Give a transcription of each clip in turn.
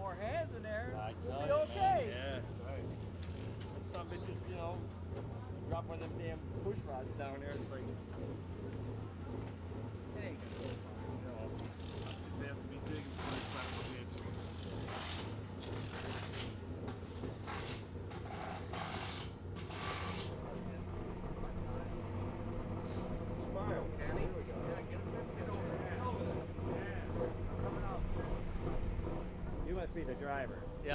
more hands in there, we'll be you, okay. Yes. Right. Some bitches, you know, drop one of them damn push rods down there. It's like, It ain't gonna go far. no. They have to be digging for the class of the Smile, Kenny. Here we go. Yeah, get over there. Yeah. Coming out. You must be the driver. Yeah.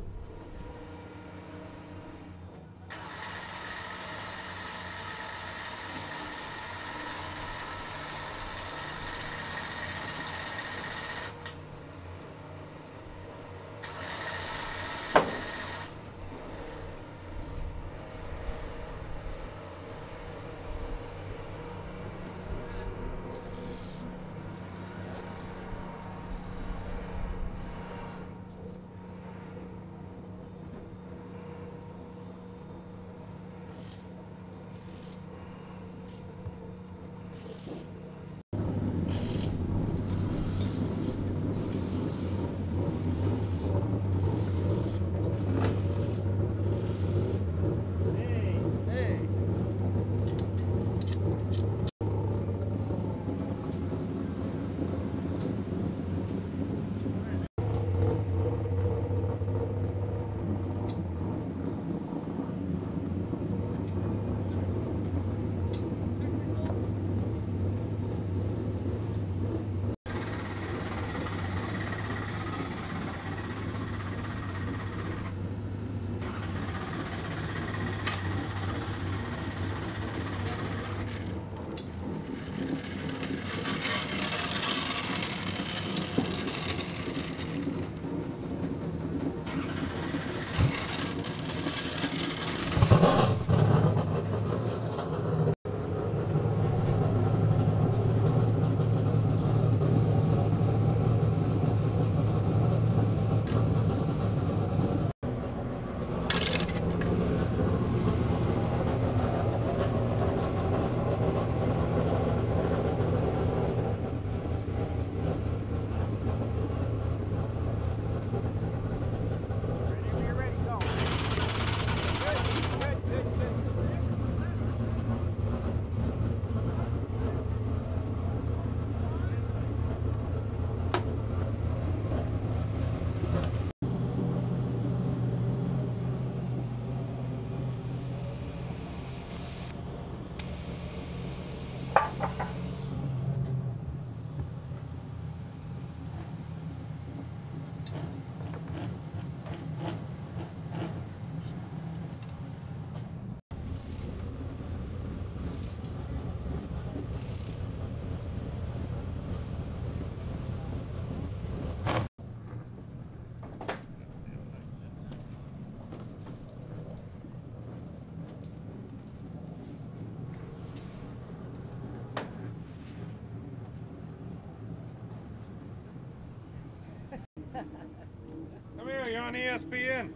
Come here, you're on ESPN.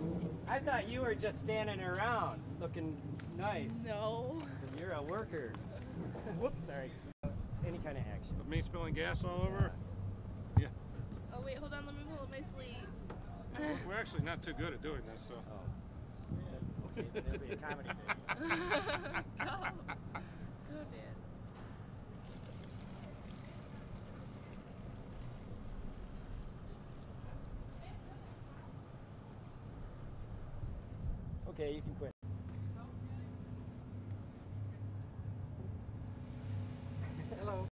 I thought you were just standing around looking nice. No. You're a worker. Whoops, sorry. Any kind of action. With me spilling gas all over? Yeah. Oh wait, hold on, let me pull up my sleeve. We're actually not too good at doing this, so. Oh. That's okay, there'll be a comedy video. Go. Go, Dad. Okay, you can quit. Hello.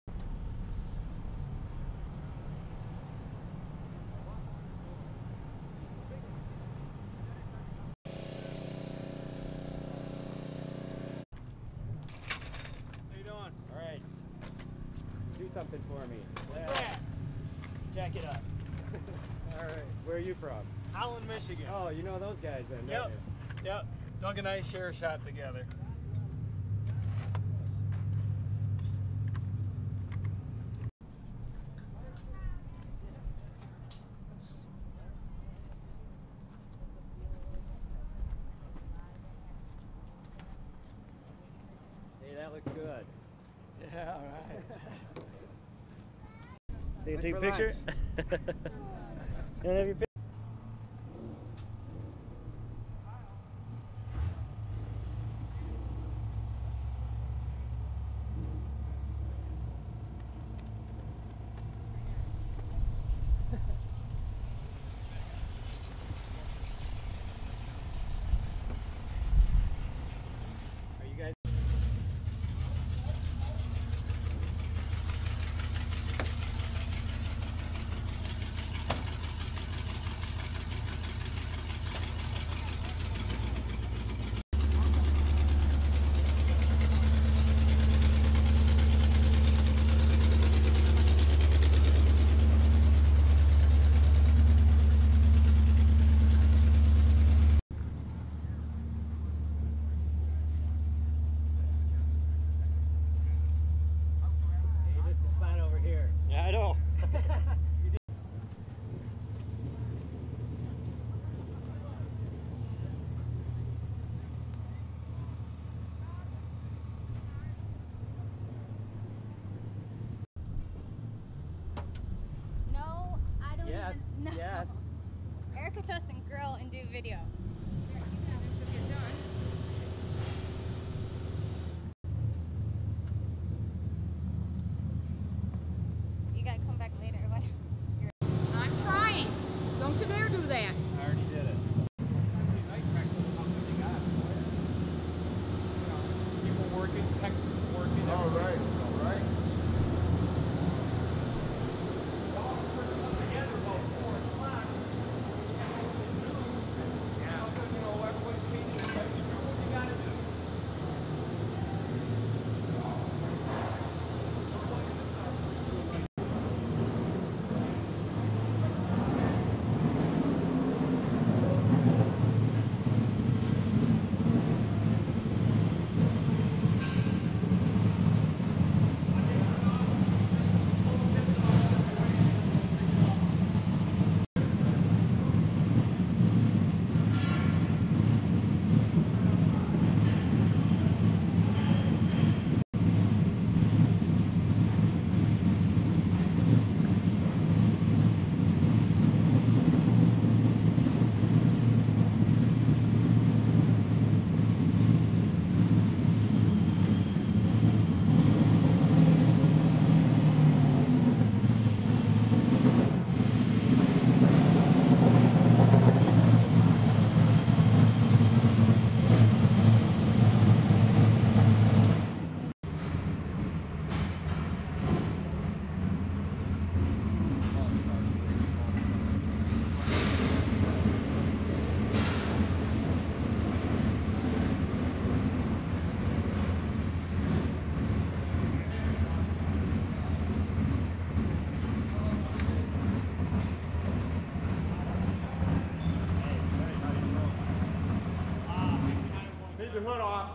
How you doing? All right. Do something for me. What's that? Jack it up. All right. Where are you from? Holland, Michigan. Oh, you know those guys then, don't Yep. you? Yep. Doug and I share a shop together. Hey, that looks good. Yeah, all right. Take a What's take a for picture? lunch? You wanna have your picture? No. Yes. Erica toast and grill and do video. You gotta come back later. When you're I'm trying. Don't you dare do that. I already did it. People working, tech crews working. All right, all right. Take your hood off.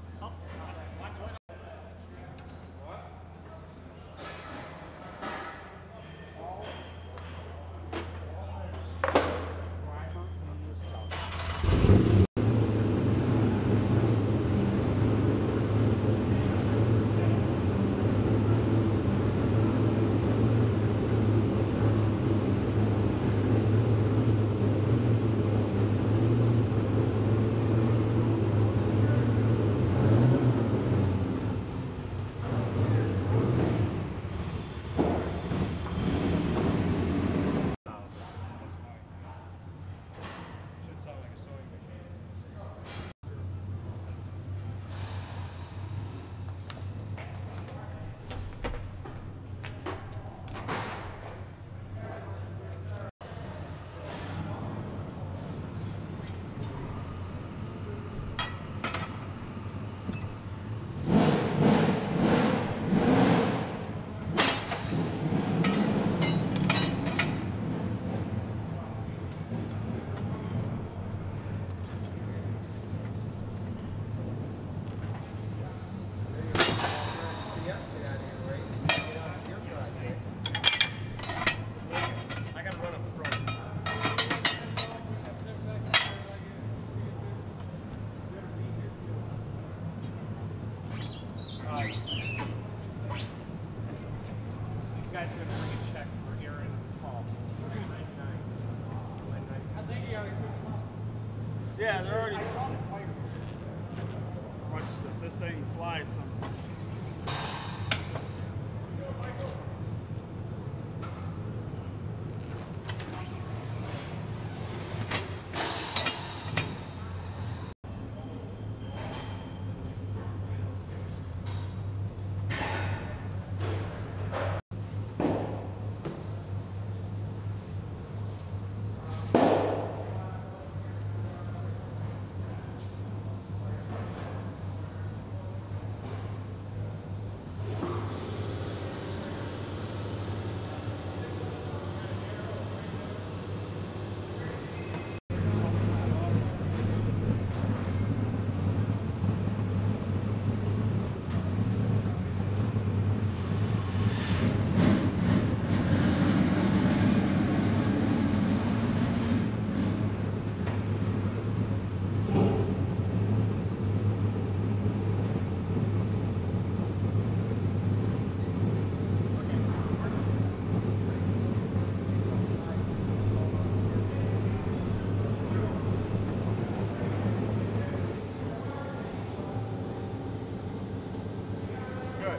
These guys are going to bring a check for Aaron Tall. Yeah, they're already. Watch this thing flies sometimes. Good.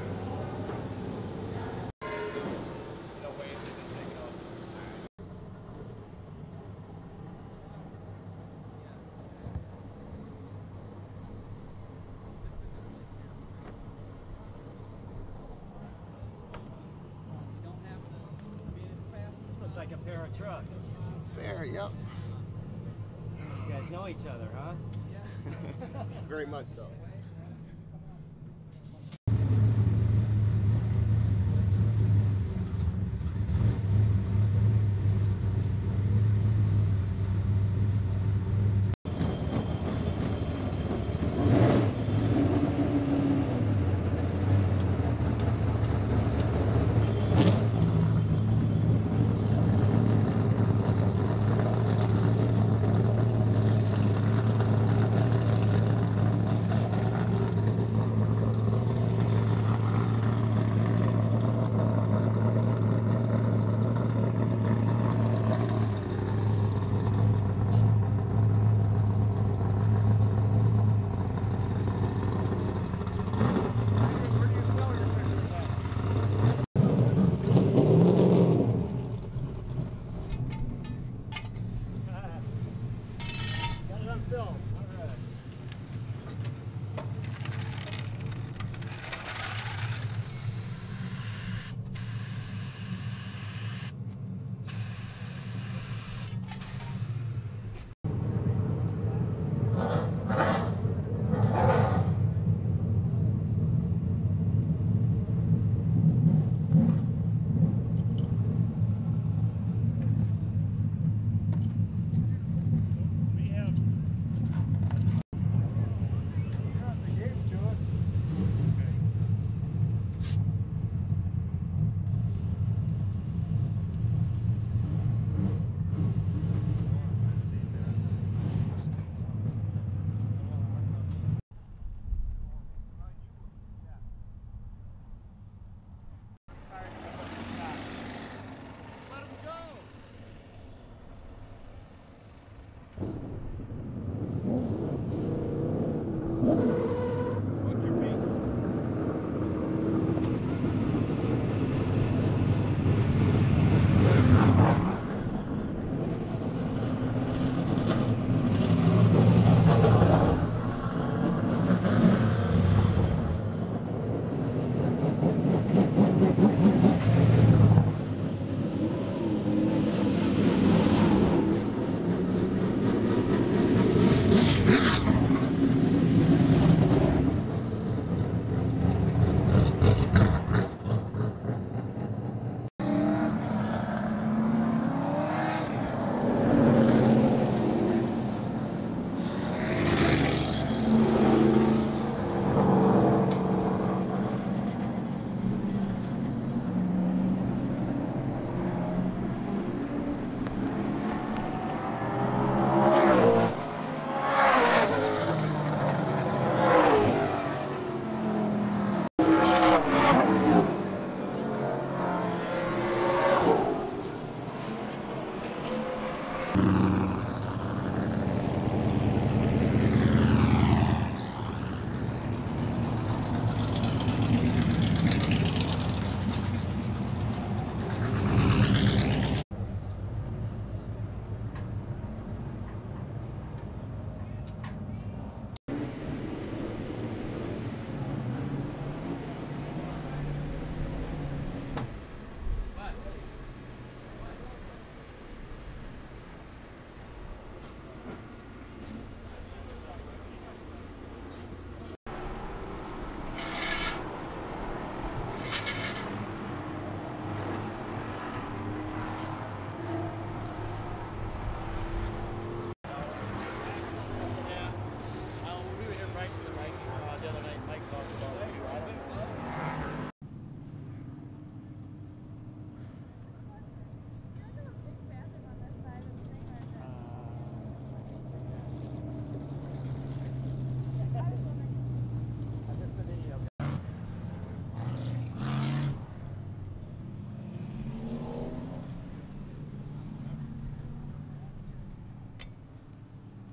This looks like a pair of trucks. Fair, yep. You guys know each other, huh? Very much so. Got it on film. All right.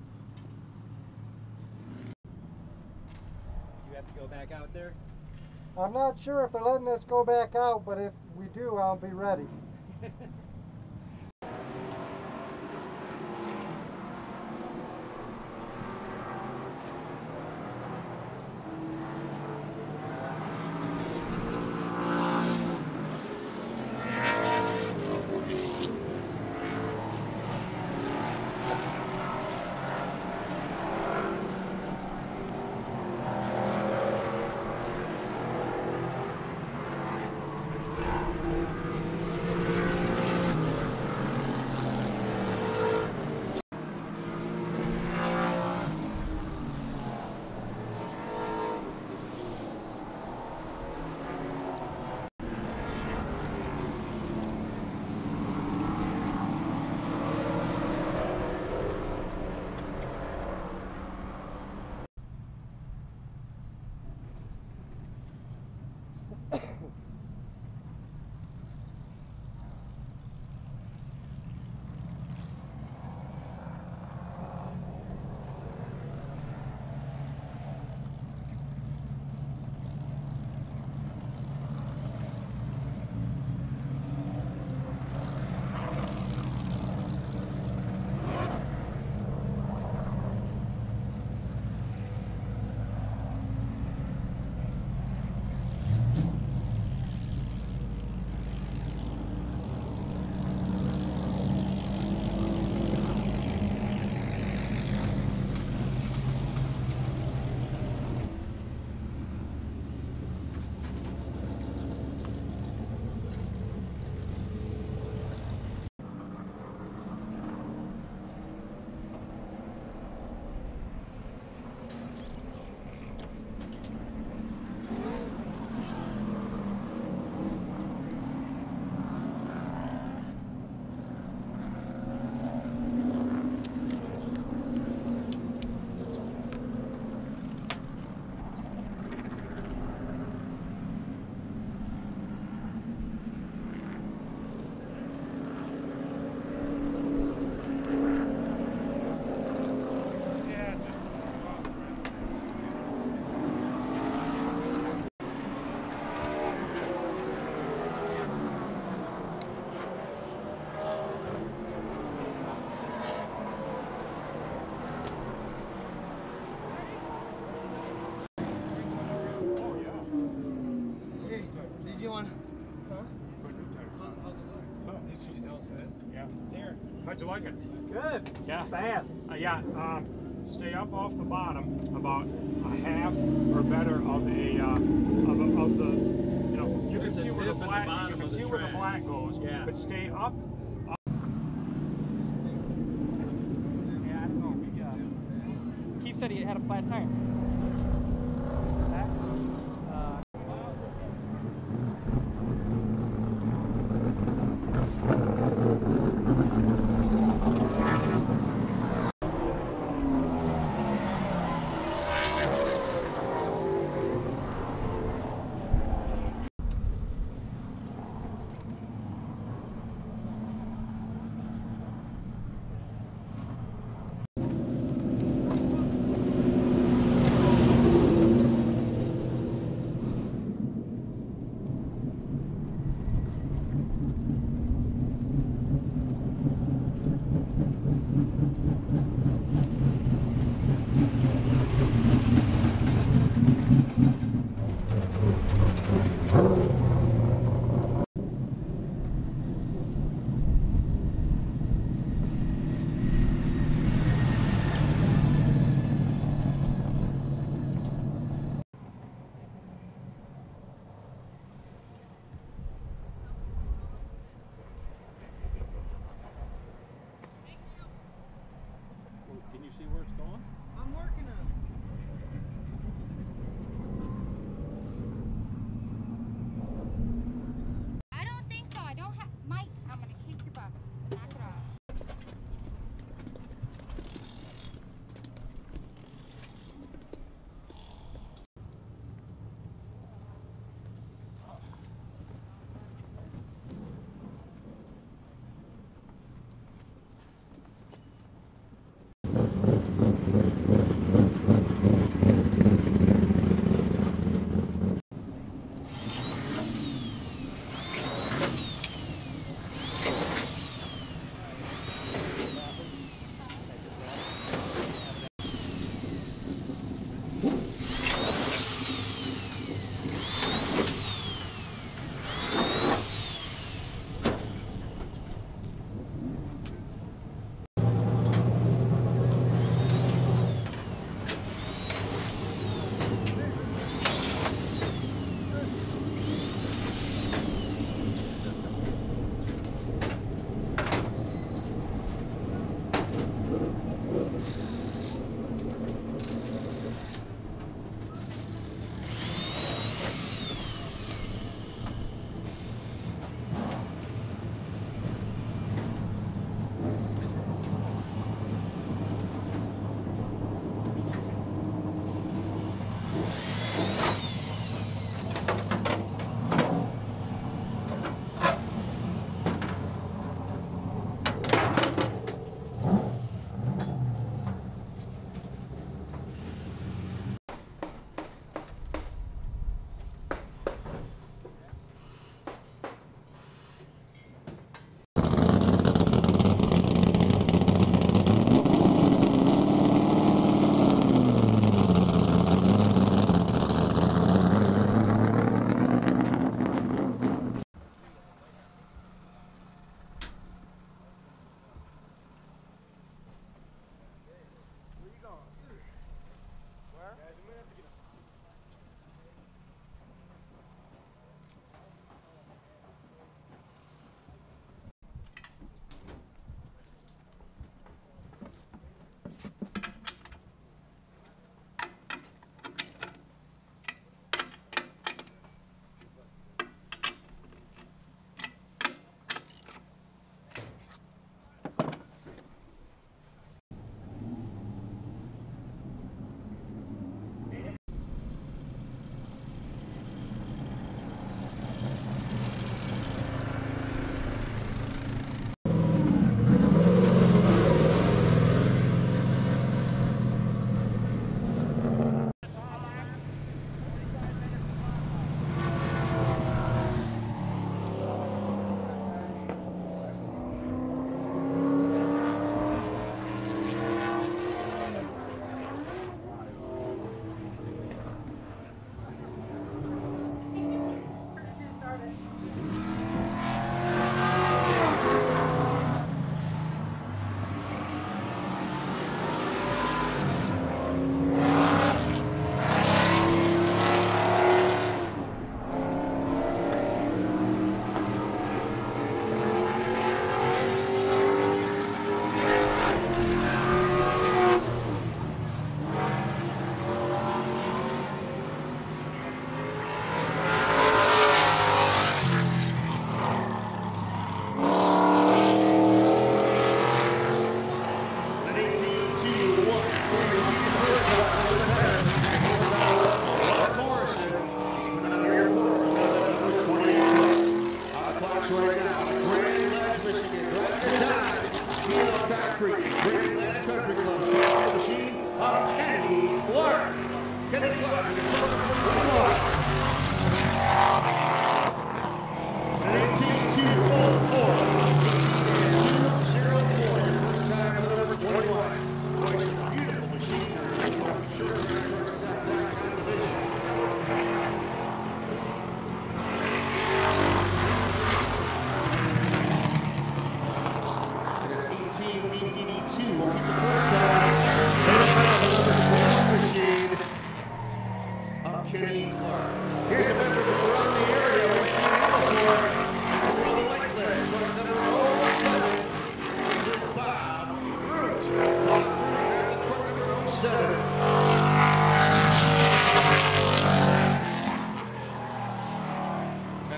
Go back out there. I'm not sure if they're letting us go back out, but if we do, I'll be ready. How'd you like it? Good. Yeah. Fast. Stay up off the bottom about a half or better of the you can see where the black goes. Yeah. But stay up. Yeah, I don't know. Keith said he had a flat tire.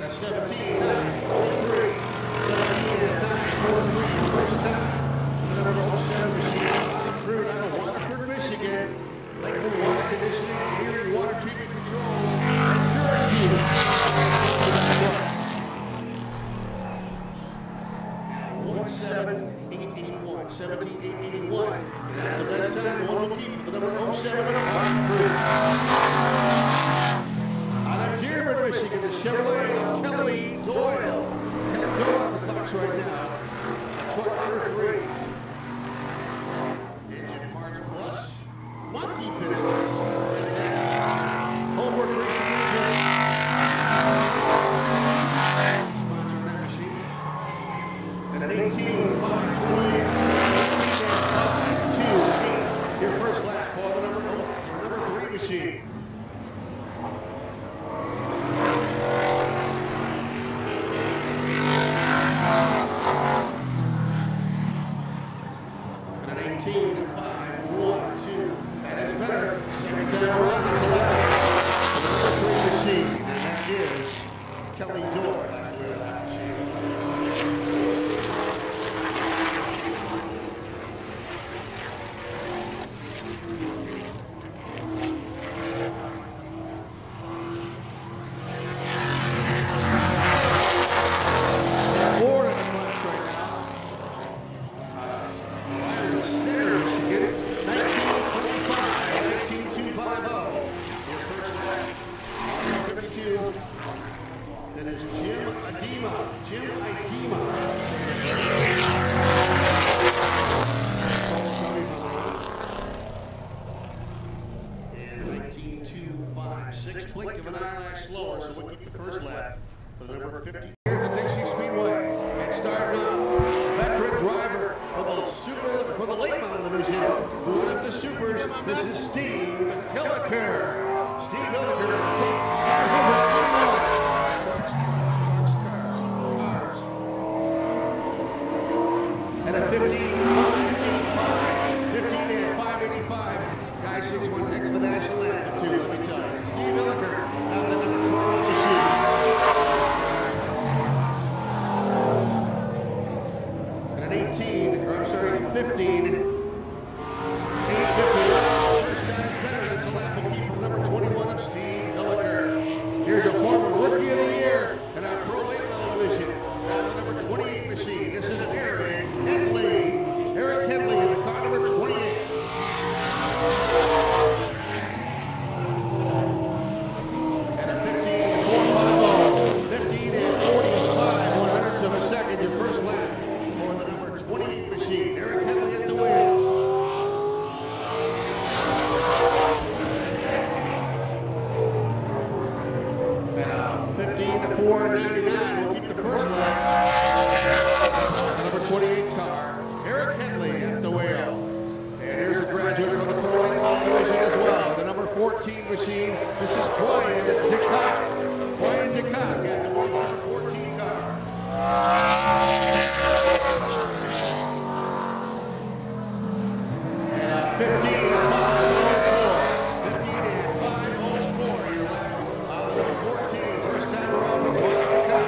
a 17.943. 17.943 first time. The number 07 machine, Fruit out of Waterford, Michigan. Lakeland Water Conditioning, Erie Water Treatment Controls, and Durham. 17881, 17.881. That's the best time. The one we'll keep for the number 07 Fruit. Out of Dearborn, Michigan, the Chevrolet of Kelly Doyle. Kelly Doyle on the clocks right now. Truck number 3. Engine Parts Plus. Monkey Business. And that's Homework Racing Engines. Sponsor that machine. And an 18.528. Your first lap for the number 3 machine. And an 18.512. That is better. Second time around, it's a lap. The number 3 machine. And that is Kelly Doyle. Back to that machine. That is Jim Adema. Jim Adema. And 19.256. Blink of an eyelash slower, so we'll keep the first lap for the number 50 here at the Dixie Speedway. And starting up, veteran driver for the late model division. Moving up to supers, this is Steve Hilliker. Steve Hilliker. And a 15.585. Guy sings one heck of a national anthem too, let me tell you. Steve Hilliker out the number 12 machine. And an 15. 850. First time is better. That's a lap will keep for number 21 of Steve Hilliker. Here's a former Rookie of the Year in our Pro Late Model division. Out of the number 28 machine. This is Eric Henley. Eric Henley in the car number 28. And a 15.450. 15.45 of a second. Your first lap for the number 28 machine. Eric Henley at the wheel. And a 15.499 will keep the first lap. Number 28 car. Eric Henley at the wheel. And here's a graduate from the Pro Late Model division as well. The number 14 machine. This is Brian DeCock. Brian DeCock at the wheel. Number 14 car. And a 15.504. Your lap. The number 14. First time around for Brian DeCock.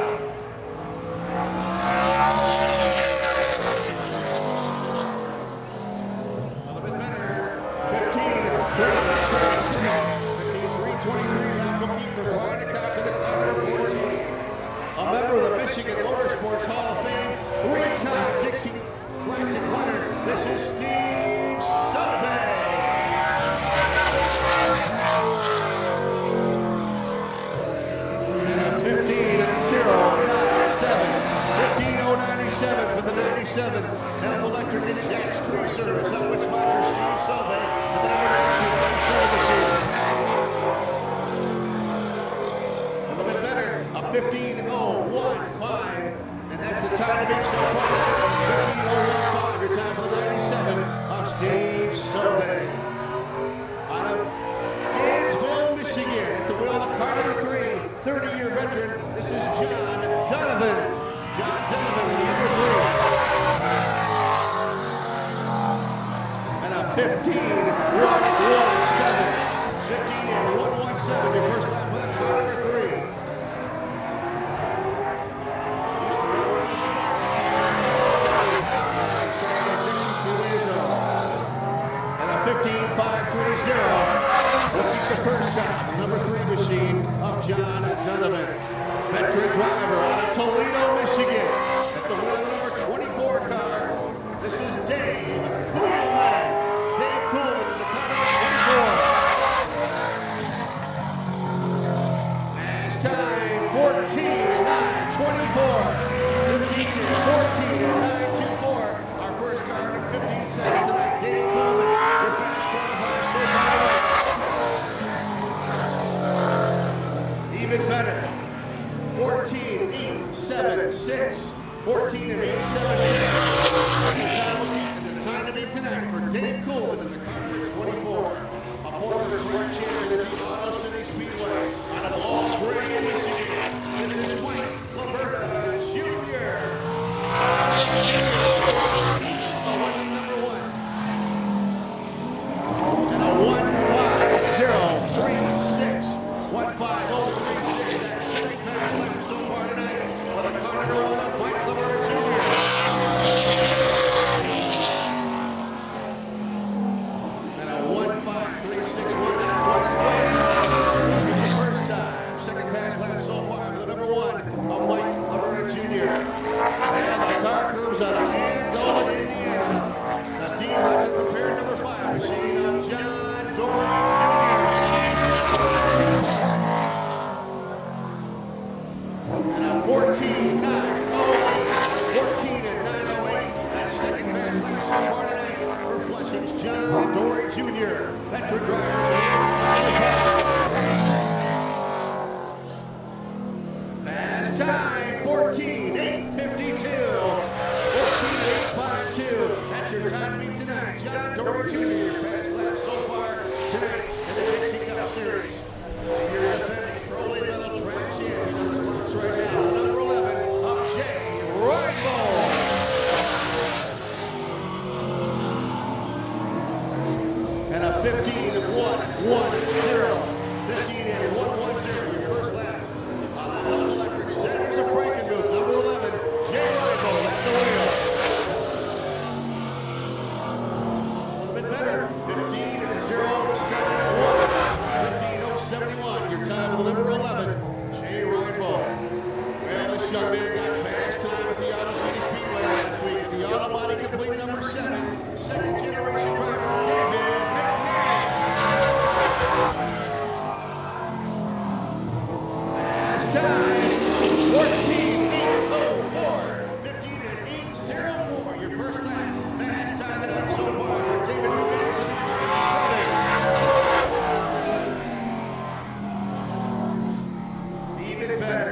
A little bit better. 15.323 lap will keep for Brian DeCock in the car number 14. A member of the Michigan Motorsports Hall of Fame, 3-time Dixie Classic winner. This is Steve Sullivan. And a 15.097 for the 97. Elm Electric and Jack's Tree Service. Up with sponsor Steve Sullivan for the number 1997 machine. A little bit better. A 15.015. And that's the time to be so far. 15.015. Your time for the 97 of Steve Sullivan. Out of Gainesville, Michigan. At the wheel of the car number 3. 30-year veteran. This is John Donovan. John Donovan, number 3. And a 15.117. 15.117. Your first lap for the car number 3. John Donovan. Veteran driver out of Toledo, Michigan. At the wheel of number 24 car. This is Dave Coolman. Dave Coolman in the car number 24. Fast time, 14:9:24. 14:9:24. Our first car in 15 seconds tonight. Dave Coolman, your fast qualifier so far. Even better. 14:8:76. 14:8:76. And the time to beat tonight for Dave Coolman in the car number 24. A former track champion at the Auto City Speedway out of Outlaw, Michigan. This is Mike Laberta Jr. Number 1. And a 1:50:36. 1:50:36. That second fast lap so far tonight. With a car number 1 of Mike Laberta Jr. And a 1:5:361. First time. Second fast lap so far for the number 1 of Mike Laberta Jr. And the car comes out of Angola, Indiana. The D Hudson prepared number 5 machine of John Doran and a 14:9:08. 14:9:08. That second fast lap so far tonight for Flushing's John Doran Jr. Veteran driver. Fast time, 14:8:52. 14:8:52. That's your time to beat tonight. John Doran Jr. Fast lap so far tonight in the Dixie Cup Series. Your defending Pro Late Model track champion on the clocks right now. Number 11 of Jay Reinbold. And a 15:1:10. 15:1:10. Your first lap on the Helen Electric Centers of Frankenmuth. Number 11, Jay Reinbold at the wheel. A little bit better. 15:071. 15:071. Your time of the number 11, Jay Reinbold. Well, this young man got fast time at the Auto City Speedway last week in the Auto Body Complete number 7, second generation driver, David McNass. Fast time, 14:8:04. 15:8:04. Your first lap. Fast time tonight so far for David McNass in the car number 7. Even better.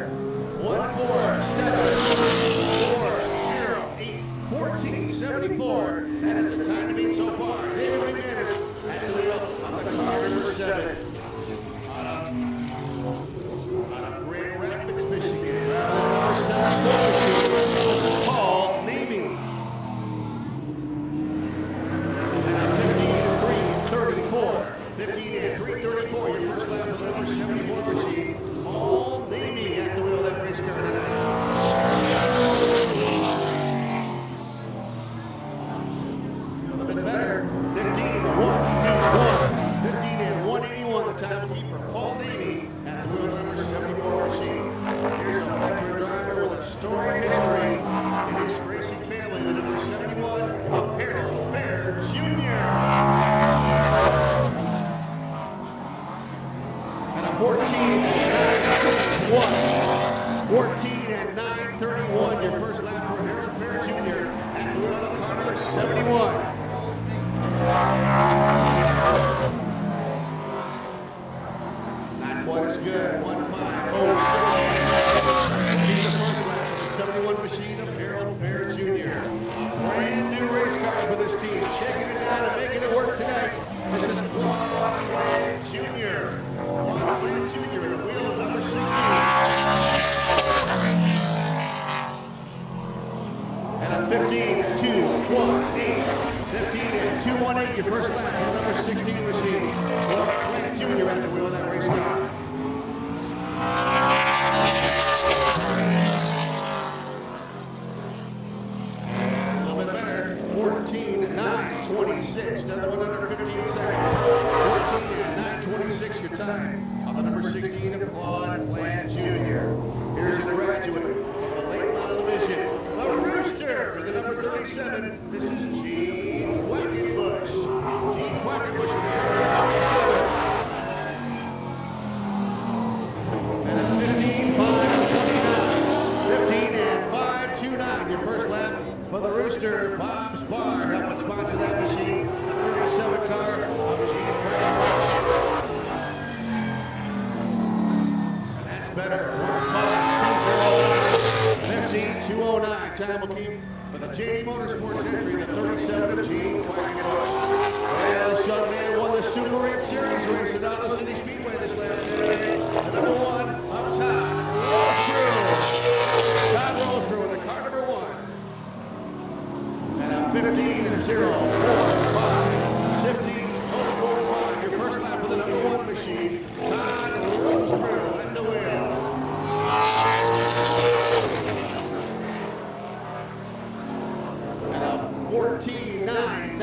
1:47:408. 14:74. That is the time to beat so far. David McNass at the wheel of the car number 7. Out of Grand Rapids, Michigan. Number 7 this is Paul Navy. And a 15:3:34. 15:3:34. Your first lap of the number 74 machine. Paul Navy at the wheel of that race car tonight. A little bit better. 15:1:81. 15:1:81. The time to keep for Paul Navy at the wheel of the number 74 machine. Here's a veteran driver with a storied history in his racing family. The number 71 of Harold Fair Jr. And a 14:9:31. 14:9:31. Your first lap for Harold Fair Jr. at the wheel of the car number 71. Not quite as good. 1:5:06. He's the first lap of the 71 machine of Harold Fair Jr. A brand new race car for this team. Shaking it down and making it work tonight. This is Claude Bland Jr. Claude Bland Jr. at the wheel of number 16. And a 15:2:18. 15:2:18. Your first lap for the number 16 machine. Claude Bland Jr. at the wheel of that race car. And a little bit better. 14:9:26. Another one under 15 seconds. 14:9:26 your time on the number 16 of Claude Bland. and junior. Here's a graduate of the late model division, the Rooster, the number 37. This is Gene Quackenbush. Gene Quackenbush in the number 37. And a 15 and 529. Your first lap for the Rooster. Bob's Bar helping sponsor that machine. The 37 car of Gene Quackenbush. And that's better. 15-209. Time will keep for the JD Motorsports entry, the 37 of Gene Quackenbush. Well, this young man won the Super Late Series race at Outlaw City Speedway this last Saturday. The number 1 up top, Rosebrew. Todd Rosebrew with the car number 1. And a 15-0-4-5. 15-0-4-5. Your first lap for the number 1 machine, Todd Rosebrew at the wheel. And a 14-9-91.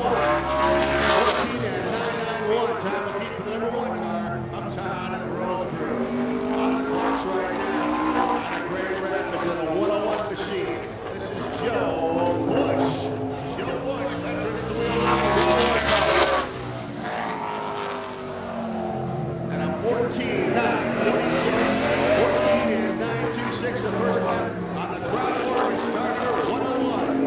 14-9-91. Time to keep for the number 1 car of Todd Rosebrew. On the clocks right now. Out of Grand Rapids in a 101 machine. This is Joe Bush. Joe Bush, veteran at the wheel. And a 14-9-26, the first lap on the Crown Mortgage car number 101.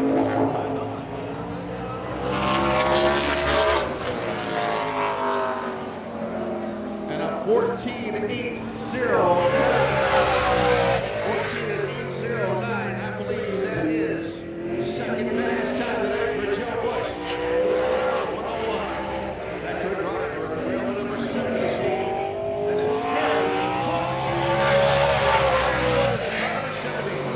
And a 14-8-0. 14-8-0-9. I believe that is second fast time tonight for Joe Bush. 101. Vector driver at the wheel, the number 7 machine. This is Aaron Holt. Number 70.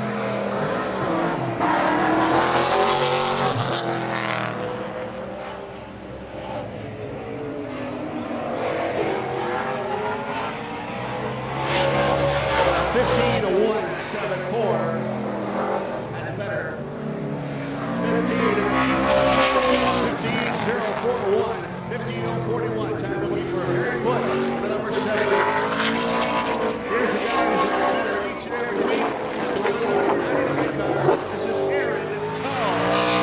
That's better. 15-0-4-1. 15-0-41. Time to lead for Harry Foot, the number 7. Here's a guy who's looking better each and every week at the wheel of the 99 car. This is Aaron Tull.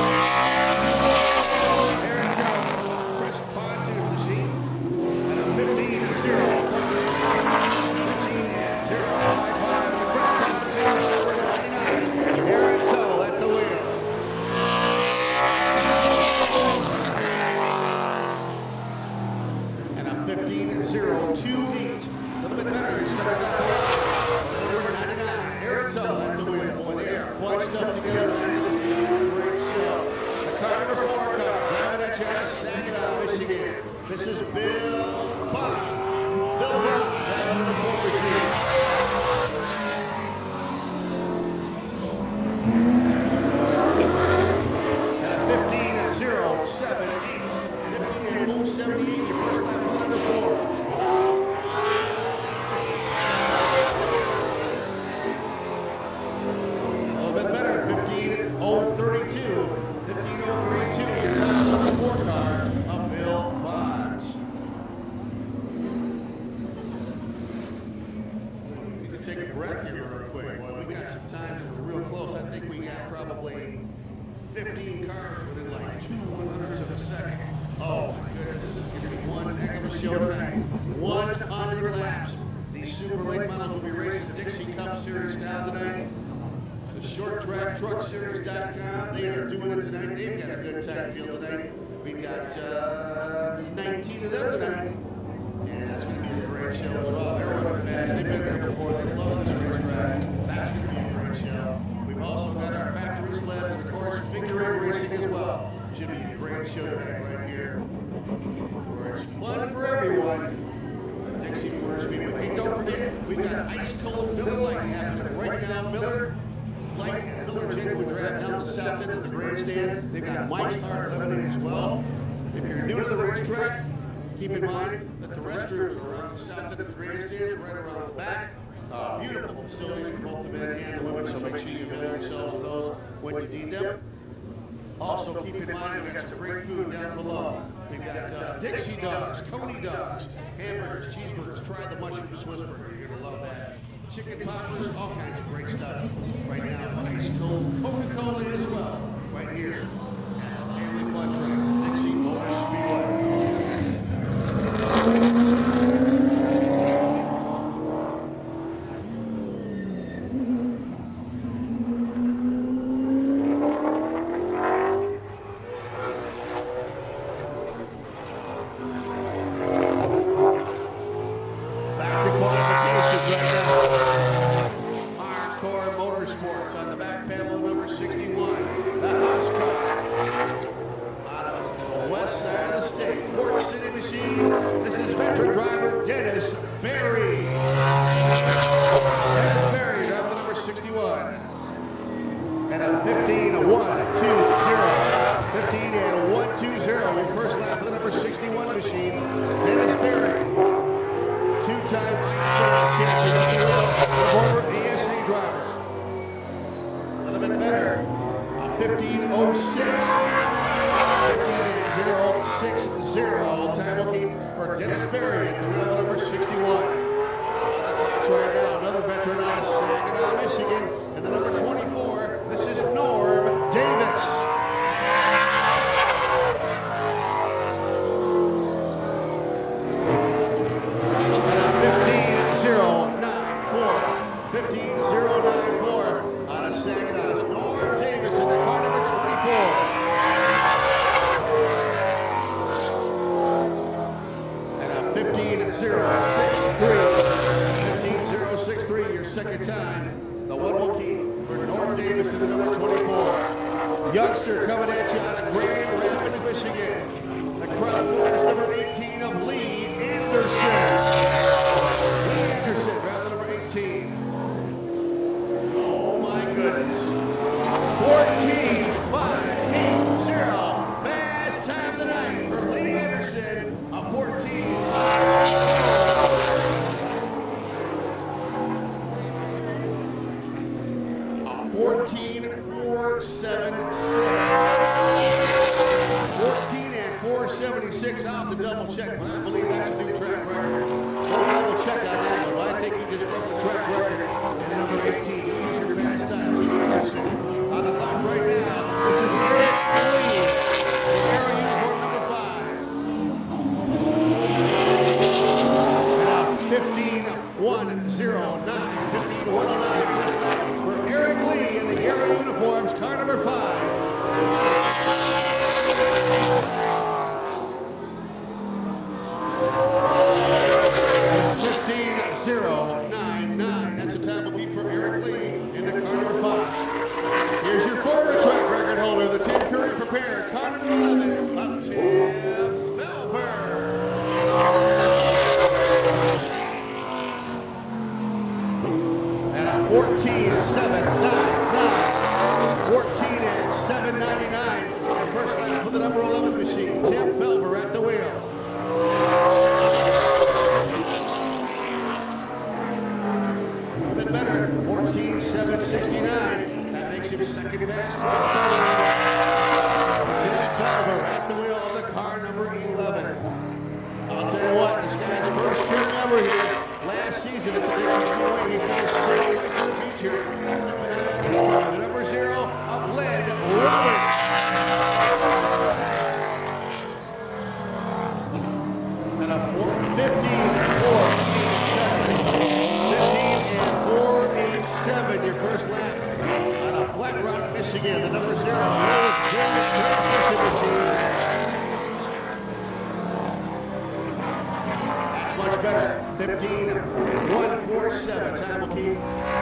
Aaron Tull, Chris Pontoon's machine. And a 15-0. 15-0-5-5. And the Chris Pontoon's number 99. Aaron Tull at the wheel. And a 15-0-2-8. A little bit better. Second lap. Number 99. Aaron Tull at the wheel. Boy, they are bunched up together. This is going to be a great show. The car number 4 car, driving at Jazz, Saginaw, Michigan. This is Bill Bond. Bill Bond, that number 4 machine. And a 15-0-7-8. 15-0-78, your first lap for the number 4. A little bit better, 15-0-32. 15-0-32, your time on the 4 car of Bill Bonds. You can take a breath here real quick. Well, we got some times that were real close. I think we got probably 15 cars within like 2/100ths of a second. Oh my goodness, this is going to be one heck of a show tonight. 100 laps. These Super Late Models will be racing Dixie Cup Series style tonight. The ShortTrackTruckSeries.com, they are doing it tonight. They've got a good tight field tonight. We've got 19 of them tonight. And that's going to be a great show as well. They're running fast. They've been there before. They love this racetrack. That's going to be a great show. We've also got our Factory Sleds and, of course, figure eight racing as well. Should be a great show tonight right here, where it's fun for everyone. Dixie Motor Speedway. Hey, don't forget, we've got ice cold Miller Lite happening right now. Miller Lite and Miller Genuine Draft down the south end of the grandstand. They've got Mike's Hard Lemonade as well. If you're new to the racetrack, keep in mind that the restrooms are around the south end of the grandstands, right around the back. Beautiful facilities for both the men and the women, so make sure you avail yourselves of those when you need them. Also, keep in mind, we've got some great food down below. We've got Dixie dogs, Coney dogs, hamburgers, cheeseburgers. Try the mushroom Swiss burger. You're going to love that. chicken poppers, all kinds of great stuff. Right now, ice cold Coca-Cola as well, right here at the Family Fun Track, Dixie Motor Speedway. On the back panel of number 61, the house car out of the west side of the state, Port City Machine. This is veteran driver Dennis Berry. Dennis Berry, driver number 61. And a 15-1-2-0. 15 and 1-2-0. Your first lap of the number 61 machine, Dennis Berry. Two-time Ice champion, former ESC driver. Better. 15:06. 15:060. Time will keep for Dennis Berry at the wheel of number 61. On the clocks right now, another veteran out of Saginaw, Michigan. And the number 24, this is Norm Davis. And 15:094. 15:094. Out of Saginaw's Norm Davis in the car number 24. And a 15:063. 15:063, your second time. The one will keep for Norm Davis in the number 24. Youngster coming at you out of Grand Rapids, Michigan. The crowd wears number 18 of Lee Anderson. Lee Anderson, round number 18. Goodness. 14:580. Fast time of the night for Lee Anderson. A 14:580. A 14:476. 14:476 off the double check, but I believe that's a new track record. Don't double check on that one, but I think he just broke the track record. And number 18, use your fast time, Lee Anderson. On the clock right now, this is Eric Lee. Aero uniform number 5. And a 15:109. 15:109 first lap for Eric Lee in the Aero uniforms, car number 5. 15:099. That's a time we'll keep for Eric Lee in the car number 5. Here's your former track record holder, the Tim Curry prepared, car number 11 of Tim Felver. And a 14:799. 14:799. And first lap for the number 11 machine, Tim Felver at the wheel. Better, 14:769. That makes him second fast. Tim Felver at the wheel of the car number 11. I'll tell you what, this guy's first trip ever here. Last season at the Dixie Speedway, he finished 6th place in the feature. This car, the number 0 of Len Roberts. And a 15:487, your first lap on a Flat Rock, Michigan. The number 0 Rose transmission machine. That's much better. 15:147. Time will keep.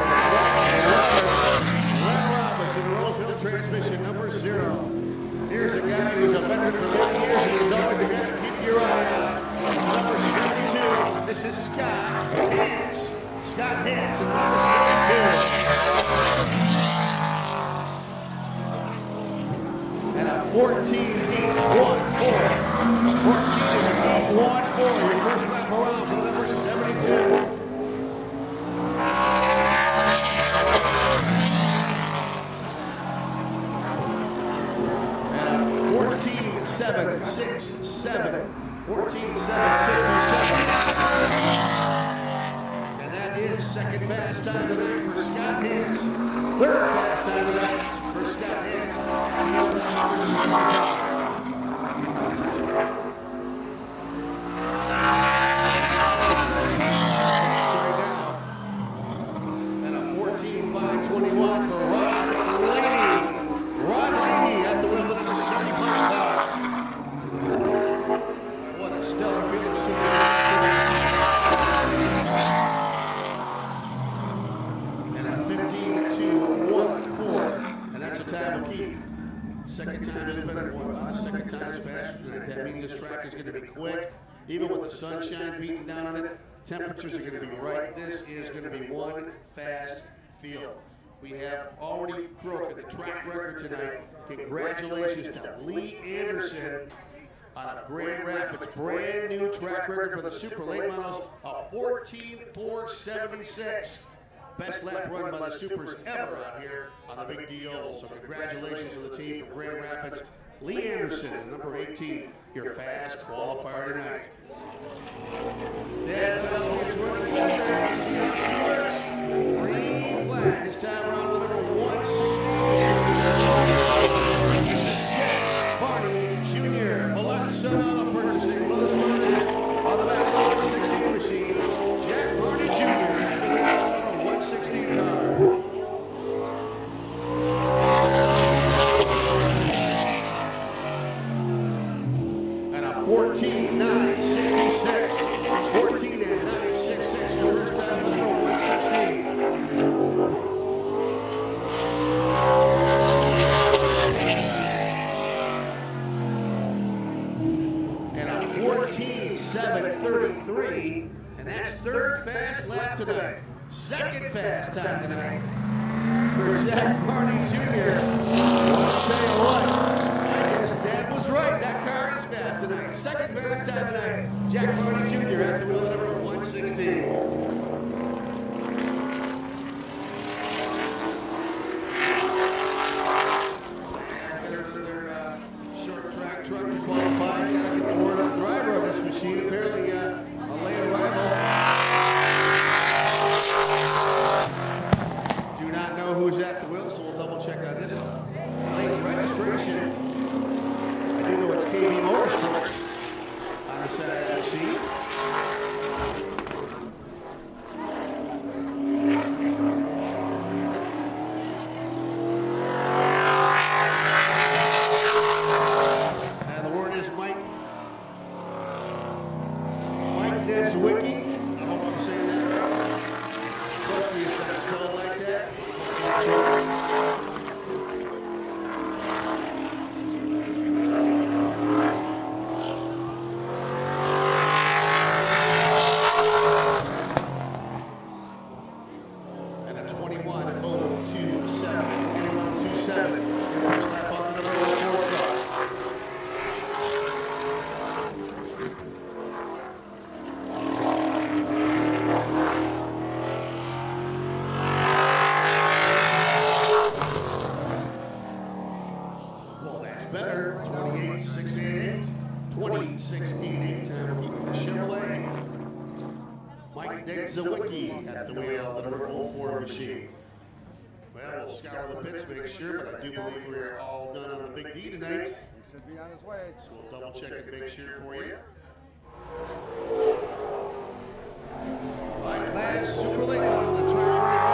Len Roberts in the Roseville transmission, number 0. Here's a guy who's a veteran for many years, and he's always a guy to keep your eye on. Number 72, this is Scott Hance. Scott Hance in number 72. And a 14:814. 14:814, your first lap around for the number 72. And a 14:767. 14:767. And that is second fast time of the night for Scott Hance. Third fast time of the night for Scott Hance. Field number 75. And a 14.521 for Rod Laney. Rod Laney at the wheel of number 75 car. What a stellar field of super. And a 15.214, and that's a time we'll keep. Second time has been at one. Second time's fast. That means this track is going to be quick. Even with the sunshine beating down on it, temperatures are going to be right. This is going to be one fast field. We have already broken the track record tonight. Congratulations to Lee Anderson out of Grand Rapids. Brand new track record for the Super Late Models, a 14.476. Best lap run by the Supers ever out here on the Big D Oval. So congratulations to the team from Grand Rapids. Lee Anderson, number 18, your fast qualifier tonight. Dad tells me it's running good there. Let's see how she works. Green flag. This time around with number 116. This is Jack Barney Jr. Malak Sun Auto Purchasing, one of the sponsors on the back of the 116 machine. Jack Barney Jr. at the wheel of number 116 car. And a 14.966. 14.966, your first time with number 116. And a 14.733, and that's third fast lap tonight. Second fast time tonight for Jack Barney Jr. I'll tell you what, I guess Dad was right. That car is fast tonight. Second fast time tonight, Jack Barney Jr. at the wheel of number 116. Short track truck to qualify. Gotta get the word on the driver of this machine. Apparently, a late arrival. Do not know who's at the wheel, so we'll double check on this. Late registration. I do know it's KB Motorsports on the side of that machine. Wiki. I hope I'm saying that right. Trust me, it's not spelled like that. And a 21.027. 21.27. Your first lap on the number 4 truck. Better, 28.688. 26.88 time to keep the Chevrolet. Mike Dexawicki at the wheel of the number 04 machine. Well, we'll scour the pits, make sure, but I do believe we're all done on the Big D tonight. He should be on his way. So we'll double check and make sure for you. All right, last Super Late Model on the track right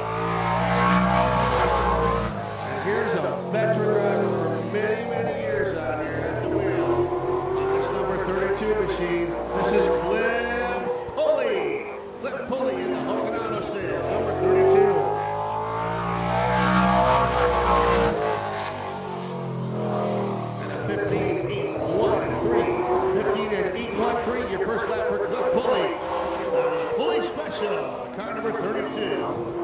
now. And here's a veteran driver for many, many years out here at the wheel on this number 32 machine. This is Cliff Pulley. Cliff Pulley in the Hogan Auto Sales, number 32. And a 15.813. 15.813, your first lap for Cliff Pulley. Pulley Special, car number 32.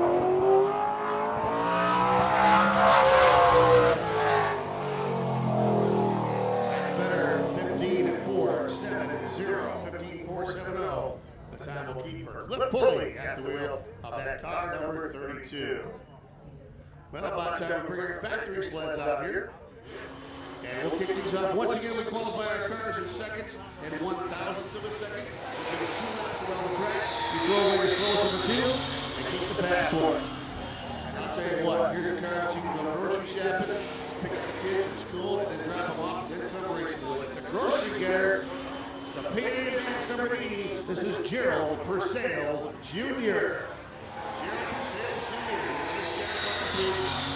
The time will keep for Cliff Pulley at the wheel of that car number 32. Well, about time we bring our factory sleds out here. And we'll kick things off. Once again, we qualify our cars in seconds and 1/1000ths of a second. We'll give it 2 laps around the track. You throw away your slow for the 2. and keep the passport. And I'll tell you what, here's a car that you can go grocery shopping, pick up the kids from school, and then drop them off, and then come racing with it. The grocery getter, the PA advance number 80, this is Gerald Purcell Jr. Gerald Purcell Jr.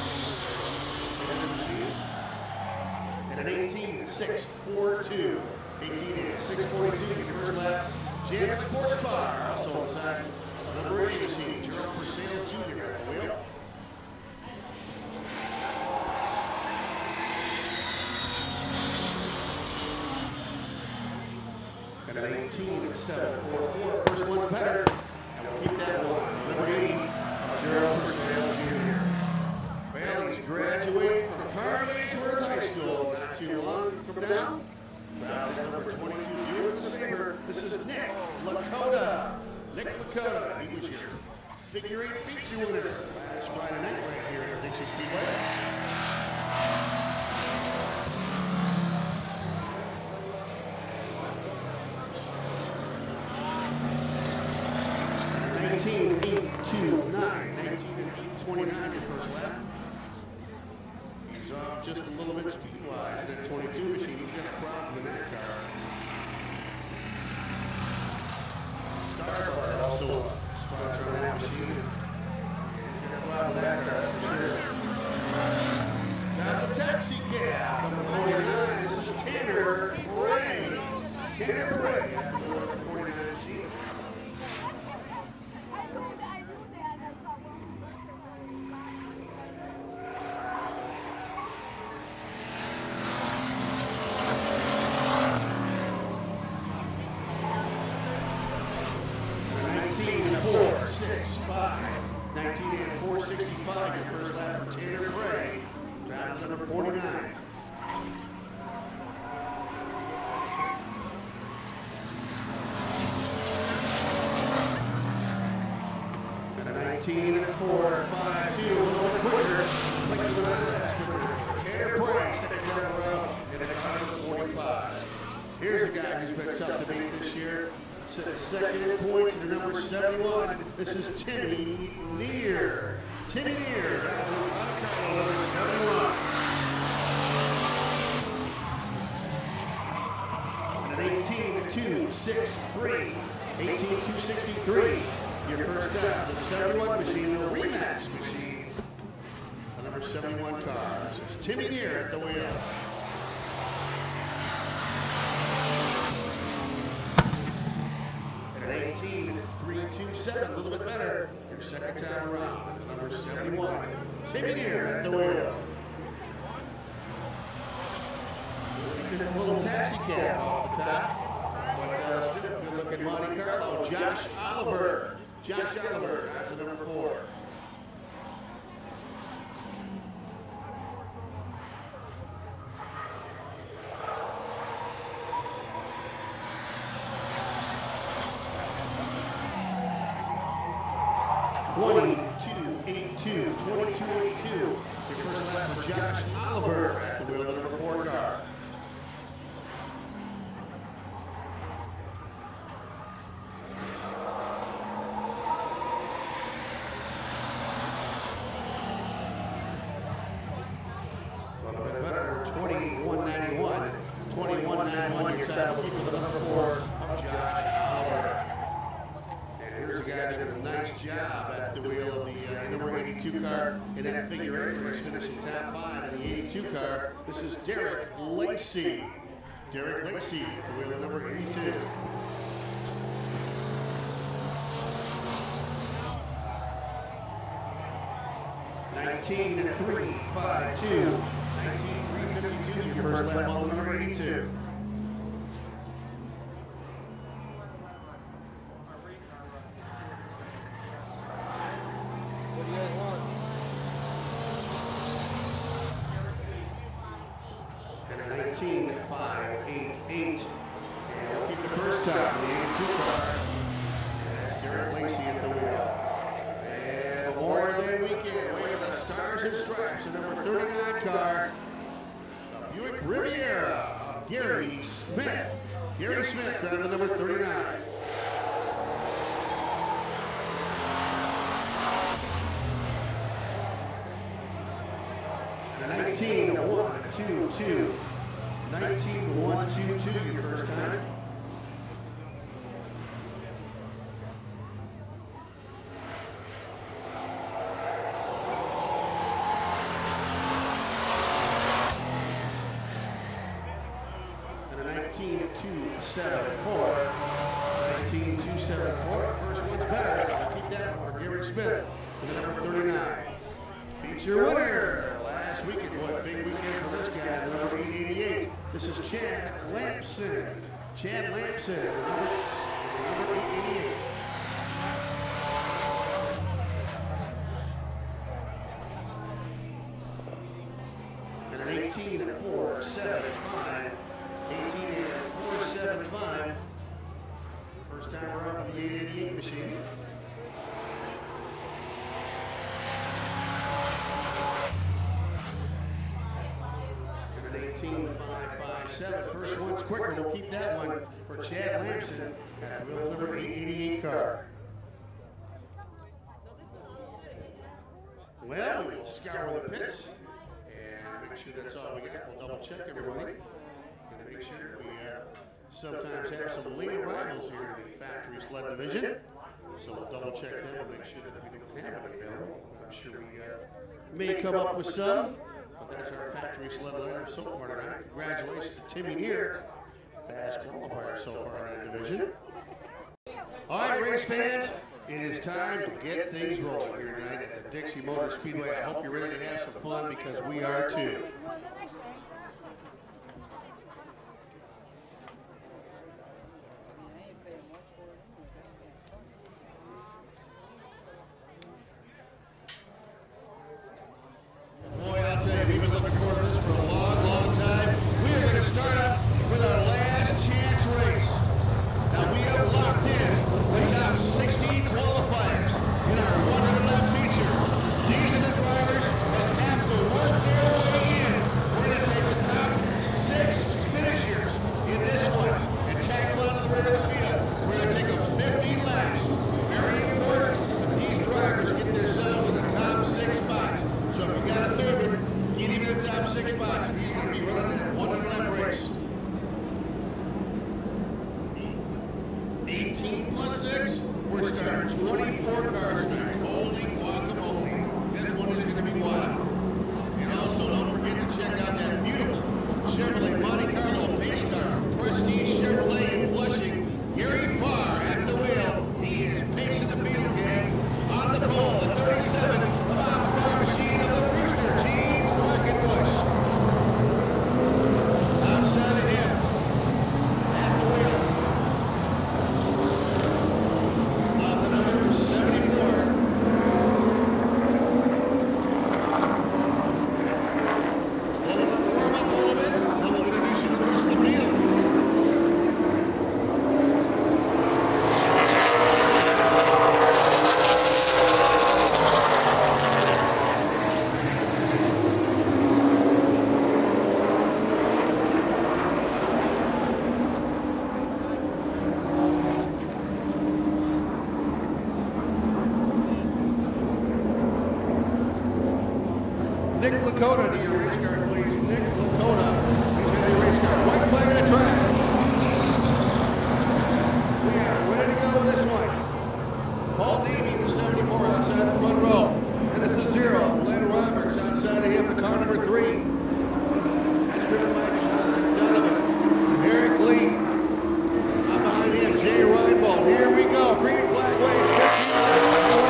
And an 18.642. 18.642 in your first lap. Jam Sports Bar, also inside number 80 machine, Gerald Purcell Jr. at the wheel. And an 18.744. First one's better, and we'll keep that one. Number 80, Gerald Purcell Jr. Well, he's graduating from Carmainsworth High School not too long from now. Round number 22, Buick the Sabre. This is Nick Lakota. Nick Lakota, he was your figure 8 feature winner last Friday night right here at Dixie Speedway. $19.829, $19.829 your first lap. He's off just a little bit speed-wise. That 22 machine, he's got a problem in that car. Starboard also a sponsor on that machine. He's got a problem with that car, that's for sure. Got the taxi cab, number 49. This is Tanner Bray. Tanner Bray at the number 49 machine. $19.465, your first lap for Tanner Bray, driver number 49. And a 19.452, a little bit quicker, Tanner Bray, second time around, in a car number 45. Here's a guy who's been tough to beat this year. Second in points to number 71. This is Timmy Neer. Timmy Neer, that's number 71. And an 18.263. 18.263. Your first time, the 71 machine, the Remax machine. The number 71 car. This is Timmy Neer at the wheel. And an 18.327, a little bit better. Your second time around, the number 71. Timmy Neer at the wheel. We took a little taxi cab off the top. But still good looking Monte Carlo. Josh Oliver. Josh Oliver, that's the number 4. $22.82. Your first lap for Josh Oliver at the wheel of the number 4 car. A little bit better, 21.91. 21.91 your time for the number 4 of Josh Oliver. Here's a guy that did a nice job at the wheel of the number 82 car in that figure 8 race, finishing top 5 in the 82 car. This is Derek Lacey. Derek Lacey at the wheel of number 82. $19.352. $19.352, your first lap on number 82. And a 19.588. And we'll keep the first time in the 82 car. And that's Derek Lacey at the wheel. And Memorial Day weekend, we have the Stars and Stripes, the number 39 car. The Buick Riviera of Gary Smith. Gary Smith, driving the number 39. 19-1-2-2. 19-1-2-2 your first time. And a 19-2-7-4. 19-2-7-4. First one's better. We'll keep that one for Gary Smith for the number 39. Feature winner. Last weekend, what a big weekend for this guy, the number 888. This is Chad Lampson. Chad Lampson, the number 888. And an 18-4-7-5. 18-4-7-5. First time we're up with the 888 machine. And an 18-5-5-7. First one's quicker. We'll keep that one for Chad Lampson at the wheel number 888 car. Well, we will scour the pits and make sure that's all we got. We'll double check everybody and make sure we sometimes have some late arrivals here in the Factory Sled division. So we'll double check them and make sure that we don't have any available. I'm sure we may come up with some, but that's our Factory Sled lineup so far tonight. Congratulations to Timmy Neer, fast qualifier so far in that division. All right, race fans, it is time to get things rolling here tonight at the Dixie Motor Speedway. I hope you're ready to have some fun because we are too. Boy, I'll tell you, we've been looking forward to this for a long, long time. We are going to start up with our last chance race. Now we have locked in the top 16 qualifiers in our 100-lap feature. These are the drivers that have to work their way in. We're going to take the top 6 finishers in this one and tag them out of the rear of the field. We're going to take them 15 laps. Very important that these drivers get themselves in the top 6 spots. So if you got a third one, get him in the top 6 spots, and he's going to be running a 100-lap race. 18 plus 6, we're starting 24 cars tonight. Holy guacamole. This one is going to be wild. And also, don't forget to check out that beautiful Chevrolet Monte Carlo pace car, Prestige Chevrolet in Flushing. Gary Barr at the wheel. He is pacing the field game. On the pole, the 37, the Bob's Bar machine of the Rooster, Gene Quackenbush. Outside of him, at the wheel, of the number 74. We'll warm up a little bit, then we'll introduce you to the rest of the field. Nick Lakota to your race car, please. Nick Lakota is in your race car. White flag on the track. We are ready to go with this one. Paul Davey, the 74 outside the front row. And it's the 0, Len Roberts outside of him, the car number 3. That's driven by John Donovan. Eric Lee. Up behind him, Jay Reinbold. Here we go. Green flag wave. 15 laps.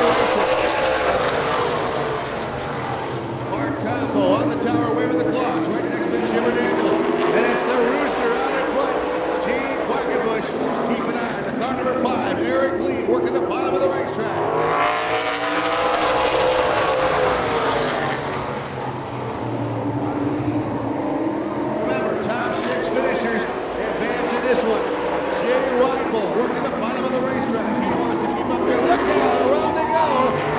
Combo on the tower, waving the claws right next to Jimmer Daniels. And it's the Rooster out in front. Gene Quackenbush. Keep an eye on the car number 5, Eric Lee, working the bottom of the racetrack. Remember, top 6 finishers advance in this one. Jay Reinbold working the bottom of the racetrack. He wants to keep up there. Look out, around they go.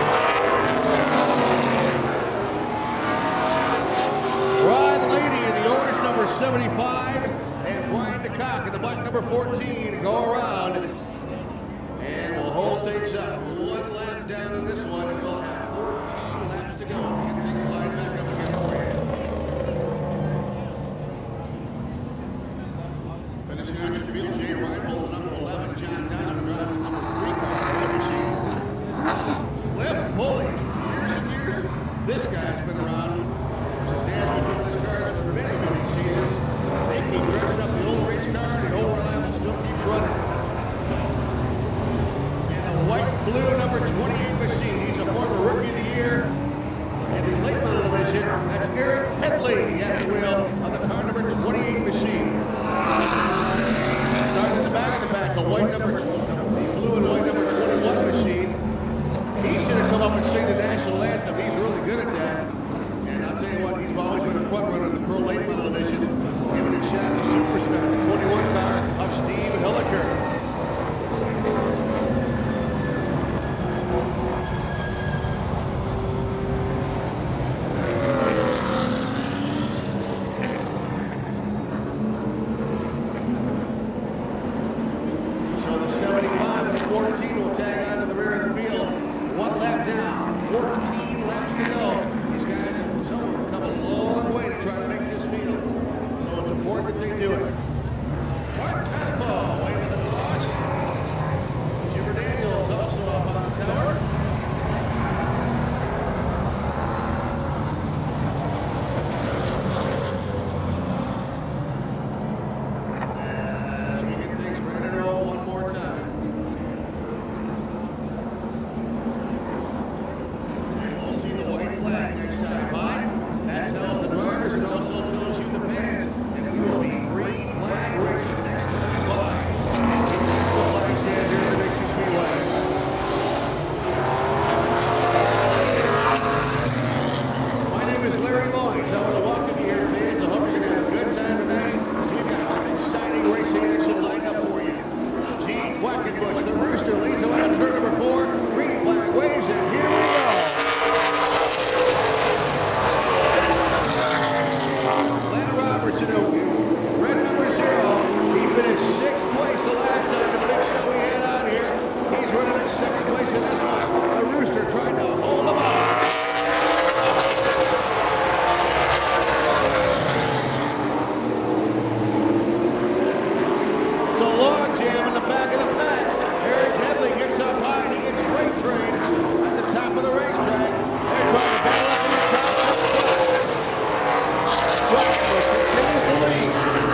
Number 75 and Brian DeCock in the black number 14 go around, and we'll hold things up. 1 lap down in this one, and we'll have 14 laps to go to get things lined back up again for you. This guy's been around, since Dan's been doing this cars for many, many seasons. They keep dressing up the old race car, and the old reliable still keeps running. In a white blue number 28 machine, he's a former Rookie of the Year in the late model division. That's Eric Headley at the wheel of the car number 28 machine. Starting in the back of the pack, the white number, the blue and white number 21 machine. He should have come up and sing the national anthem. He's really good at that. And I'll tell you what, he's always been a front runner in the pro late model divisions. Giving a shot at the superstar, the 21 car of Steve Hilliker. So the 75 and the 14 will tag out to the rear of the field. 1 lap down, 14 laps to go. These guys have come a long way to try to make this field. So it's important that they do it. Mark Campo, way to the loss. Jimmer Daniels also up on the tower. As we get things ready to roll one more time. See the white flag next time by. That tells the drivers and also tells you the fans that we will be green flag racing next time by. The flag stand here at the Dixie Speedway. My name is Larry Loins. I want to welcome you here, fans. I hope you're going to have a good time tonight as we've got some exciting racing action lined up for you. Gene Quackenbush, the Rooster, leads away on turn number 4. Green flag waves, and here we go. In red number 0, he finished 6th place the last time in the big show we had out here. He's running in 2nd place in this one. The Rooster trying to hold him up. It's a log jam in the back of the pack. Eric Headley gets up high and he gets freight train at the top of the racetrack. They're trying to battle up in the top 6 spots. Continues to lead.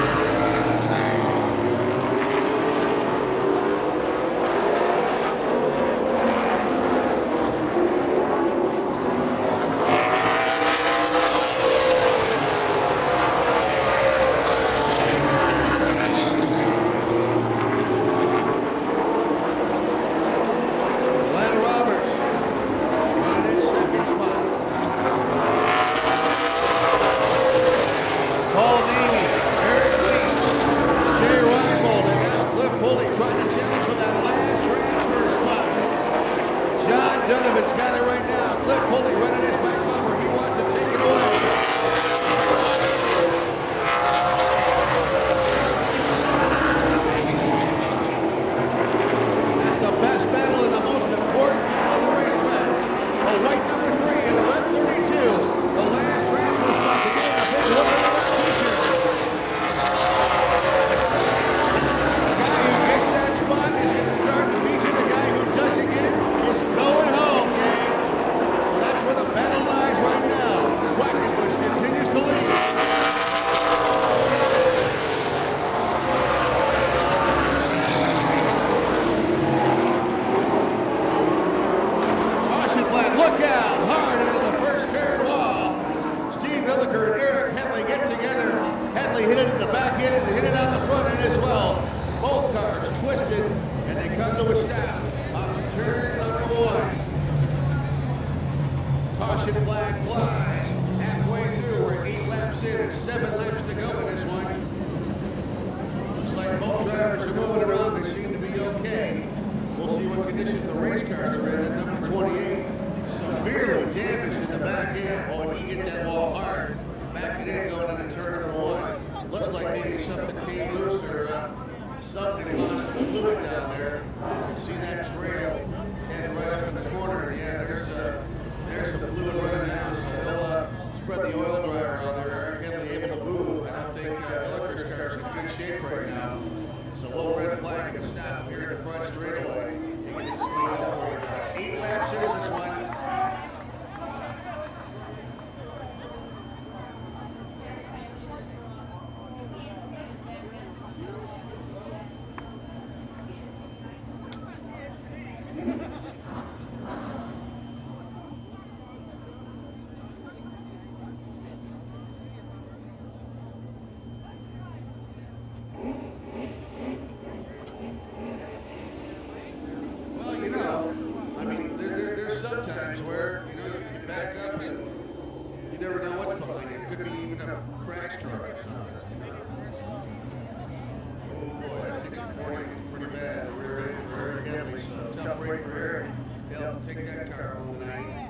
Donovan's got it right now. Cliff Pulley running his back bumper. He wants to take it away. That's the best battle and the most important battle on the racetrack. The white number 3 and the red 32. The last transfer spot to get a big look at the future. The guy who gets that spot is going to start to feature. The guy who doesn't get it is going home, gang. So that's where the battle lies right now. Quackenbush continues to lead. Caution flag, look out! Hard into the first turn wall. Steve Hilliker and Eric Headley get together. Headley hit it in the back end and hit it on the front end as well. Both cars twisted and they come to a stop on turn number 1. Caution flag flies. Halfway through, we're 8 laps in and 7 laps to go in this one. Looks like both drivers are moving around. They seem to be okay. We'll see what conditions the race cars are in. At number 28, severely damaged in the back end. Oh, he hit that wall hard. Back it in going into turn number 1. Looks like maybe something came loose or something lost some fluid down there. You can see that trail heading right up in the corner. Yeah, there's some fluid running down, so they'll spread the oil dryer around there. Eric Headley able to move. I don't think Hilliker's car is in good shape right now. So low red flag and stop here in the front straightaway. They get this clean up for you. 8 laps into this one. truck, and you never know what's behind it. It could be even a crash truck or something. Oh boy, that Dixie corner pretty bad. The rear end for Eric Henley, so tough break for Eric. He'll have to take that car home tonight.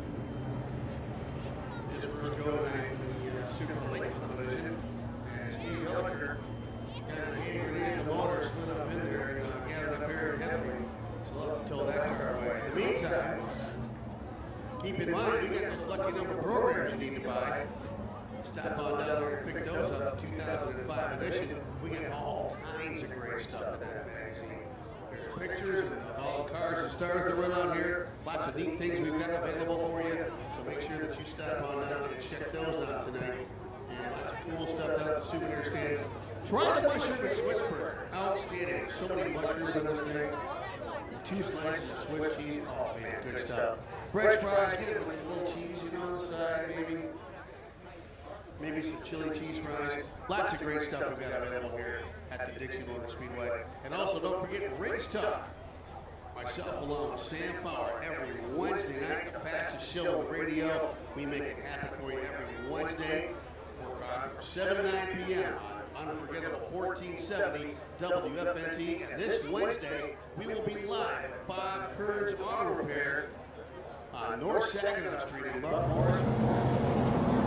His first go tonight in the Super Late Model. And Steve Elliker got a hand grenade in the motor, slid up in there, and got it up Eric Henley. So they'll have to tow that car away. In the meantime, keep in mind, we got those lucky number programs you need to buy. Stop on down there and pick those up, the 2005 edition. We got all kinds of great stuff in that magazine. There's pictures of all the cars and stars that run on here. Lots of neat things we've got available for you. So make sure that you stop on down and check those out tonight. And lots of cool stuff down at the souvenir stand. Try the mushroom at Switzerland. Outstanding. So many mushrooms on this thing. 2 slices of Swiss cheese. Oh man, good stuff. French fries, get it with a little cheese, you know, on the side, maybe some chili cheese fries. Lots of great stuff we've got available here at the Dixie Motor Speedway. And also don't forget Race Talk. Myself along with Sam Fowler every Wednesday night, the fastest show on the radio. We make it happen for you every Wednesday from 7 to 9 p.m. on Unforgettable 1470 WFNT. And this Wednesday, we will be live at Bob Kern's Auto Repair on North Saginaw Street in Love Morris.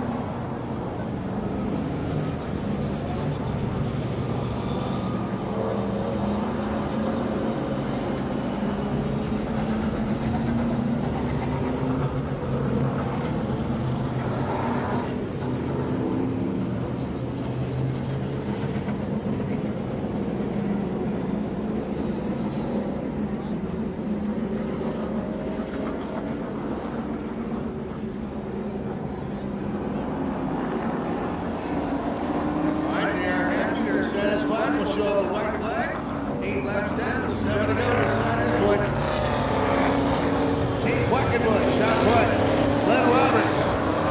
Satisfied, we'll show the white flag. 8 laps down, 7 to go inside this one. Keith Quackenbush, shot put. Glenn Roberts.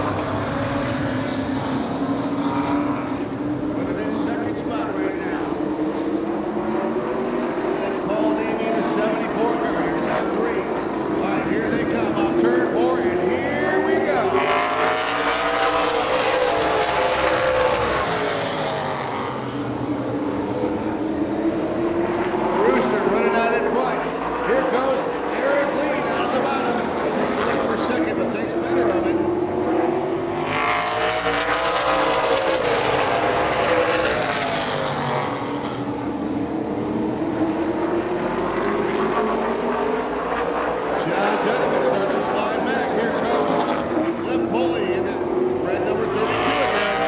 With it in second spot right now. That's Paul Navy in the 74 car here, top 3. All right, here they come off turn 4, and here we go. Here goes Eric Lee down at the bottom. Takes a look for a second, but thinks better of it. John Donovan starts to slide back. Here comes Cliff Pulley in the red number 32 again.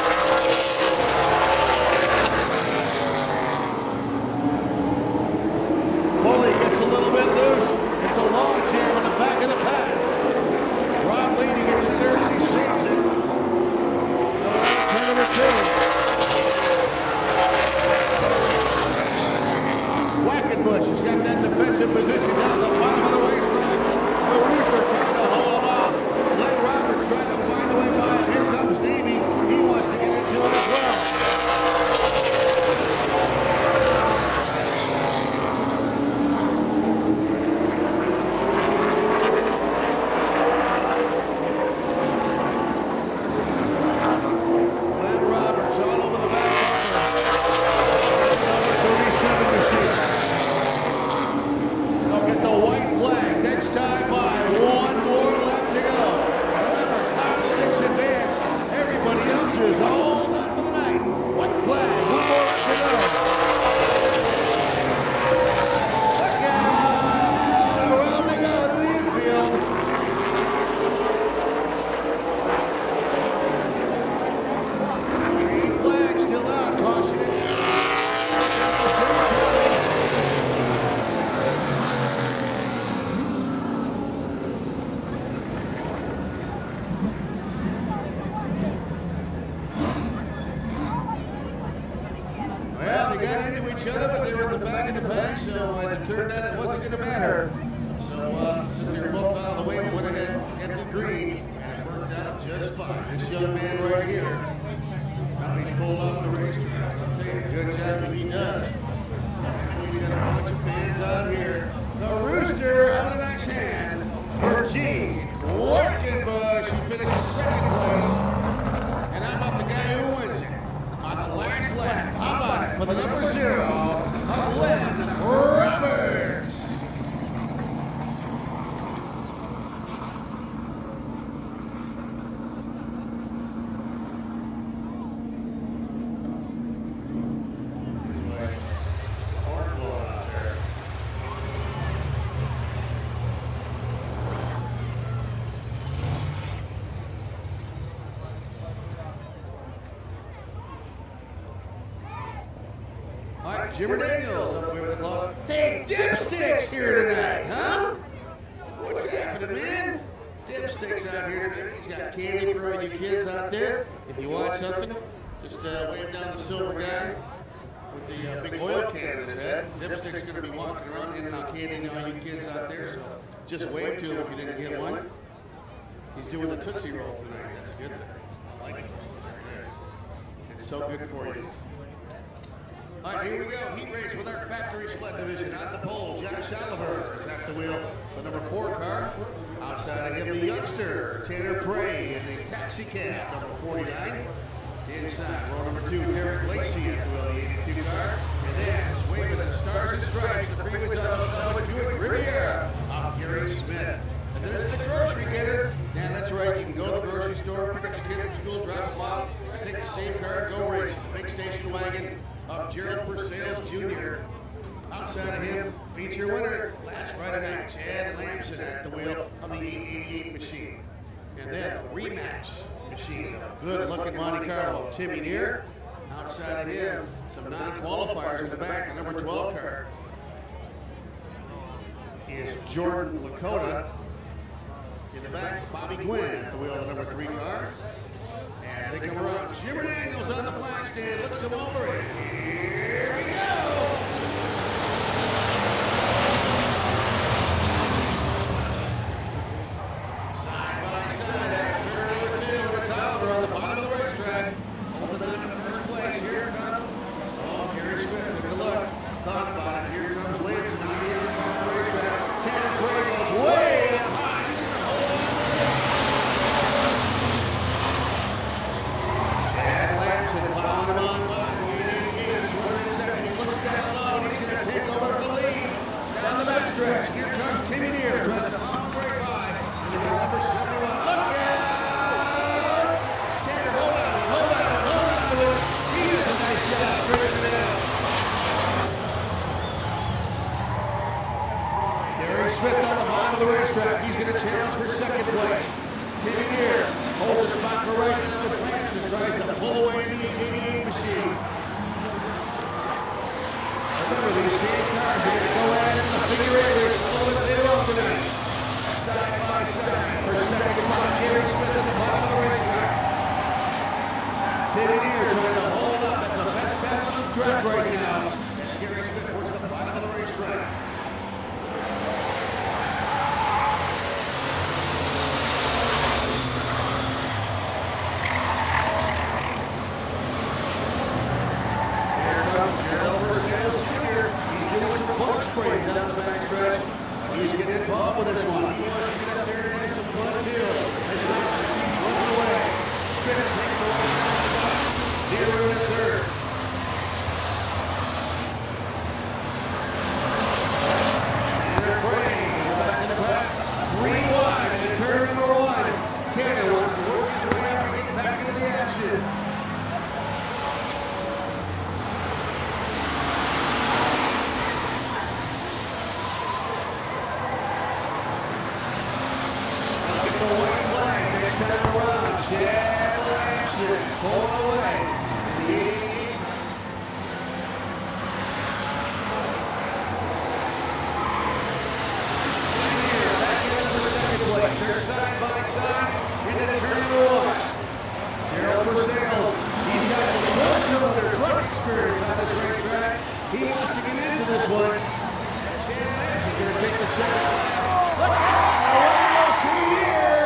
Pulley gets a little bit loose. It's a long jam in the back of the pack. Rob Leedy gets in there and he saves it. Turn number 2. Quackenbush has got that defensive position down the bottom of the racetrack. The Rooster trying to hold him off. Glenn Roberts trying to find a way by him. Here comes Davey. He wants to get into it as well. Each other, but they were in the back of the pack, so as it turned out, it wasn't going to matter. So since they were both out of the way, we went ahead and get to green, and it worked out just fine. This young man right here, now he's pulled off the racetrack. I'll tell you, good job that he does. He's got a bunch of fans out here. The Rooster out of the next hand for Gene Workenbush, who finishes second place. And how about the guy who wins it? On the last lap, how about it for the number 0 of Glenn Roberts? Jimmer Daniels up with the claws. Hey, Dipstick's here tonight, huh? What's happening, man? Dipstick's out here tonight. He's got candy for all you kids out there. If you want something, just wave down the silver guy with the big oil can in his head. Dipstick's going to be walking around handing out candy to all you kids out there, so just wave to him if you didn't get one. He's doing the Tootsie Roll tonight. That's a good thing. I like it. It's so good for you. All right, here we go. Heat race with our Factory Sled division. On the pole, Josh Oliver is at the wheel. The number 4 car. Outside of him, the youngster, Tanner Prey, in the taxi cab, number 49. Inside, row number 2, Derek Lacey at the wheel, the 82 car. And then, waving the stars and stripes, the Freeman's Auto Buick Riviera off Gary Smith. And then it's the grocery getter. Yeah, that's right. You can go to the grocery store, pick up the kids from school, drop them off, take the same car, and go racing. Big station wagon of Gerald Purcell's Jr. Outside of him, feature winner last Friday night, Chad Lamson at the wheel of the 888 machine. And then the Remax machine, a good-looking Monte Carlo, Timmy Neer. Outside of him, some non-qualifiers in the back, the number 12 car is Jordan Lakota. In the back, Bobby Gwynn at the wheel of the number 3 car. As they come around, Jimmer Daniels on the flag stand, looks him over, and here we go! Side by side, at turn number 2, and it's Oliver on the bottom of the racetrack. Holding on to first place, here it comes. Oh, Gary Smith took a look, thought about it, here comes Lamson on the outside of the racetrack. Tanner Craig goes way up high. Following him on by the 88 is running second. He looks down low and he's going to take over the lead down the backstretch. Here comes Timmy Neer trying to follow right by. And you're number 71. Look out! Tanner, hold on to it. He does a nice job straightening it out. Gary Smith on the bottom of the racetrack. He's going to challenge for second place. Timmy Neer holds a spot for right now as Lamson tries to pull away the 88 machine. Remember, these same cars are going to go at it in the figure 8 race a little bit later on tonight. Side by side for second spot, Gary Smith at the bottom of the racetrack. Timmy Neer trying to hold up. That's the best battle on the track right now. As Gary Smith towards the bottom of the racetrack. Spray down the backstretch. He's getting involved with this one. He wants to get up there and have some fun too. As Lamson keeps running away. Smith takes over the spot. Neer in third. Tanner Craig in the back of the pack. 3 wide in turn number 1. Tanner wants to work his way up and get back into the action. Chad Lamson pulling away. The 88. Back in for second place. They're side by side in the turn number 1. Gerald Purcell, he's got some of their truck experience on this racetrack. He wants to get into this one. Chad Lamson's going to take the chance. Look out! Away goes to the year.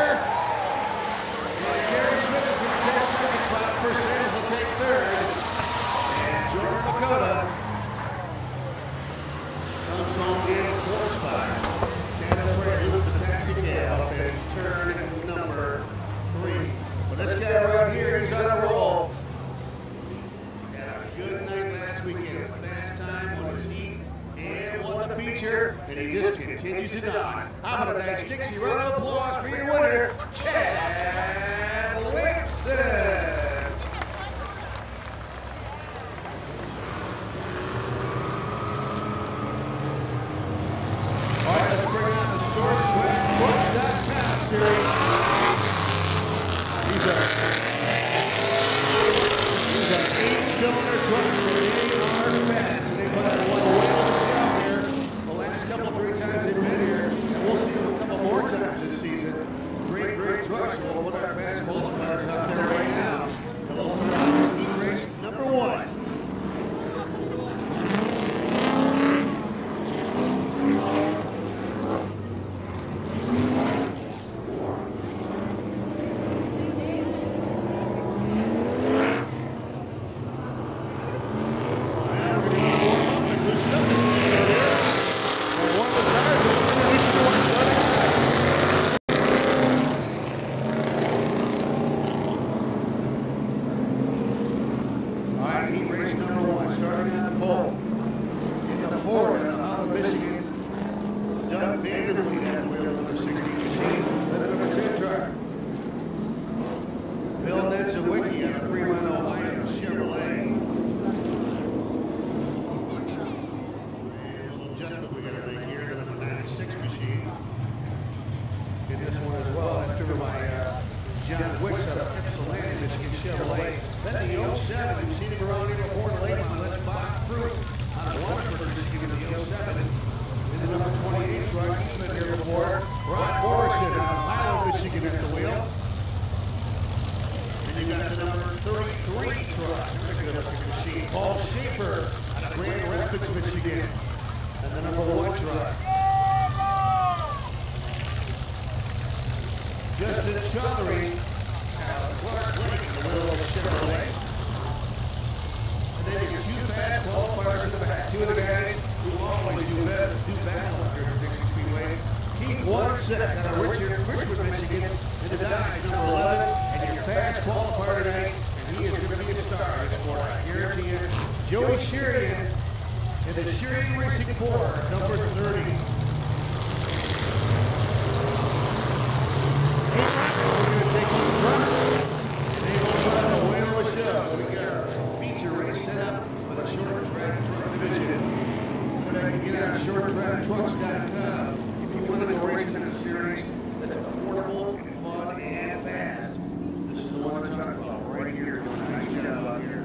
Purcell will take third, and Jordan Lakota comes home in 4th spot. Tanner Prey with the taxi cab up in turn But this guy right here, he's on a roll. Had a good night last weekend. Fast time, won his heat, and won the feature. And he just continues it on. How about a nice Dixie round of applause for your winner, Chad Lipson. All right, let's bring out the short track Trucks.com series. These are 8-cylinder trucks, and they are fast. And they put out one whale shell here the last couple, 3 times they've been here. And we'll see them a couple more times this season. Great, great trucks. And we'll put our fast qualifiers out there right now. And we'll start out with heat race number 1. Trucks.com. If you want to go racing in a series that's affordable, fun, and fast, this is the one I'm talking about right here. Doing a nice job out here.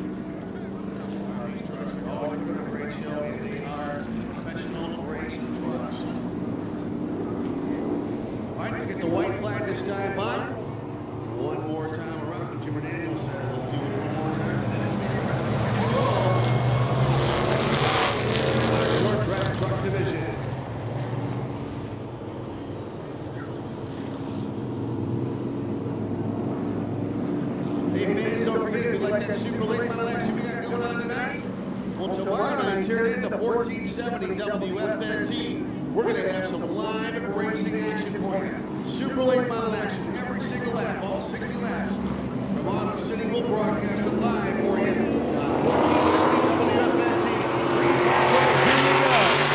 These trucks are always putting a great show, and they are professional racing trucks. All right, look at the white flag this time, Bob. One more time around. Jim Daniel says, let's do it one more time. Short track truck division. Hey fans, don't forget if you like that super late model action we got going on tonight. Well, tomorrow night, tune in to 1470 WFNT. We're going to have some live racing action for you. Super late model action every single lap, all 60 laps. From Auto City, we'll broadcast it live for you on 1470 WFNT. Here we go.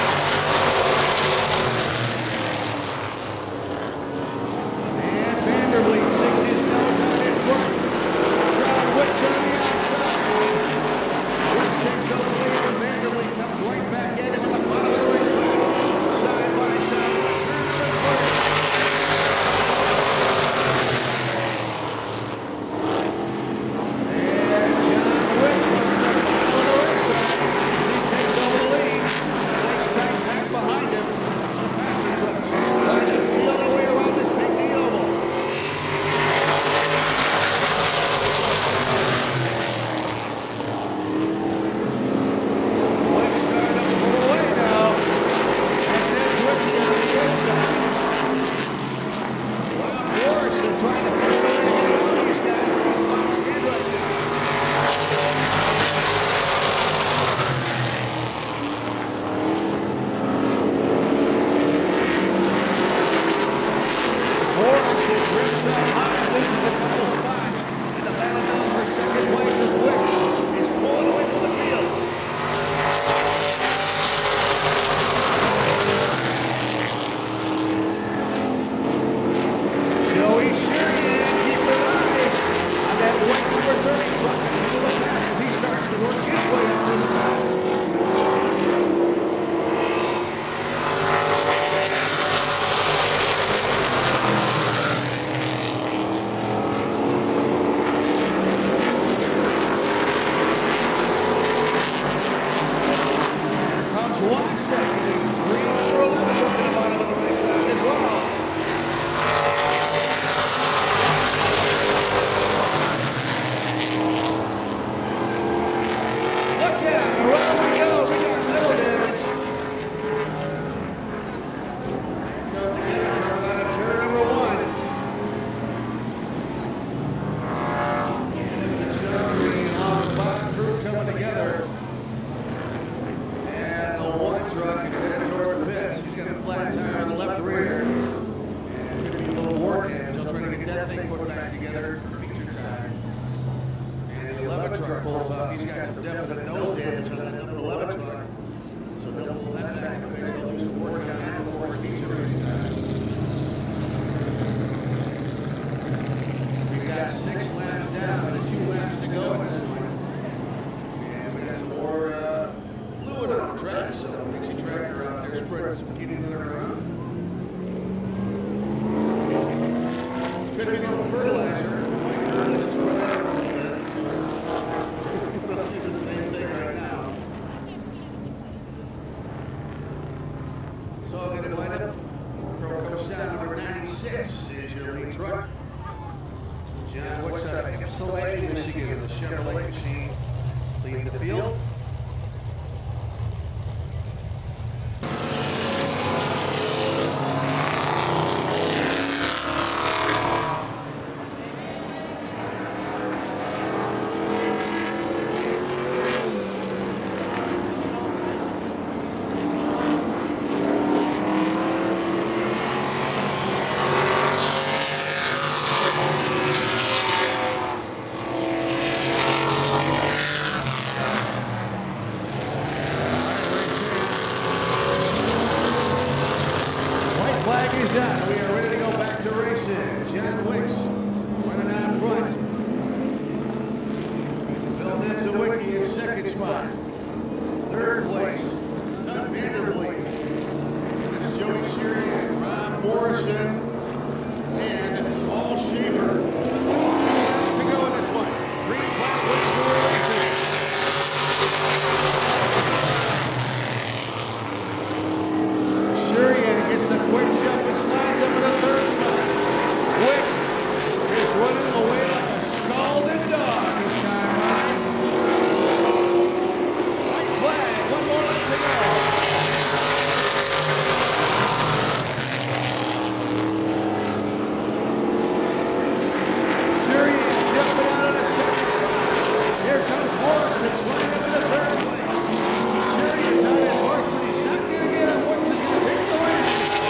And Vanderbilt sticks his nose out in front. John Wicks on the outside. Wicks takes over the lead, and Vanderbilt comes right back at him on the bottom of the racetrack. Side by side, turn to the corner. And John Wicks that thing put back together, feature time. And the 11 truck pulls off. He's got some definite nose damage on that number 11 truck. So he'll pull that back and fix. He'll do some work on that before his feature race time. We've got 6 laps down and 2 laps to go at this point. And we got some more fluid on the track, so Dixie tractor out there spreading some getting it around. Could be a little fertilizer. Let's just spread that a little bit. So we'll do the same thing right now. So I'm going to wind up. Proco sound number 96 is your lead truck. John Wicks out of Ypsilanti, Michigan, the Chevrolet machine leading the field. We are ready to go back to racing. John Wicks running out front. Bill Nensawicki in second spot. Third place, Doug Vandervliet. And it's Joey Sherian, Rob Morrison, and Paul Shaver. 2 laps to go in this one. Green flag wins for racing. Sherian gets the quick jump and slides up in the third spot. Wicks is running away like a scalded dog this time around. White flag, 1 more lap to go. Sherian jumping out of the second spot. Here comes Morrison sliding up in the third place. Sherian's on his horse, but he's not going to get him. Wicks is going to take the win.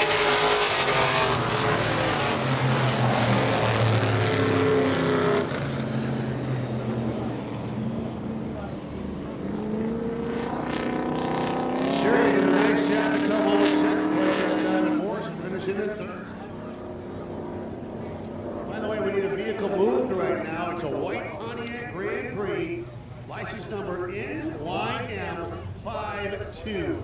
Sherian did a nice job to come home in second place that time, and Morrison finishing in third. By the way, we need a vehicle moved right now. It's a white Pontiac Grand Prix, license number NYM52.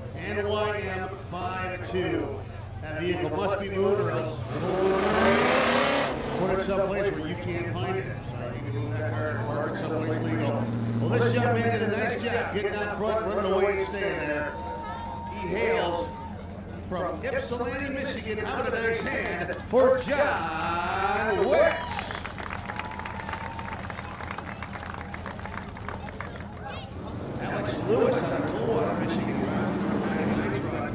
NYM52. That vehicle must be moved or else put it someplace where you can't find it. So you can move that car and park it someplace legal. Well, this young man did a nice job getting out front, running away and staying there. He hails from Ypsilanti, Michigan, out of a nice hand for John Wicks. Alex Lewis out of Coldwater, Michigan, drives the number 99 truck.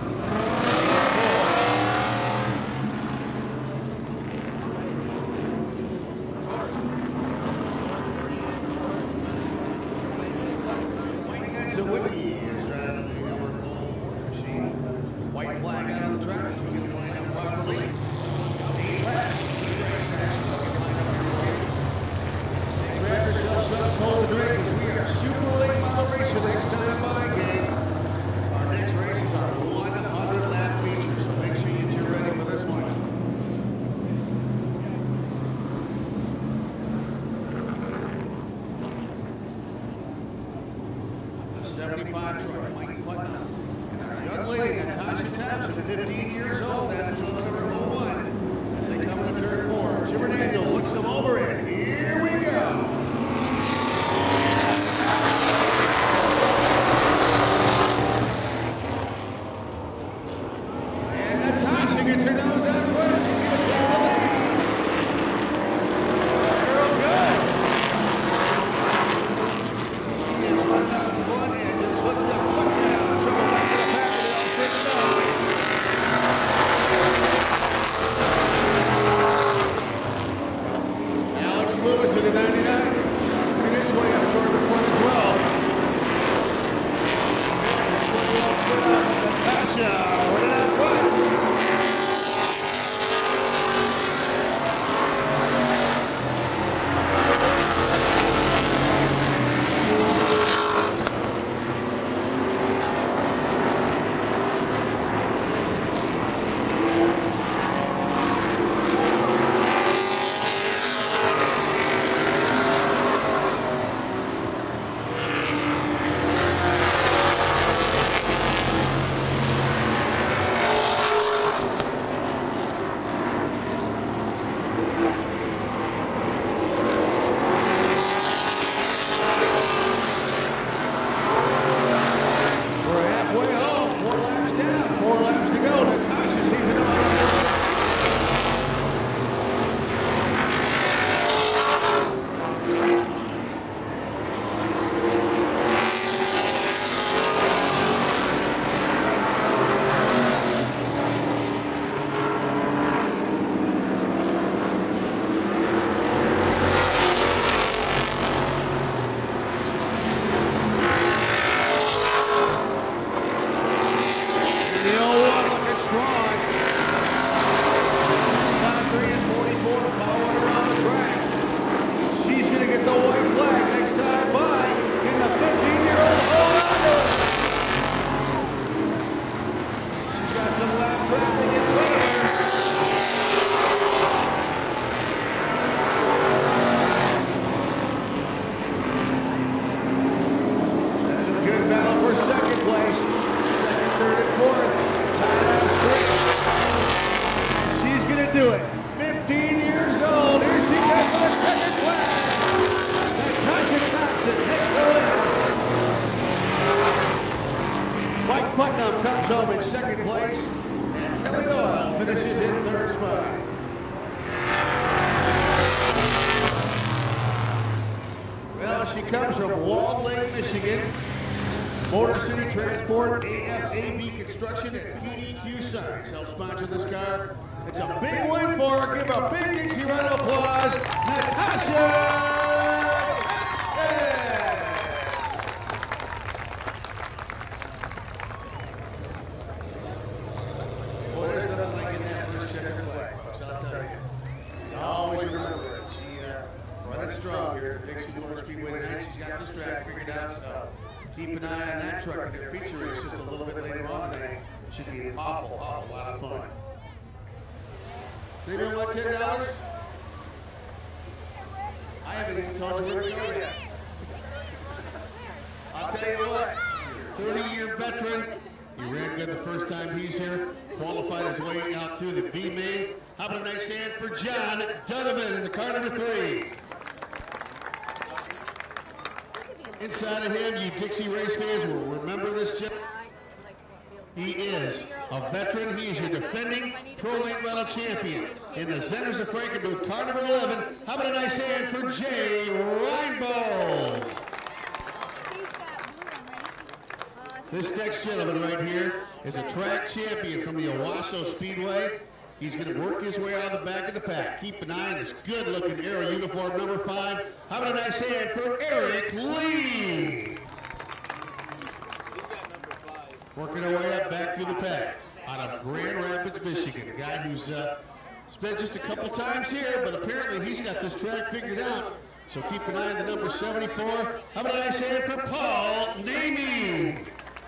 Mike Nensawicki is driving the number 04 machine. White flag out on the track as we get lined up properly. 8 laps. Grab yourselves up, cold drink. We are super late model racing next time by game. Our next races are 100 lap features, so make sure you get ready for this one. The 75 truck, Mike Putnam. And our young lady, Natasha Thompson, 15 years old, at the number 01. As they come into turn 4. Jimmer Daniels looks them over in. Here we go. And Natasha gets her nose out front and she's going to take the lead. Girl, good. She is running out front and just hooked up. Look down. Triple back to the pack and they'll take it down. Alex Lewis in the 99. Working his way up toward the front as well. It's pretty well split up. Natasha running out front. spot. Well, she comes from Walled Lake, Michigan. Motor City Transport, AFAB Construction, and PDQ Signs help sponsor this car. It's a big win for her. Give a big Dixie round of applause, Natasha. Boy, there's nothing like getting that first checkered flag, folks, I'll tell you. Always remember it. She running strong here at Dixie Motor Speedway tonight. She's got this track figured out, so keep an eye on that truck in their feature race just a little bit later on tonight. Should be an awful lot of fun. They know what, $10? I haven't even told you where to go yet. I'll tell you what, 30-year veteran. He ran good the first time he's here. Qualified his way out through the B main. How about a nice hand for John Donovan in the car number 3. Inside of him, you Dixie race fans will remember this gentleman. He is a veteran. He is your defending Pro Late Model champion in the Zenders of Frankenmuth, car number 11. How about a nice hand for Jay Reinbold? This next gentleman right here is a track champion from the Owasso Speedway. He's going to work his way out of the back of the pack. Keep an eye on this good-looking Aero uniform number 5. How about a nice hand for Eric Lee? Working our way up back through the pack out of Grand Rapids, Michigan. A guy who's spent just a couple times here, but apparently he's got this track figured out. So keep an eye on the number 74. How about a nice hand for Paul Namey?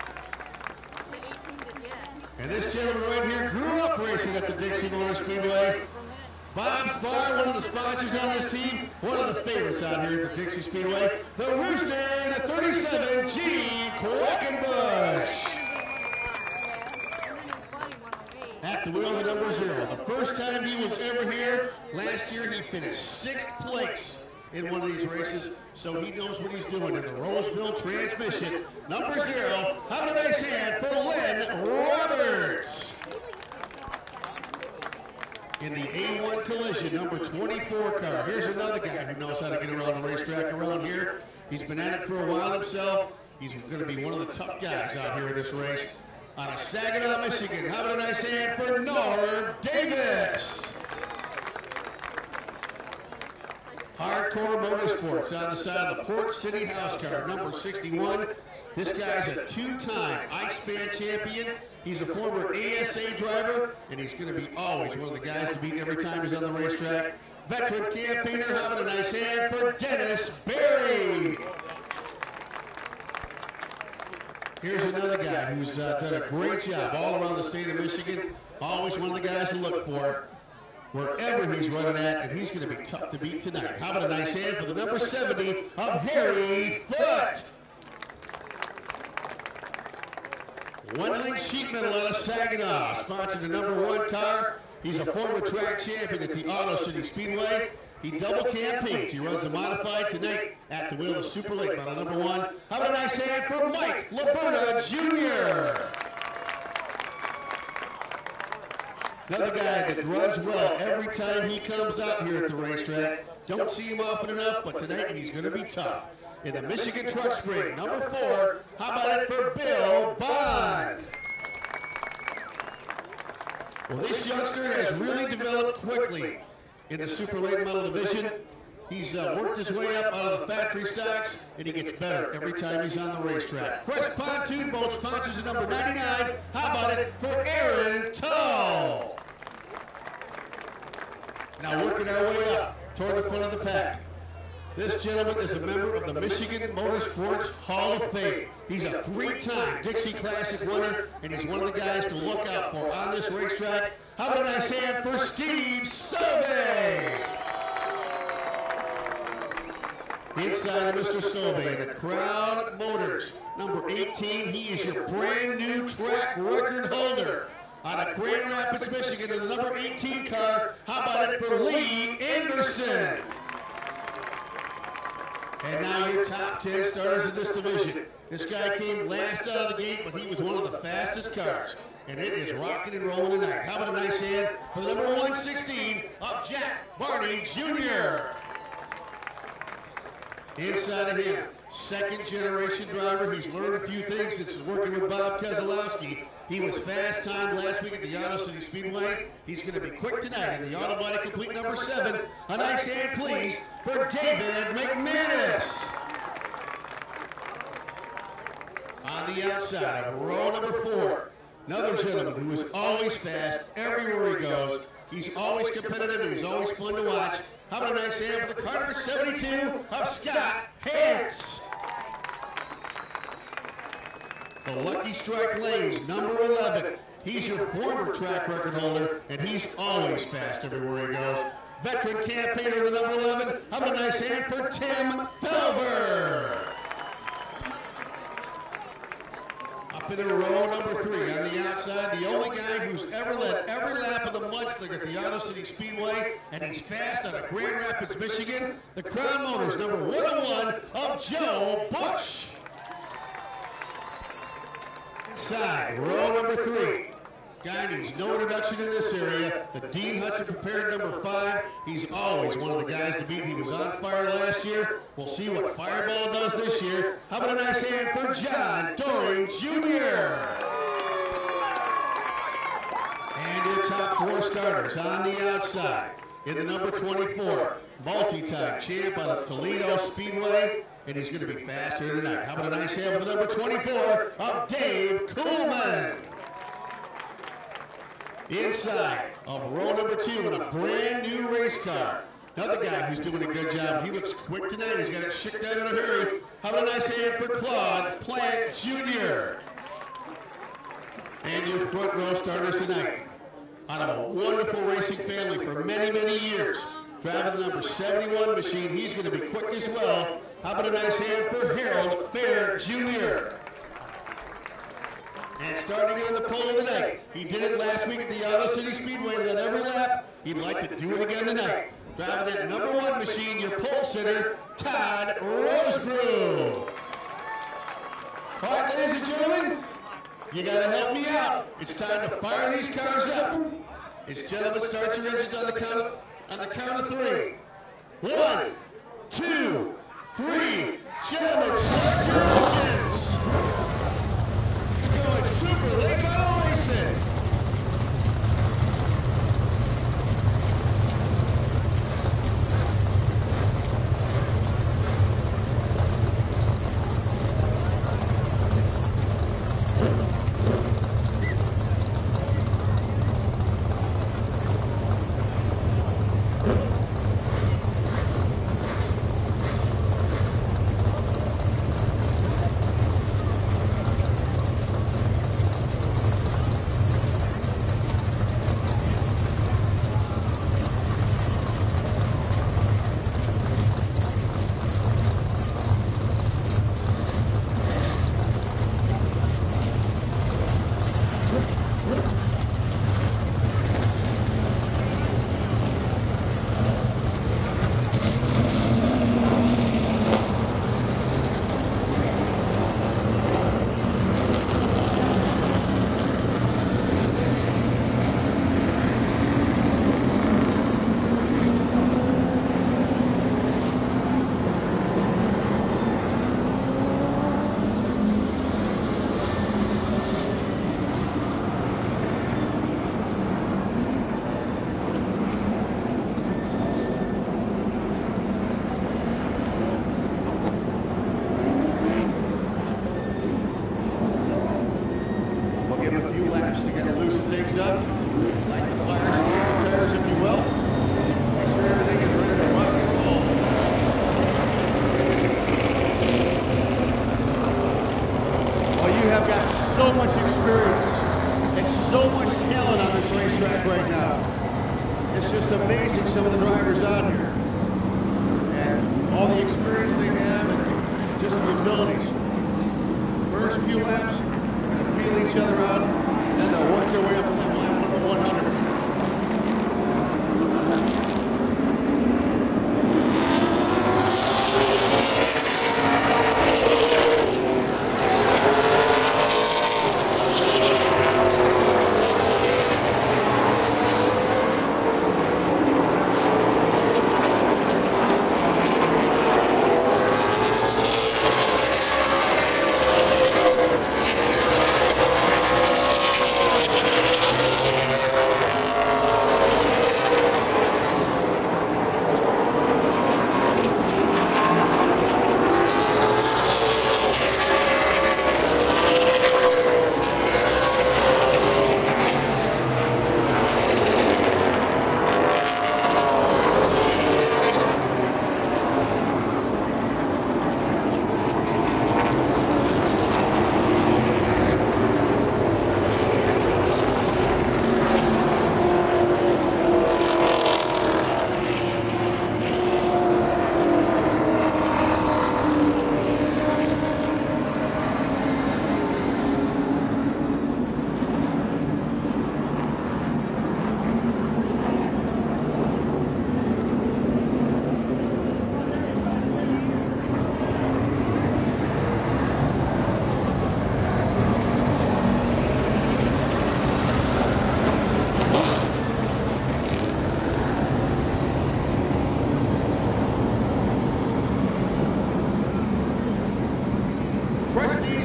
And this gentleman right here grew up racing at the Dixie Motor Speedway. Bob's Bar, one of the sponsors on this team, one of the favorites out here at the Dixie Speedway. The Rooster, the 37, G. Quackenbush. At the wheel, the number 0. The first time he was ever here, last year he finished 6th place in one of these races, so he knows what he's doing in the Roseville transmission. Number 0, how about a nice hand for Lynn Roberts? In the A1 Collision, number 24 car. Here's another guy who knows how to get around the racetrack around here. He's been at it for a while himself. He's going to be one of the tough guys out here in this race. Out of Saginaw, Michigan, how about a nice hand for Norm Davis? Hardcore Motorsports on the side of the Port City House car, number 61. This guy's a 2-time Ice Band champion. He's a former ASA driver, and he's going to be always one of the guys to beat every time he's on the racetrack. Veteran campaigner, how about a nice hand for Dennis Berry? Here's another guy who's done a great job all around the state of Michigan. Always one of the guys to look for wherever he's running at, and he's going to be tough to beat tonight. How about a nice hand for the number 70 of Harry Foote? One-link sheet metal out of Saginaw, sponsored the number 1 car. He's a former track champion at the Auto City Speedway. He double campaigns. He runs a modified tonight at the wheel of Super Late Model number 1. How about a nice hand for Mike Laberta Jr.? Another guy that runs well every time he comes out here at the racetrack. Don't see him often enough, but tonight he's going to be tough. In the Michigan Truck Spring, number 4, how about it for Bill Bond? Well, this youngster has really developed quickly in the Super Late Model division. He's worked his way up out of the factory stocks, and he gets better every time he's on the racetrack. Crest Pontoon Boat sponsors the number 99. How about it for Aaron Tull? Now working our way up toward the front of the pack. This gentleman is a member of the Michigan Motorsports Hall of Fame. He's a 3-time Dixie Classic winner, and he's one of the guys to look out for on this racetrack. How about a nice hand for Steve Sauve? Inside of Mr. Sauve, the Crown Motors, number 18. He is your brand new track record holder. Out of Grand Rapids, Michigan, in the number 18 car. How about it for Lee Anderson? And now your top 10 starters in this division. This guy came last out of the gate, but he was one of the fastest cars. And it is rocking and rolling tonight. How about a nice hand for the number 116 of Jack Barney Jr. Inside of him, second generation driver. He's learned a few things since working with Bob Keselowski. He was fast timed last week at the Auto City Speedway. He's going to be quick tonight in the Auto Body Complete number 7. A nice hand, please, for David McManus. On the outside of row number 4, another gentleman who is always fast everywhere he goes. He's always competitive and he's always fun to watch. How about a nice hand for the car number 72 of Scott Hance. The Lucky Strike Lanes, number 11. He's your former track record holder, and he's always fast everywhere he goes. Veteran campaigner, the number 11. How about a nice hand for Tim Felber? Up in row number 3 on the outside, the only guy who's ever led every lap of the Mudslingger at the Auto City Speedway, and he's fast out of Grand Rapids, Michigan. The Crown Motors, number 101 of Joe Bush. Inside, row number 3. Guy needs no introduction in this area. The Dean Hudson prepared number 5. He's always one of the guys to beat. He was on fire last year. We'll see what Fireball does this year. How about a nice hand for John Doring Jr. And your top 4 starters on the outside. In the number 24, multi-time champ out of Toledo Speedway. And he's going to be faster tonight. How about a nice hand for the number 24 of Dave Kuhlman. Inside of row number 2 in a brand new race car. Another guy who's doing a good job. He looks quick tonight. He's got it shipped out in a hurry. How about a nice hand for Claude Plant Jr. And your front row starters tonight. Out of a wonderful racing family for many, many years. Driving the number 71 machine. He's going to be quick as well. How about a nice hand for Harold Fair Jr. And starting on the pole tonight, he did it last week at the Auto City Speedway, led every lap. He'd like to do it again tonight. Driving that number 1 machine, your pole sitter, Todd Rosebrew. All right, ladies and gentlemen, you got to help me out. It's time to fire these cars up. It's gentlemen, start your engines on the count of 3. 1, 2, 3. Gentlemen, start your engines. Going super late model racing. So much experience and so much talent on this racetrack right now. It's just amazing, some of the drivers out here. And all the experience they have and just the abilities. First few laps, they're going to feel each other out, and then they'll work their way up to that lap number 100.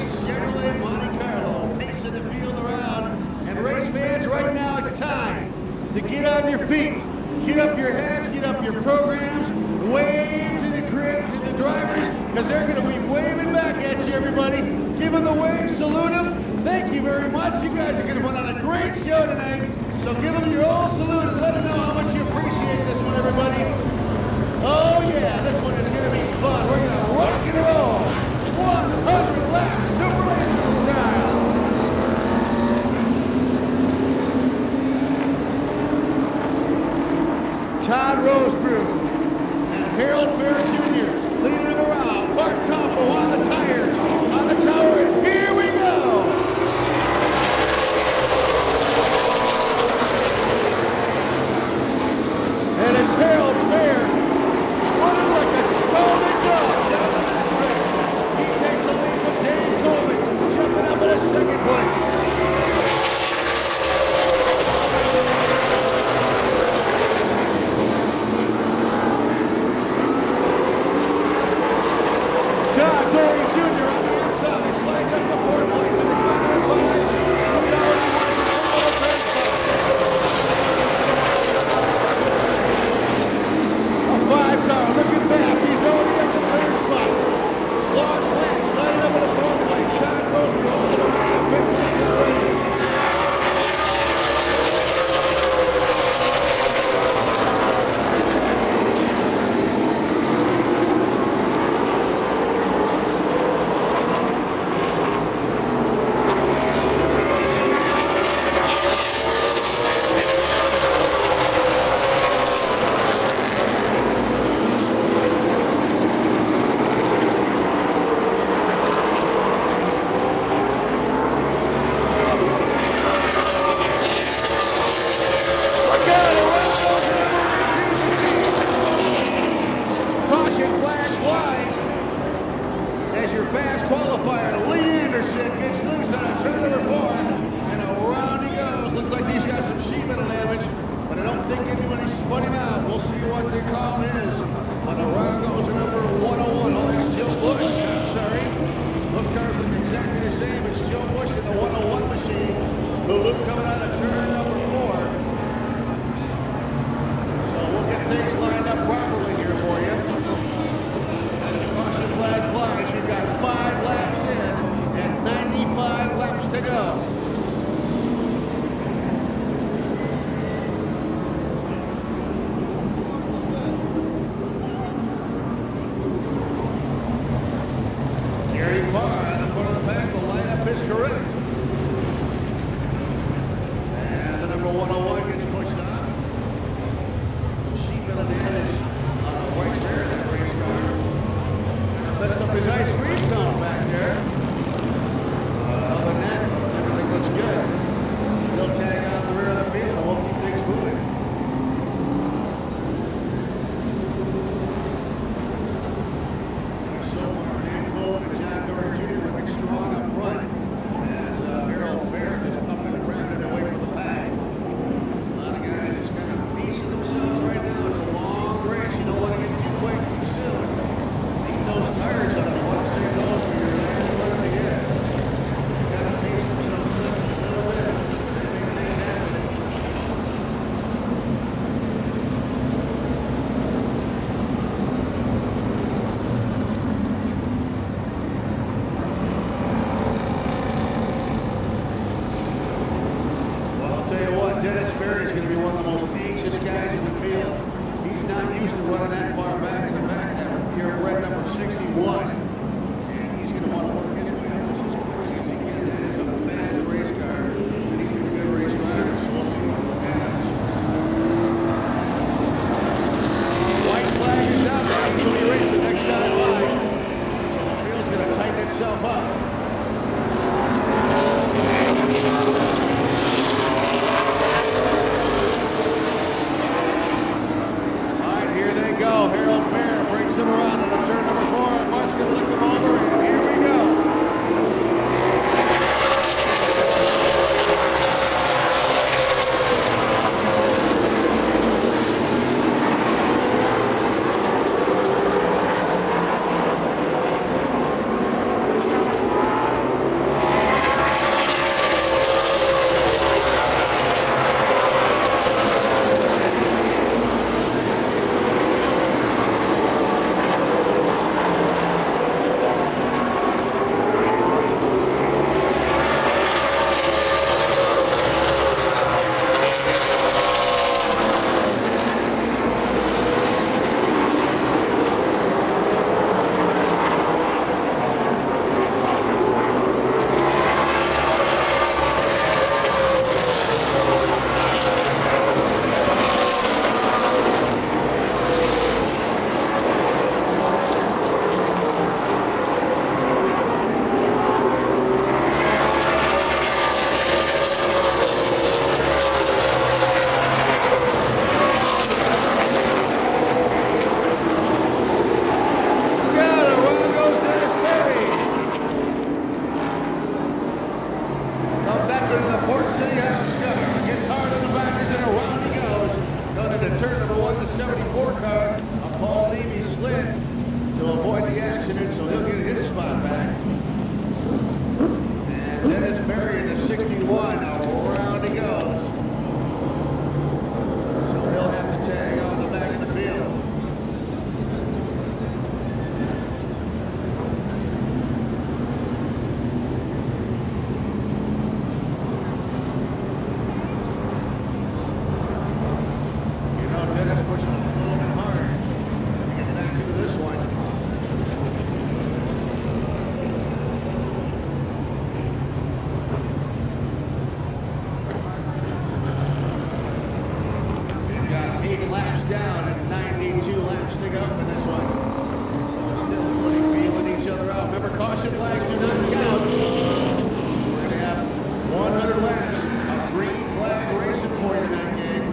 Chevrolet Monte Carlo pacing the field around. And race fans, right now it's time to get on your feet. Get up your hats, get up your programs, wave to the drivers, because they're going to be waving back at you, everybody. Give them the wave, salute them. Thank you very much. You guys are going to put on a great show tonight. So give them your old salute and let them know how much you appreciate this one, everybody. Oh yeah, this one is going to be fun. We're going to rock and roll. 100 laps, Super Late Model style. Todd Rosebrew and Harold Fair Jr. leading them around. Bart Compo on the tires, on the tower, and here we go. And it's Harold Fair running like a scalded dog down the back stretch. He takes the lead with Dave Coleman jumping up in a second place. John Dory Jr. on the inside slides up to fourth place in the corner of 5. He already wants his little turn spot. A 5 car looking fast. He's already up to third spot. Claude Plant sliding up into fourth place. Todd Rosebrew all the way to fifth place already. Flynn to avoid the accident, so he'll get his spot back. And then it's Barry in the 61. Around he goes. So he'll have to tag on the back of the field. Down and 92 laps to go in this one. So still really feeling each other out. Remember, caution flags do not count. We're going to have 100 laps of green flag racing for you tonight, gang.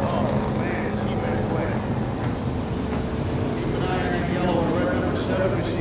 Machine.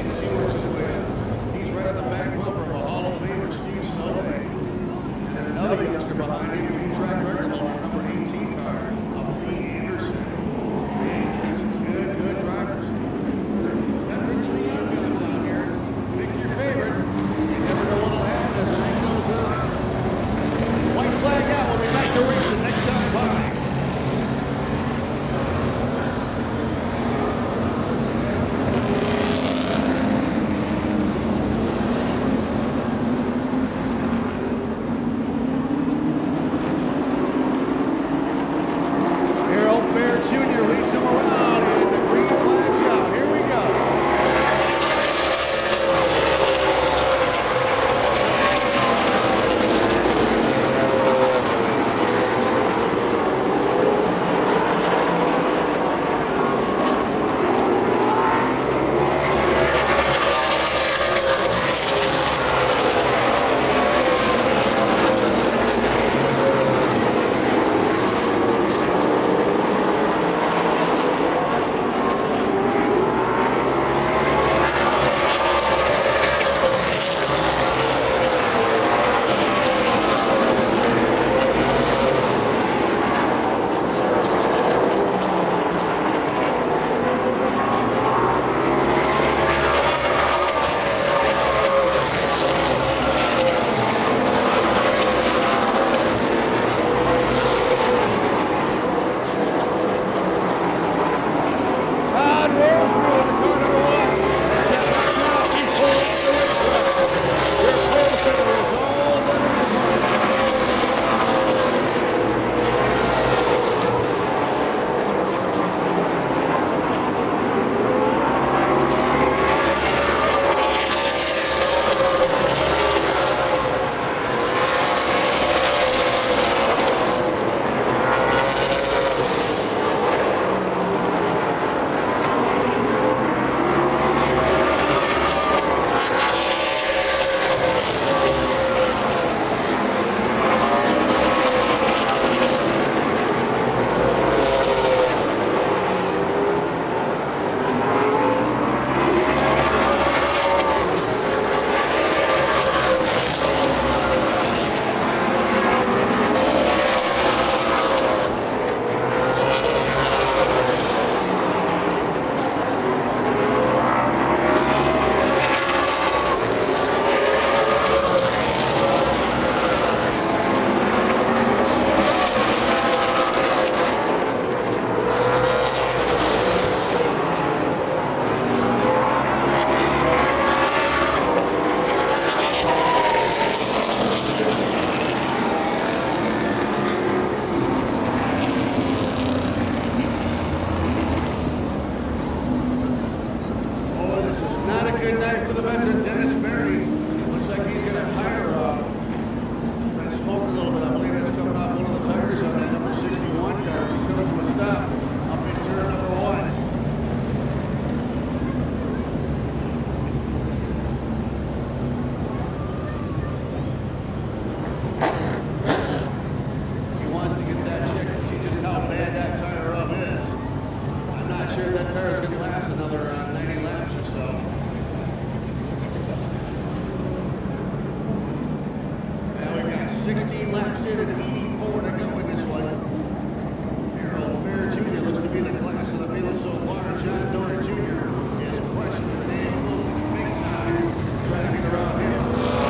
16 laps in and 84 to go in this one. Harold Fair Jr. looks to be the class of the field so far. John Doran Jr. is pressuring the name big time, driving around him.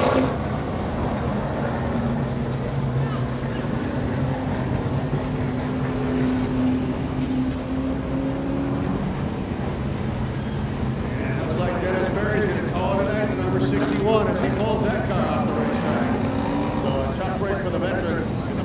And looks like Dennis Berry's going to call it tonight, the number 61, as he pulls that car off the racetrack. So a tough break for the veteran.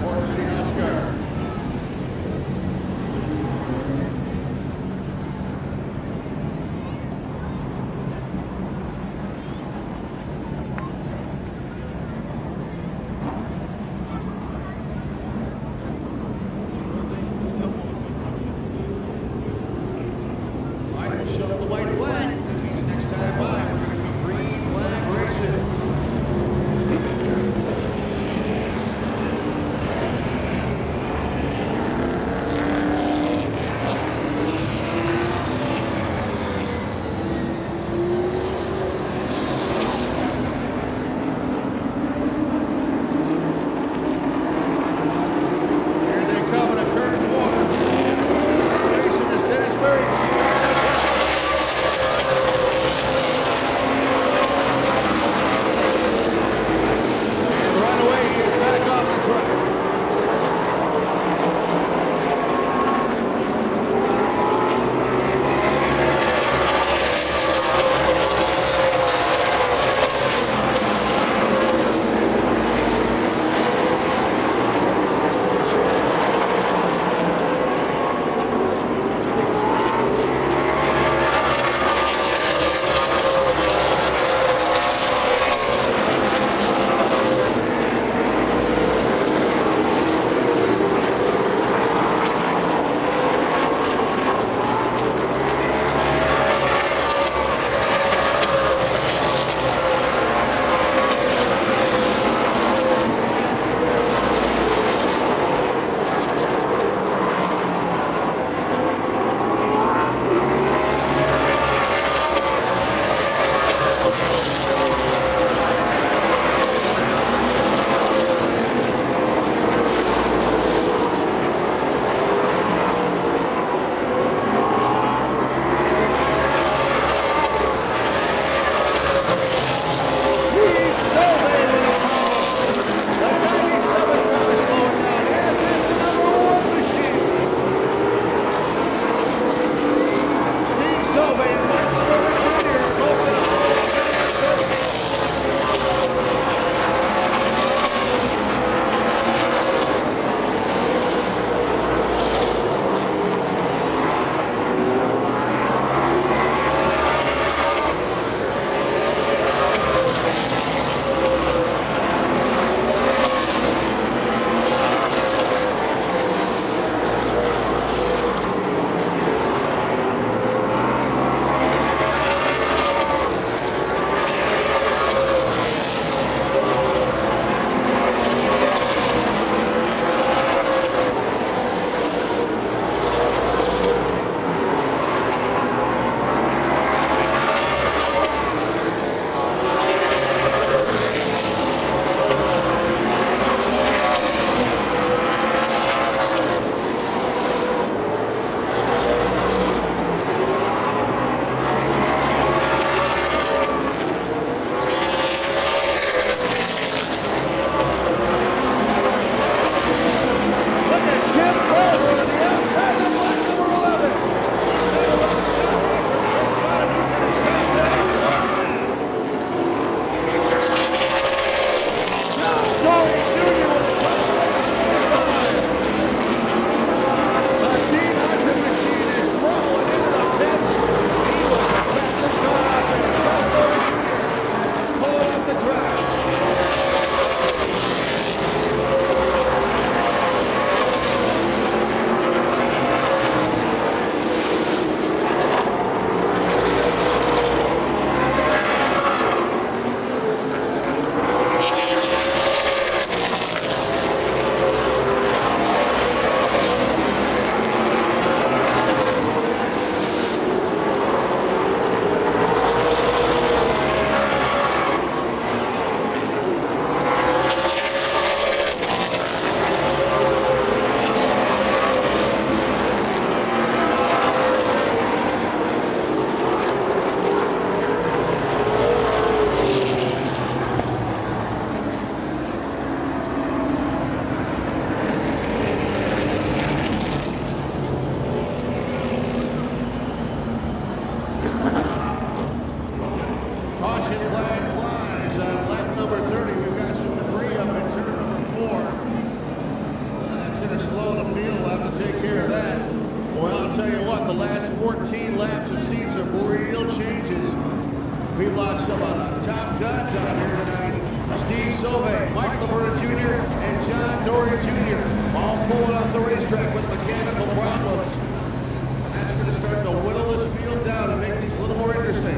take care of that. Well, I'll tell you what, the last 14 laps have seen some real changes. We've lost some top guns out here tonight. Steve Sauve, Mike Laverna Jr., and John Dory Jr. all pulling off the racetrack with mechanical problems. And that's going to start to whittle this field down and make these a little more interesting.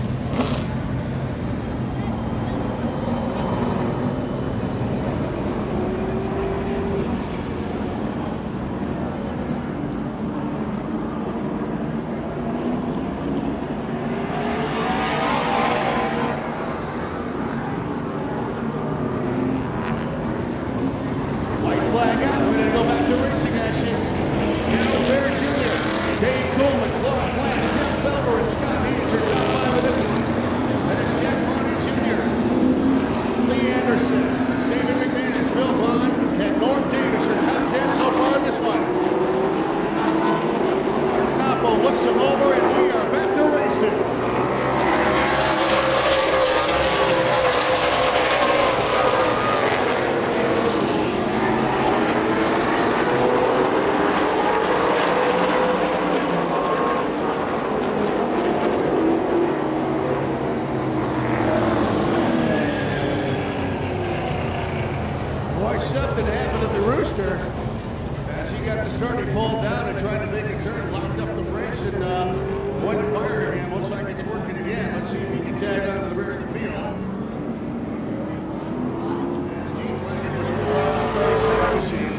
Something happened at the Rooster as he got the start. He pulled down and tried to make a turn, locked up the brakes, and wouldn't fire again. Looks like it's working again. Let's see if he can tag out to the rear of the field. As Gene Blanket was more off the 37 machine.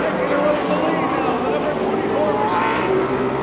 Making her up the lead now, the number 24 machine.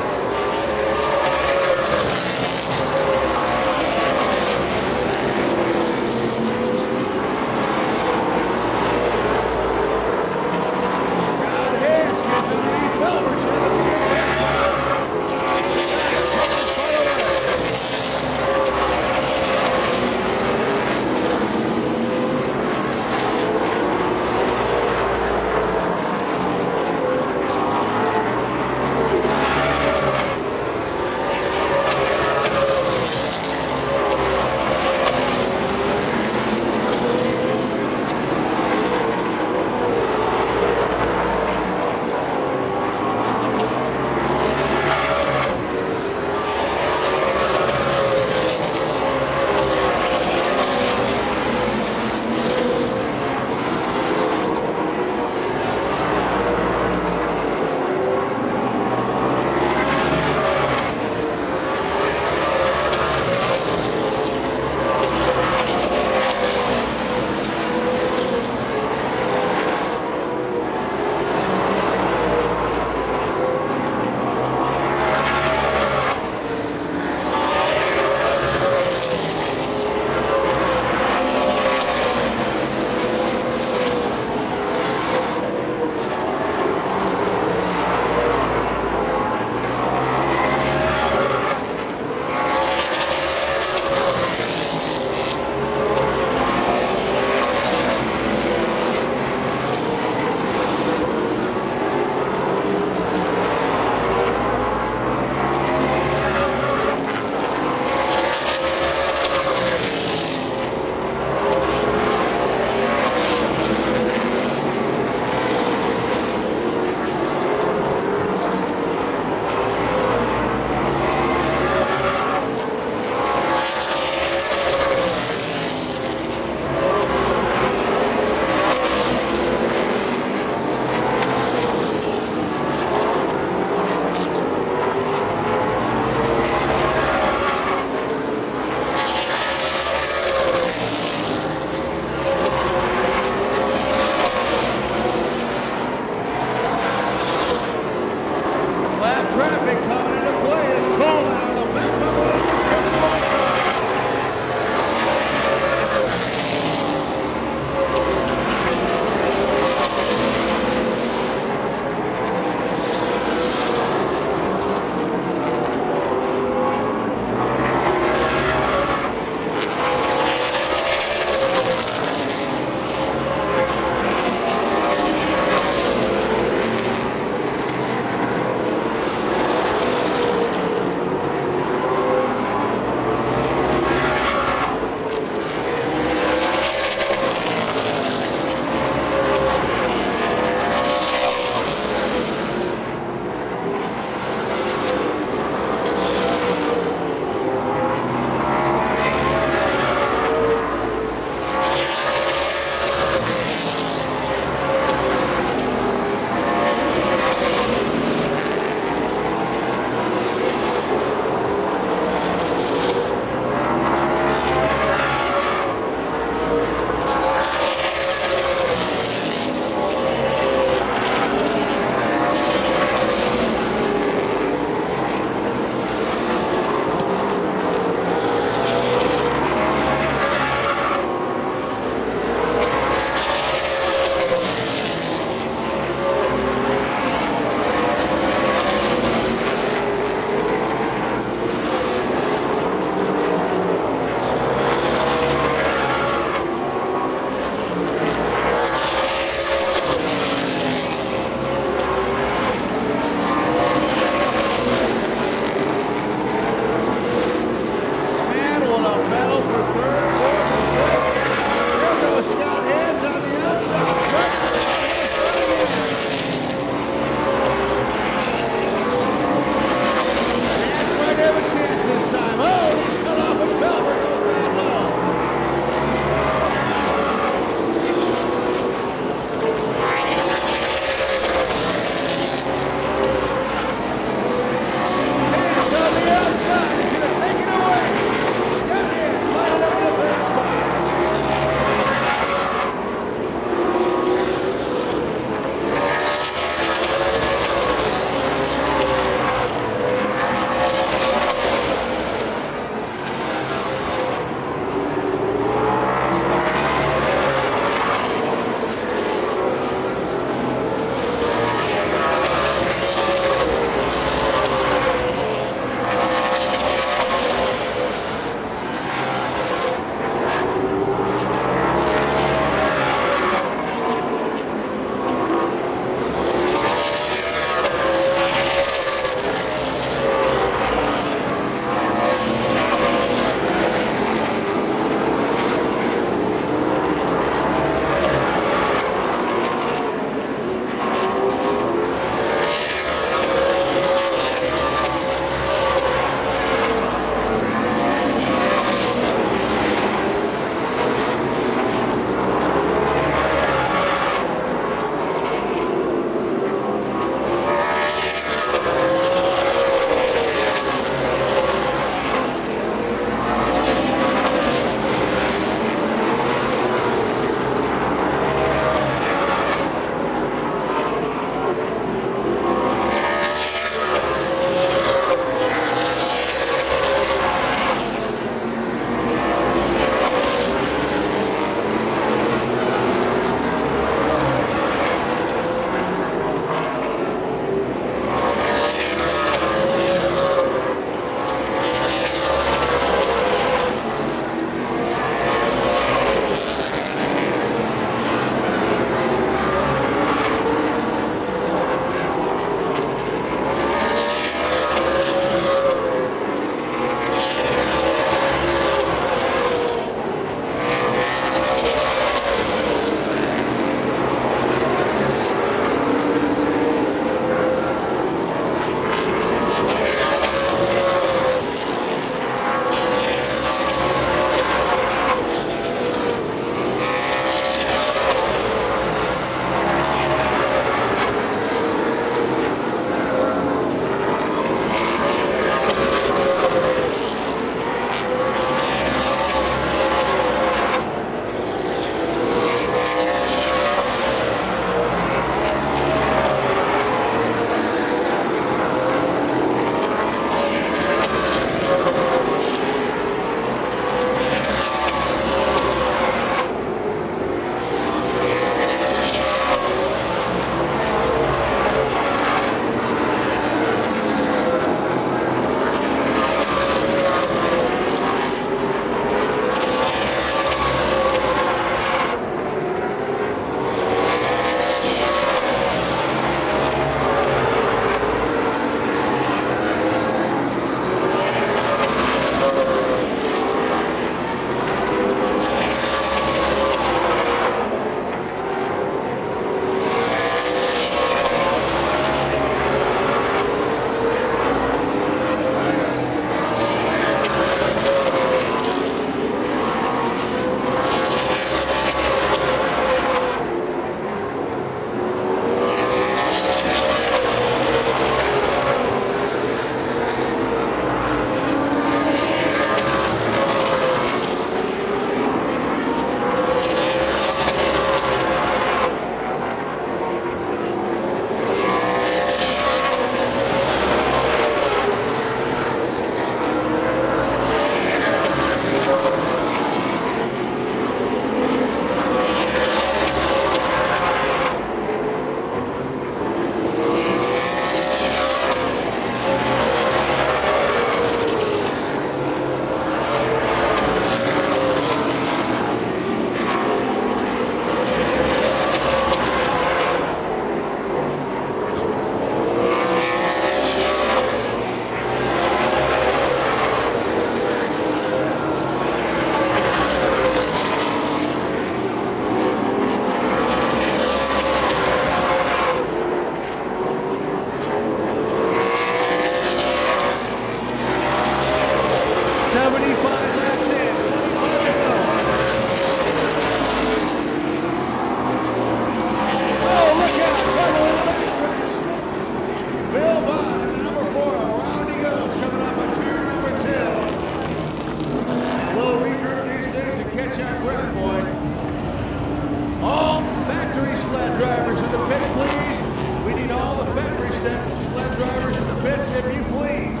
sled drivers in the pits, please. We need all the factory sled drivers in the pits, if you please.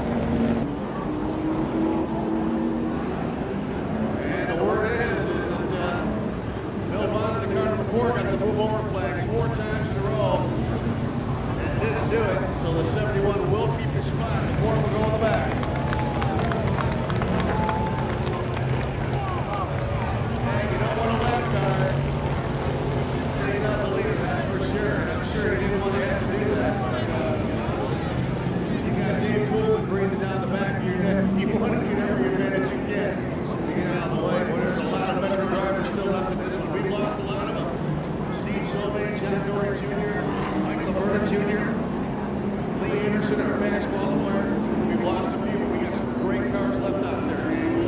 And the word is that Bill Bond in the car number 4 got the move over flag 4 times in a row and didn't do it. So the 71 will keep his spot. The 4 will go in the back. And you don't want a lap car. So you're not the leader, that's for sure. And I'm sure you didn't want to have to do that. But you got Dave Cool breathing down the back of your neck. You want to get every advantage you can to get out of the way. But there's a lot of veteran drivers still left in this one. We've lost a lot of them. Steve Sylvain, John Dory Jr., Michael Alberta Jr., Lee Anderson, our fast qualifier. We've lost a few, but we got some great cars left out there.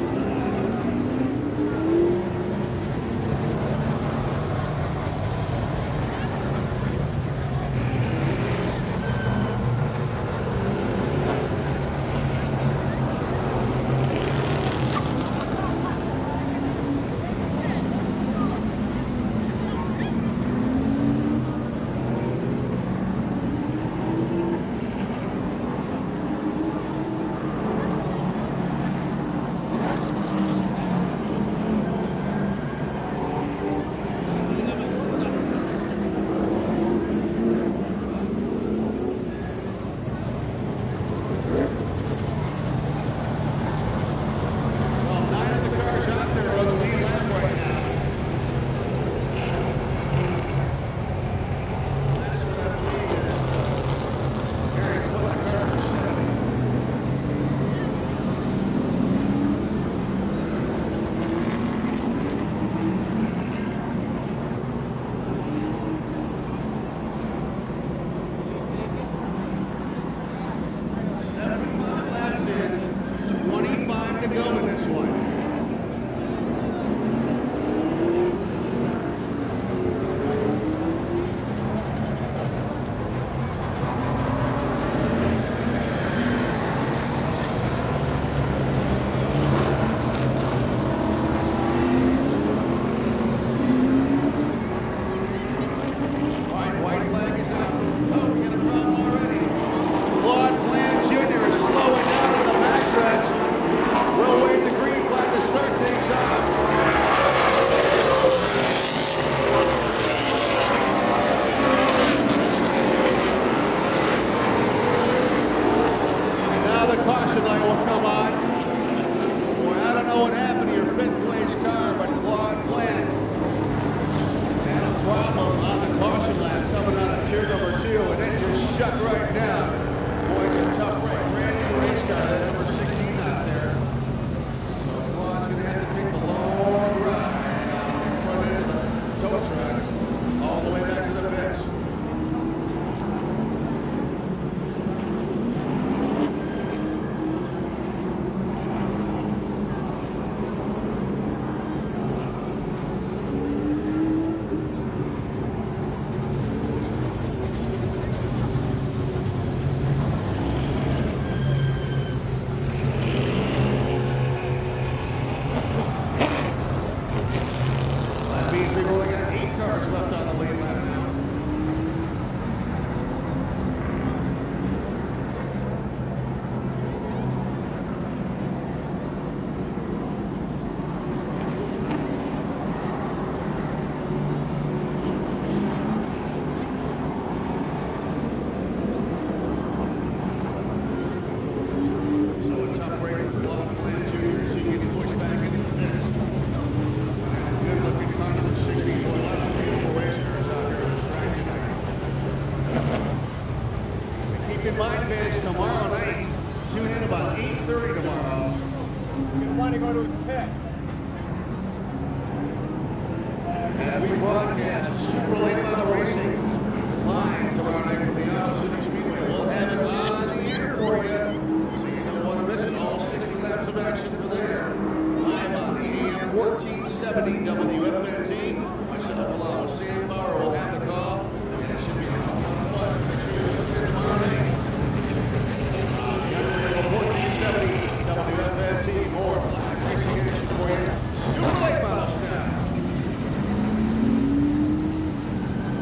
As we broadcast Super Late Model Racing live tomorrow night from the Outlaw Super Speedway. We'll have it on the air for you, so you don't want to miss it. All 60 laps of action for there. Live on the AM 1470 WFNT. Myself along with Sam Power will have the call, and it should be a lot of fun. Make sure you listen to it tomorrow night. 1470 WFNT. More black racing action for you. Super Late Model style.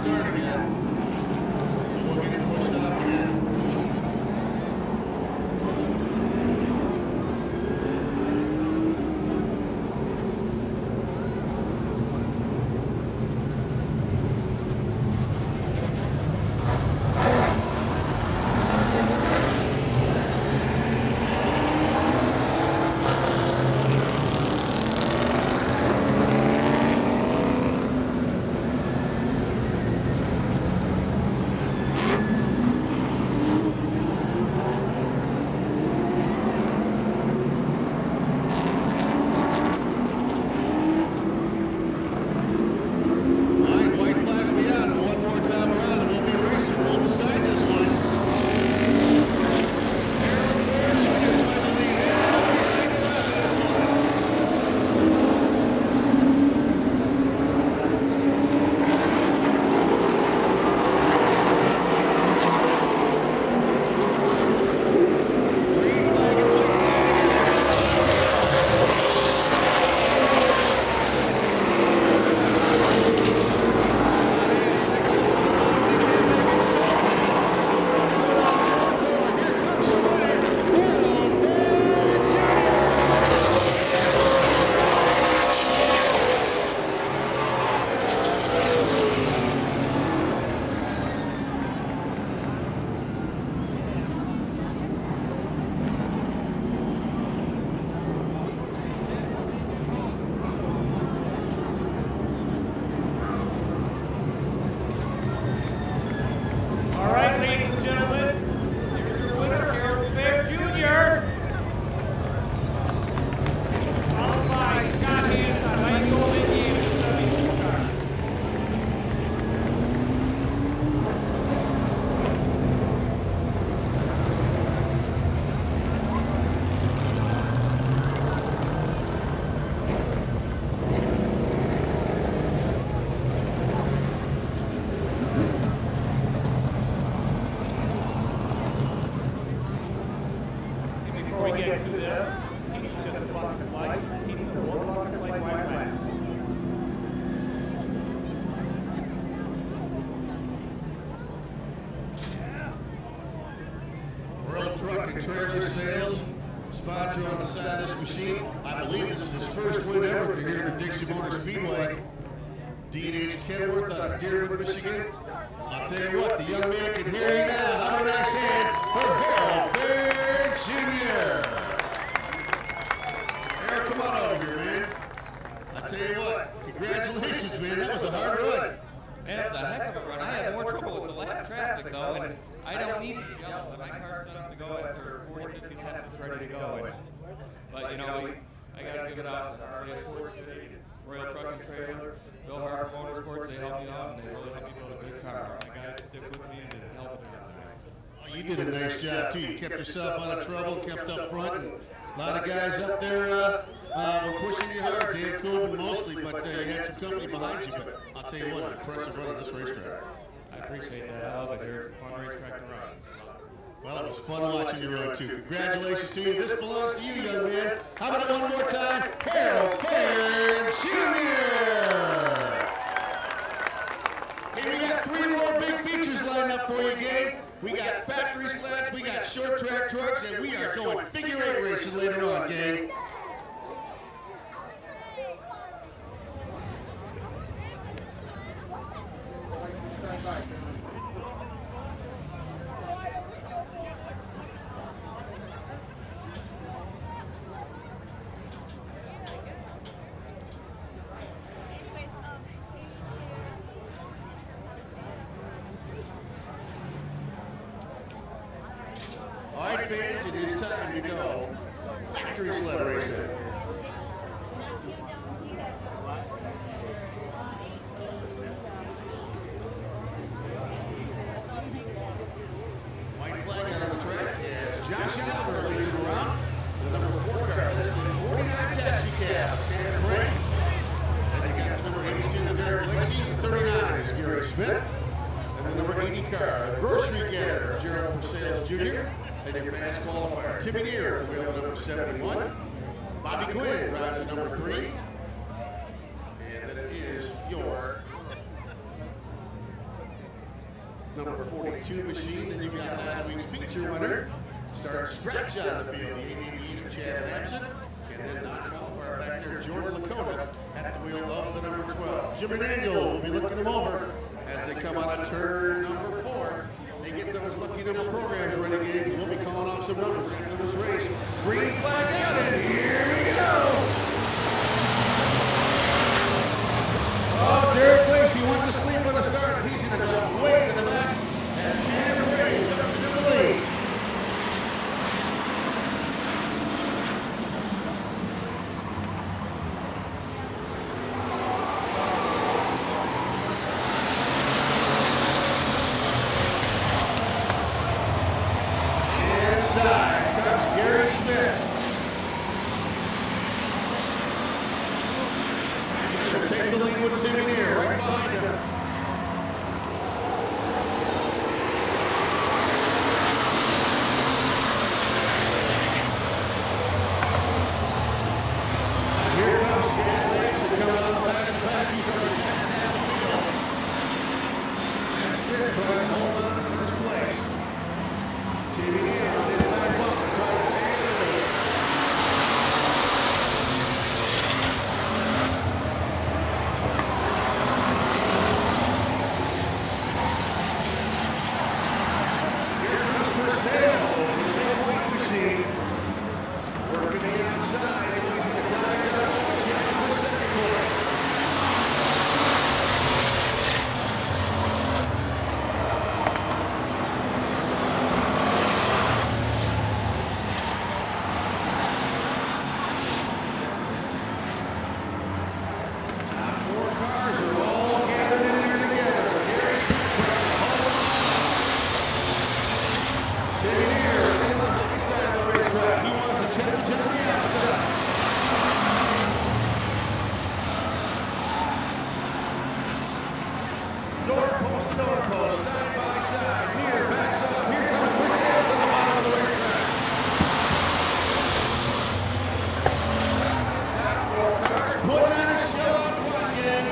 start again. So we'll get it pushed off again. Truck and Trailer Sales, sponsor on the side of this machine. I believe this is his first win ever here at the Dixie Motor Speedway. D&H Kenworth out of Dearwood, Michigan. I'll tell you what, the young man can hear you now. How about a nice hand for Harold Fair Jr. Harold, come on over here, man. I'll tell you what, congratulations, man. That was a hard run. Man, it was a heck of a run. I had more trouble with the lap traffic, though, and I don't need these yellows. My car's set up to go after 40, 50 laps. It's ready to go. But, you know, I got to give it out to Harley Porch City, Royal Truck and Trailer, Bill Harper Motorsports. They helped me out, and they really helped me build a good car. My guys stick with me and did help me out. Oh, you did a nice job, too. You kept yourself out of trouble, kept up front, and a lot of guys up there were pushing you hard. Dan Coben mostly, but you had some company behind you. But I'll tell you what, an impressive run on this racetrack. I appreciate that. I love it here. It's a fun racetrack to run. Well, it was fun watching you run, too. Congratulations to you. This belongs to you, young man. How about it one more time? Harold Fair Jr. Hey, we got 3 more big features lined up for you, gang. We got factory sleds, we got short track trucks, and we are going figure 8 racing later on, gang. All right, fans, it is time to go factory sled racing. White flag out on the track as Josh Oliver leads it around. The number 4 car, this is the 49 taxi cab, Tanner Craig. Then you got the number 82, Derek Lacey, 39 is Gary Smith. And the number 80 car, Grocery Getter, Gerald Persales Jr. And your fast qualifier, Timmy Neer, at the wheel number 71. Bobby Quinn drives at number 3. And then it is your number 42 machine. Then you've got last week's feature winner, starting scratch out of the field, the 888 of Chad Lamson. And then non-qualifier back there, Jordan Lakota at the wheel of the number 12. Jimmy Daniels will be looking them over as they come out of turn number 4. They get those lucky number programs ready, because we'll be calling off some numbers after this race. Green flag out, and here we go. Oh, Derek Lacey went to sleep on the start. He's going to go way to the back as Tanner Ray jumps into the lead. Inside comes Gary Smith. Take the lead with Timmy Neer right behind him. Here comes Chad Lamson coming on the back of the pack. He's already passed down the field. And Smith trying to hold on to first place. Timmy Neer on his back bumper trying to hang it in. Working the outside, and he's going to dive down on the chance for second place. Top 4 cars are all gathered in there together. Gary Smith trying to hold on. Timmy Neer in the high side of the racetrack. He wants a challenge on the outside. Door post to door post, side by side. Neer backs up. Here comes Brazils on the bottom of the racetrack. Top 4 cars putting on a show on front again.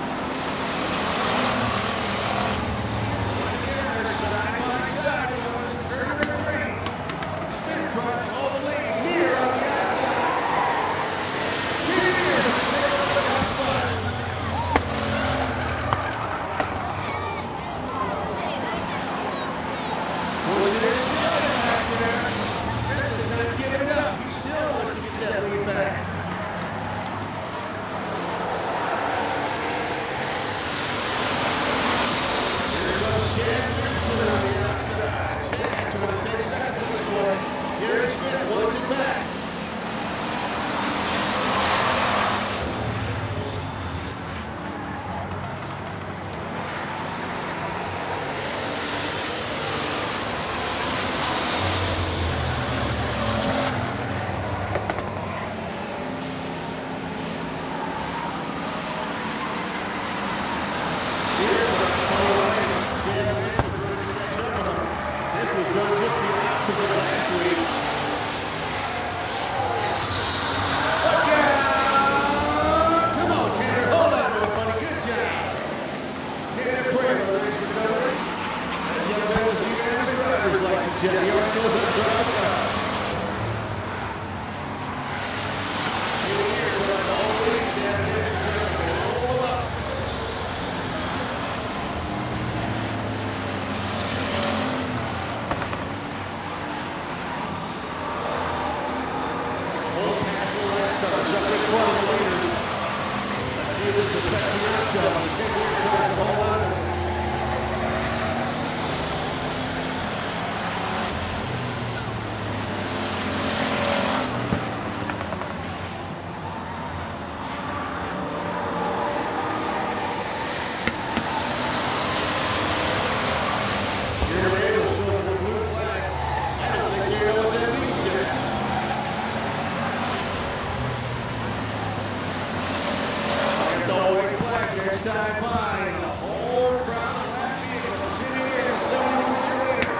Once again, they're side by side. Going to turn number 3. Smith trying to hold the lead. Neer on the outside. Neer to take over the top spot. Pushing his shot back there. Smith is not giving it up. He still wants to get that lead back. Here goes Chad Lamson on the outside. Chad trying to take second place for it. Gary Smith wants it back. This was done just the opposite of last week. Look out! Come on, Tanner. Hold on to it, buddy. Good job. Tanner Braver, nice recovery. That young man was even in his driver's license yet. He already knows how to drive a car. Here's what I'm always Chad Lamson trying to roll up. Just in front of the leaders. Let's see if this affects the outcome. Tim Neer trying to hold on. Here Raven shows him a blue flag. I don't think they know what that means yet. The white flag next time by, and the whole crowd of lap vehicles tuning in and stepping on the leader.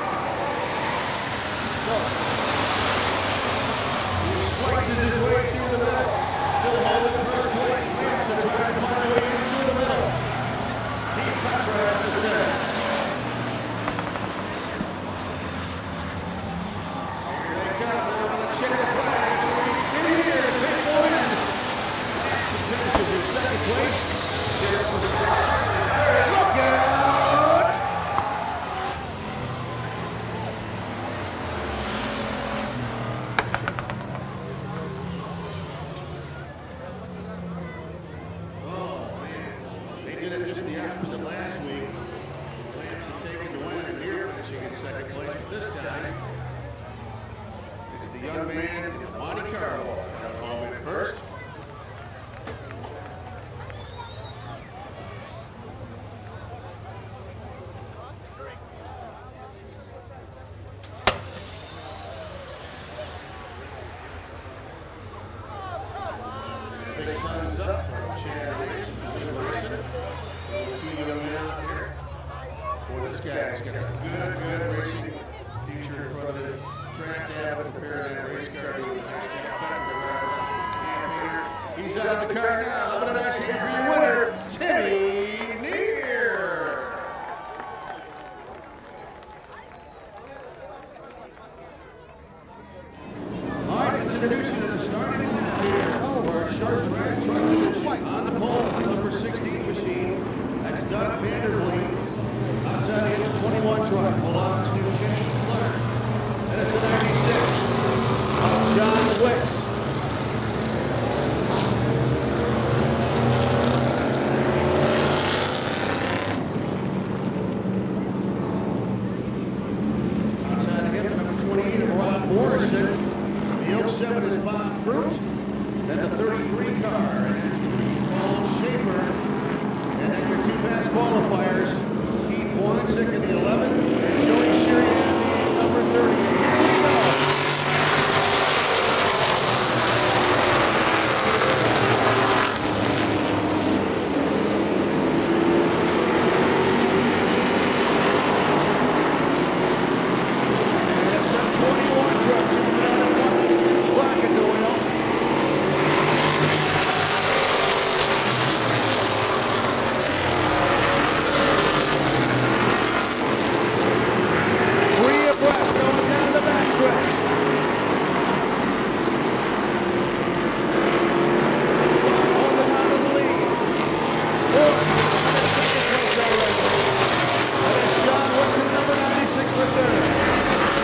He slices his way through the middle, still holding first place. Lamson trying to find a way in through the middle. He cuts right out the center. young man in Monte Carlo. Got home in first. Big thumbs up from Chad Riggs and Larson. Those two young men out there. Boy, this guy's got a good racing future in front of him. Track to have prepared that race car to be the next Jack Country. He's out of the car now. How about a nice hand for your winner, Timmy Neer. All right, let's introduce you to the starting lineup here for our short track truck division. On the pole, the number 16 machine. That's Doug Vandervliet. Outside the 21 truck belongs to Kenny Clark. And it's the 96 of John Wicks. Outside of him, the number 28 of Ron Morrison. The 07 is Bob Fruit. Then the 33 car, and it's going to be Paul Schaefer. And then your two fast qualifiers, Keith Wansick in the 11, and Joey Sheridan in the number 30. Here we go. And it's the 21 truck jumping out of one. Let's get Clark at the wheel. Three abreast going down the backstretch. Holding on to the lead. Morris in second place already. That is John Wilson, number 96 for third.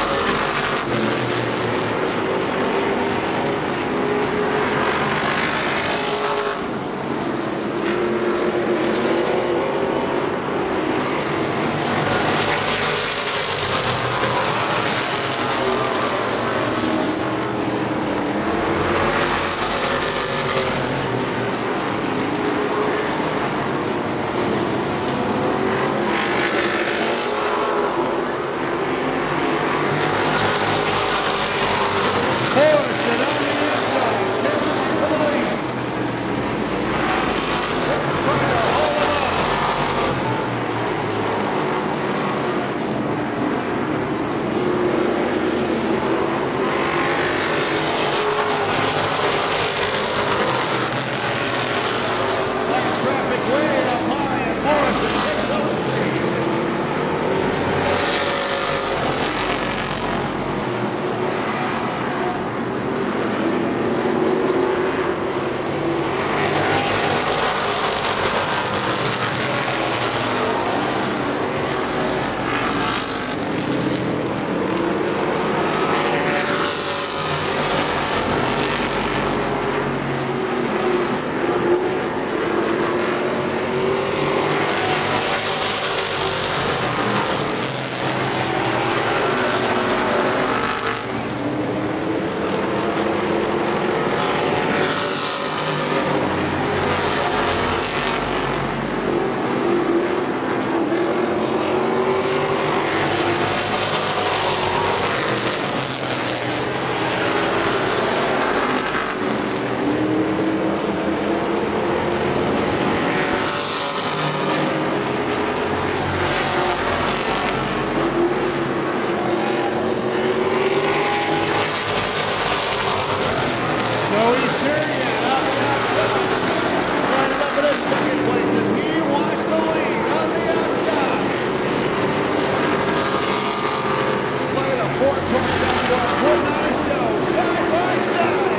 Morrison on the inside, chances for the lead. Trying to hold him up. Like traffic way up high, and Morrison takes up the lead. Joey Sheridan up and outside. Running up in a second place, and he wants the lead on the outside. Look at the four trucks out there putting on a show, side by side.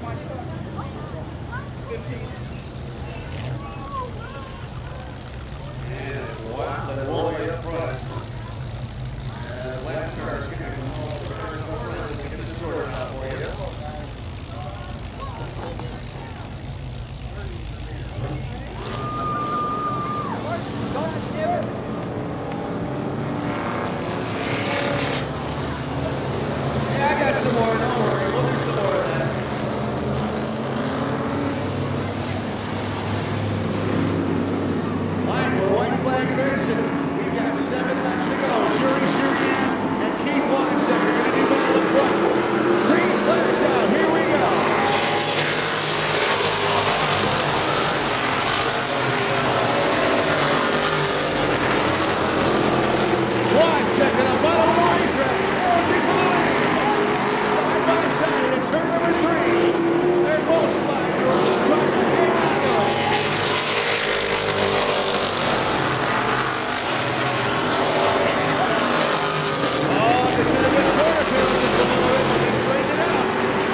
And it's wild and woolly up front. As lap cars getting the most cars over and get the score out for you. Yeah, I got some more, don't worry, we'll do some more of that. White flag racing. We've got 7 laps to go. Jury Shurian and Keith Watson are going to do battle up front. Green flags out. Here we go. Watson in the bottom of the racetrack. Charging for the lead. Side by side at turn number 3. They're both sliding around, trying to hang on to it. Consider this corner field just a little bit when they straighten it out.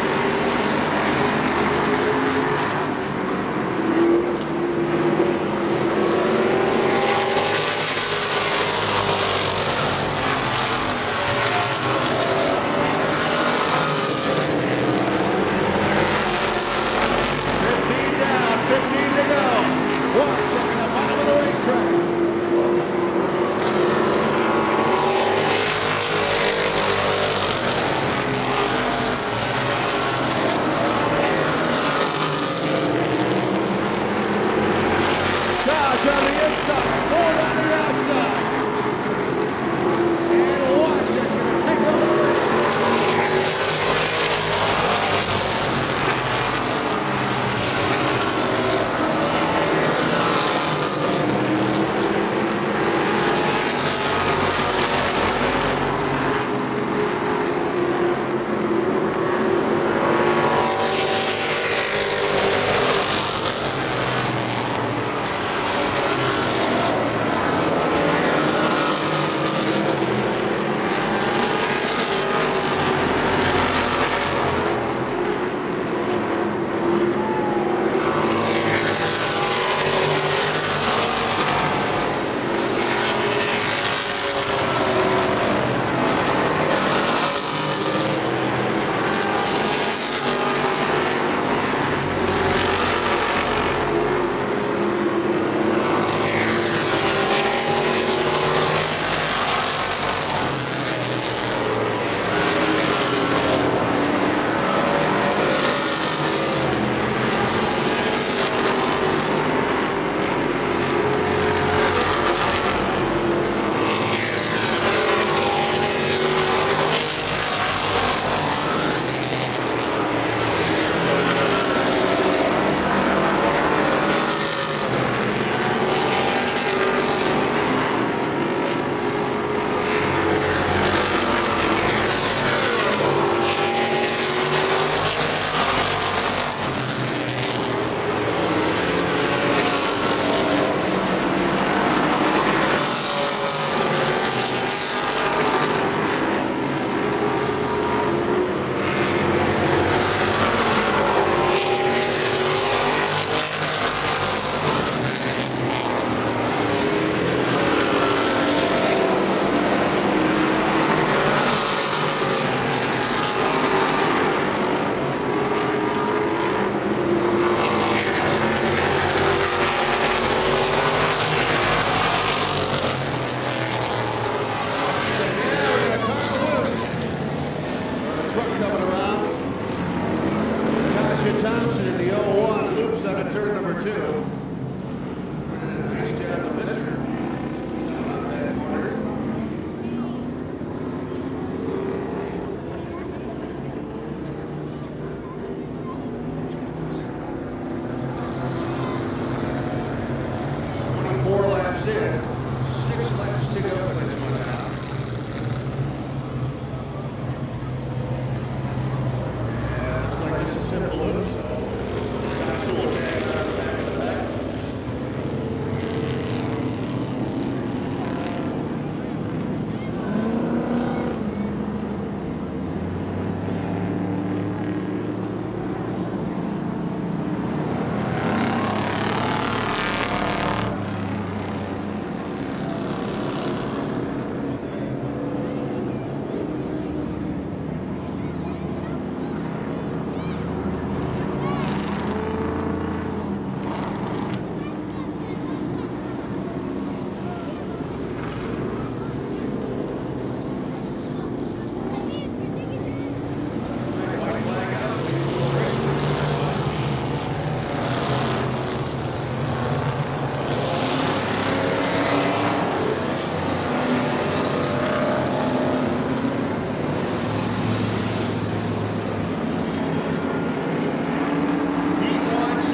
Down, 15 to go. 1 second, the bottom of the racetrack. Dodge on the inside, Ford on the outside. And Watson's going to take over the lead.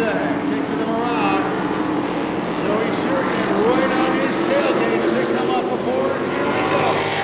set, taking them around. Joey Sheridan right on his tailgate as they come up before. Here we go.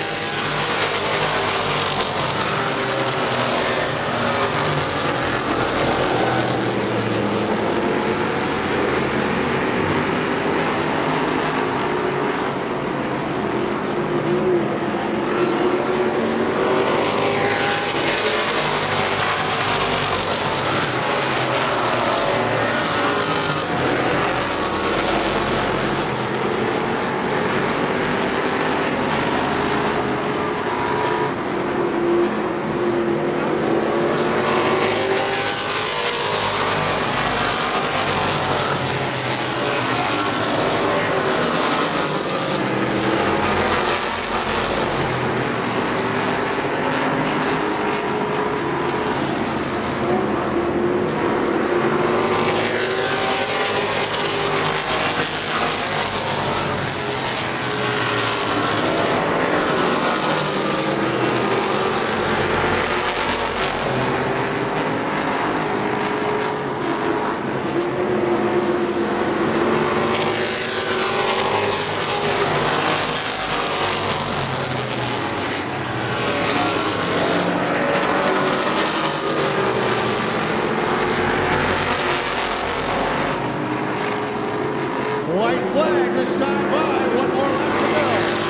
White flag this time by. One more lap to go.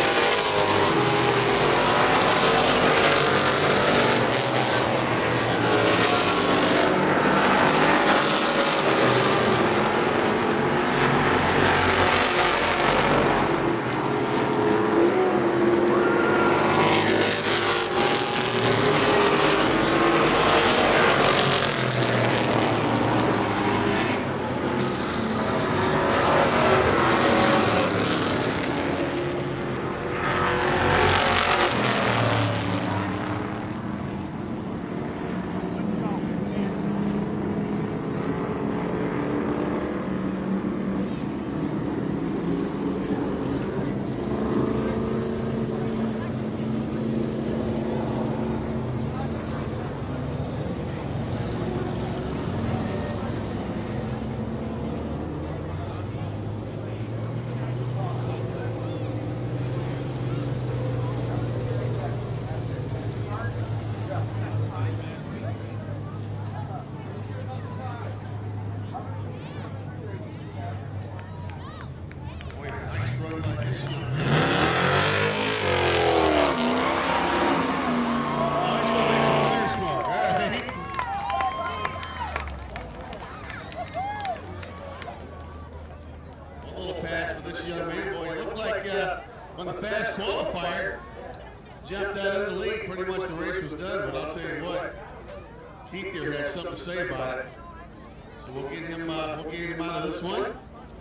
On the fast qualifier, jumped out of the lead. Pretty much the race was done, but I'll tell you what, Keith here had something to say about it. So we'll get him out of this one.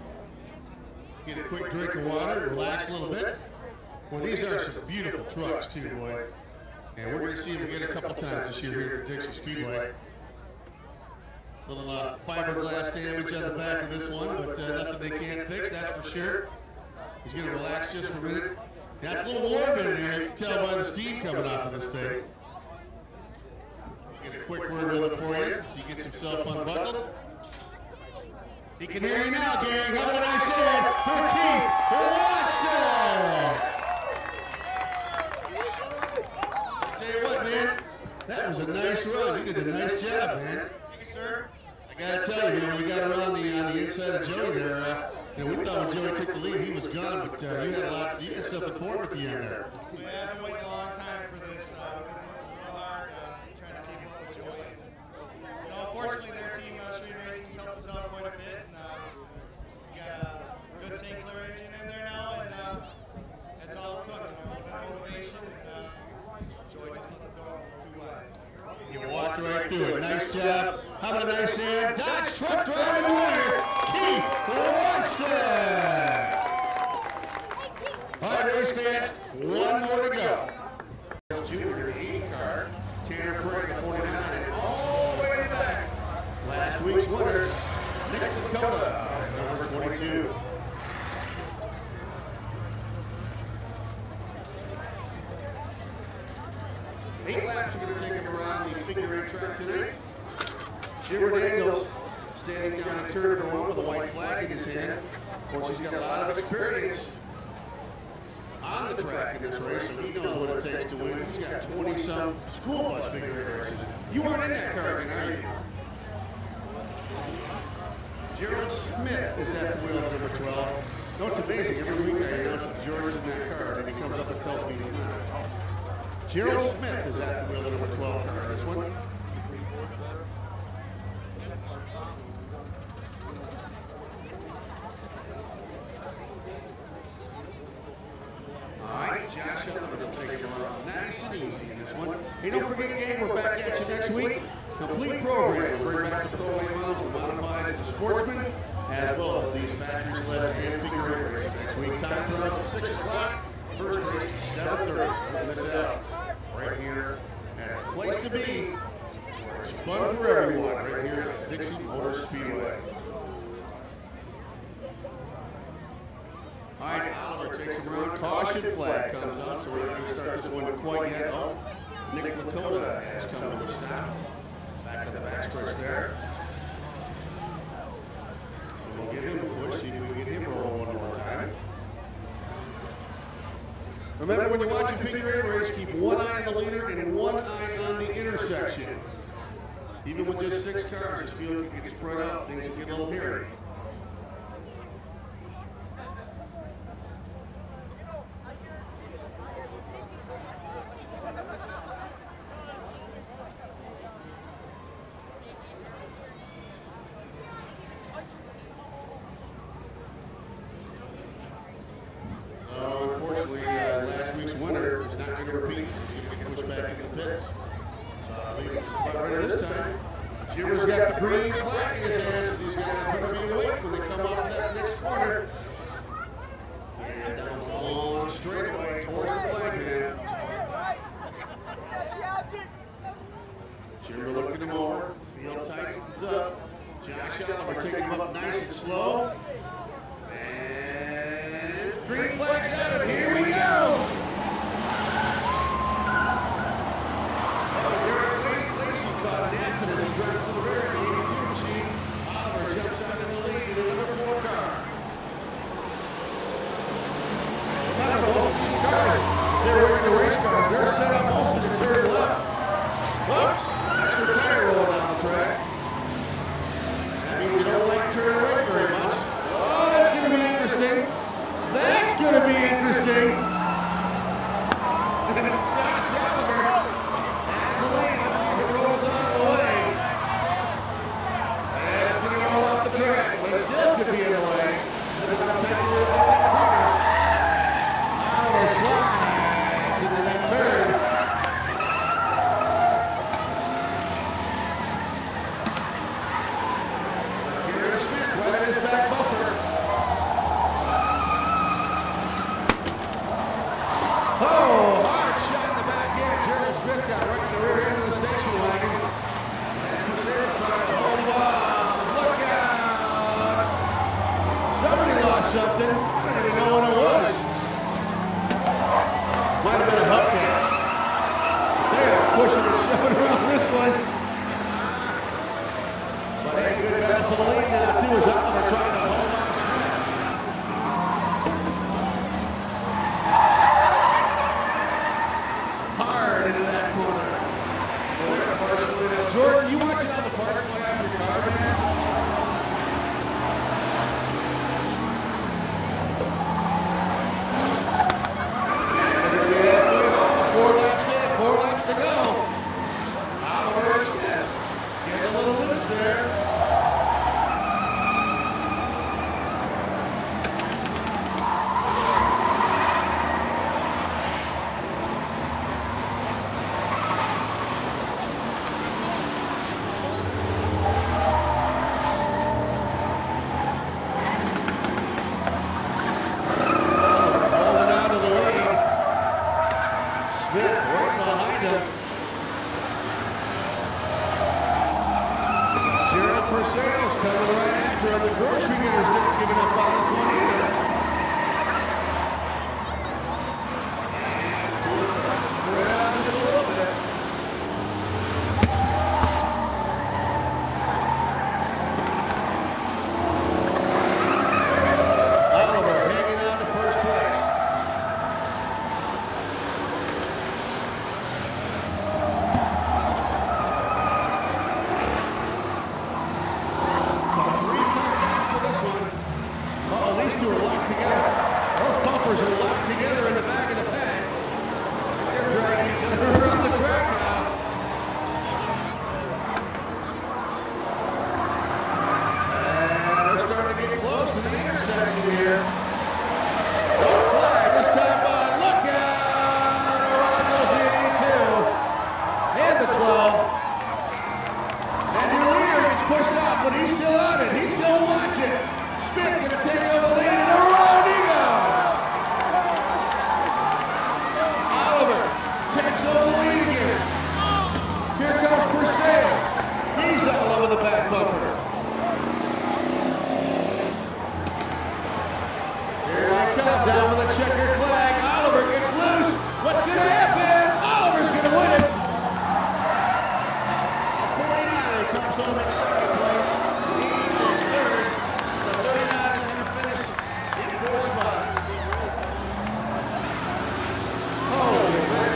Get a quick drink of water, relax a little bit. Well, these are some beautiful trucks too, boy. And we're going to see them again a couple times this year here at the Dixie Speedway. Little fiberglass damage on the back of this one, but nothing they can't fix, that's for sure. He's going to relax just for a minute. That's a little warm in there. You can tell by the steam coming off of this thing. Get a quick word with him for you as he gets himself unbuckled. He can hear you now, gang. How about a nice hand for Keith Watson? I'll tell you what, man. That was a nice run. You did a nice job, man. Thank you, sir. I got to tell you, man, when you got around the inside of Joey there, you know, we thought when Joey took the lead, he was gone, but you had something for him at the end there. Yeah, I've been waiting a long time for this. We've been real hard trying to keep up with Joey. You know, fortunately, their team, Street Racing's helped us out quite a bit. And, we got a good St. Clair engine in there now, and that's all it took. You know, a little bit of motivation, and Joey just let it go too wide. You walked right through it. Nice job. How about a nice hand? Dodge truck driving winner, Keith Watson. All right, race fans, one more to go. Junior 80 car, Tanner Craig at 49, and all the way back. Last week's winner, Nick Dakota, number 22. Eight laps are going to take him around the figure eight track tonight. Jimmer Daniels standing down in turn number 1 with a white flag in his hand. Of course, he's got a lot of experience on the track in this race, so he knows what it takes to win. He's got 20-some school bus figure eight races. You weren't in that car again, are you? Gerald Smith is at the wheel at number 12. No, it's amazing. Every week I announce that George's in that car, and he comes up and tells me he's not. Gerald Smith is at the wheel at number 12 car. This one. Josh Sullivan will take it along nice and easy in this one. Hey, don't forget, gang, we're back at you next week. Complete program. We'll bring back the pro late models, the modified, and the sportsmen, as well as these factory sleds and figure eight races next week. Time for us at 6 o'clock. First race is 7:30. So don't miss out. Right here at the place to be. It's fun for everyone right here at Dixie Motor Speedway. All right, Oliver takes him around. Caution flag comes on, so we're not going to start this one quite yet. Oh, Nick Lakota has come to a stop. Back to the backstretch there. So we'll give him a push, see if we can get him rolling one more time. Remember, when you're watching figure eight race, keep one eye on the leader and one eye on the intersection. Even with just 6 cars, this field can get spread out. Things can get a little hairy. Last week's winner is not going to repeat. He's going to get pushed back into the pits. So I believe it's just about ready this time. Jimmer's got the green flag in his hands, so these guys better be awake when they come off that next corner. And down the long straightaway towards the flag man. Jimmer looking him over. Field tightens up. Josh Oliver taking him up nice and slow. Green flag's out, and here we go! Oh, Derek Lacey caught napping as he drives to the rear of the 82 machine. Oliver jumps out in the lead in the number 4 car. Remember, most of these cars, they're wearing the race cars. They're set up mostly to turn left. Whoops! Extra tire rolling down the track. That means you don't like turning right very much. Oh, that's going to be interesting. That's going to be interesting. Josh Oliver has a lead. Let's see if it rolls out of the way. And it's going to roll off the track, but it still could be in the way. Oliver slides into that turn. Gary Smith right at his back bumper. Oh, hard shot in the back end. Gerald Smith got right in the rear end of the station wagon. As Mercedes trying to hold on. Look out! Somebody lost something. I don't even know what it was. Might have been a hubcap. They are pushing and shoving around this one. But hey, good battle for the lead now, too, as Oliver trying to hold on to Smith. Hard into that corner. Well, there are parts flying out. Jordan, you watching all the parts fly out of your car, man? Yeah, 4 laps in, 4 laps to go. Oliver Smith getting a little loose there. Sales coming right after him. The grocery getter's not giving up on this one either. And spread out just a little bit. off, but he's still on it. He still wants it. Smith going to take over the lead, and around he goes. Oliver takes over the lead again. Here comes Purcell. He's all over the back bumper. Here they come, down with a checkered flag. Oliver gets loose. What's going to happen? Oliver's going to win it. 49er comes home in second place. He takes third. The 39 is going to finish in fourth spot. Holy man.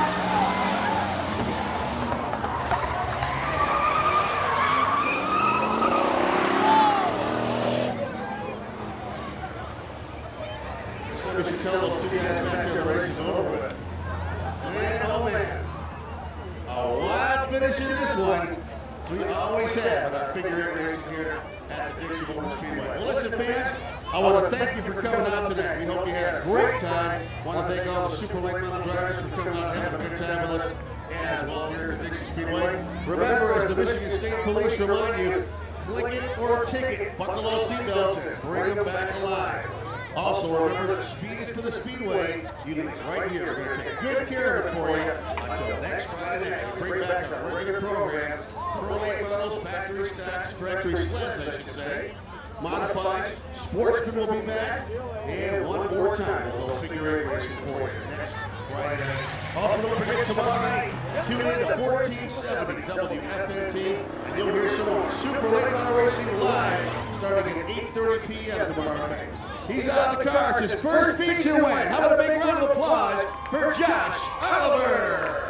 We should tell those two guys back there the race is over with. Man, oh man. A wild finish in this one, as we always have at our figure 8 racing here at the Dixie Cup Speedway. Well, listen, fans, I want to thank you for coming out today. We hope you had a great time. I want to thank all the Super Late Model drivers for coming out and having a good time with us as well here at the Dixie Speedway. Remember, as the Michigan State Police remind you, click it or ticket, buckle those seatbelts and bring them back alive. Also, remember that speed is for the Speedway. You leave it right here. We're going to take good care of it for you until next Friday night. We bring back our regular program. Pro Late Models, Factory Stocks, Factory Sleds, I should say. Modifieds, Sportsmen will be back. And one more time, we'll go figure 8 racing for you next Friday night. Also, don't forget tomorrow night, tune in to 1470 WFNT, and you'll hear some more Super Late Model Racing live starting at 8:30 p.m. tomorrow night. He's out of the car. It's his first feature win. How about a big round of applause for Josh Oliver?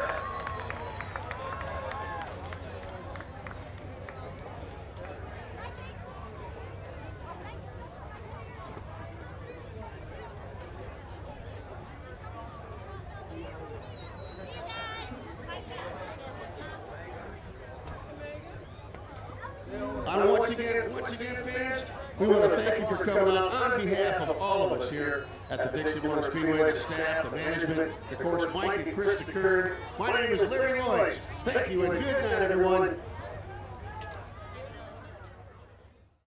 And once again, fans, we want to thank you for coming out on behalf of all of us here at the Dixie Motor Speedway, the staff, the management, of course, Mike and Chris DeKern. My name is Larry Lloyd. Thank you and good night, everyone.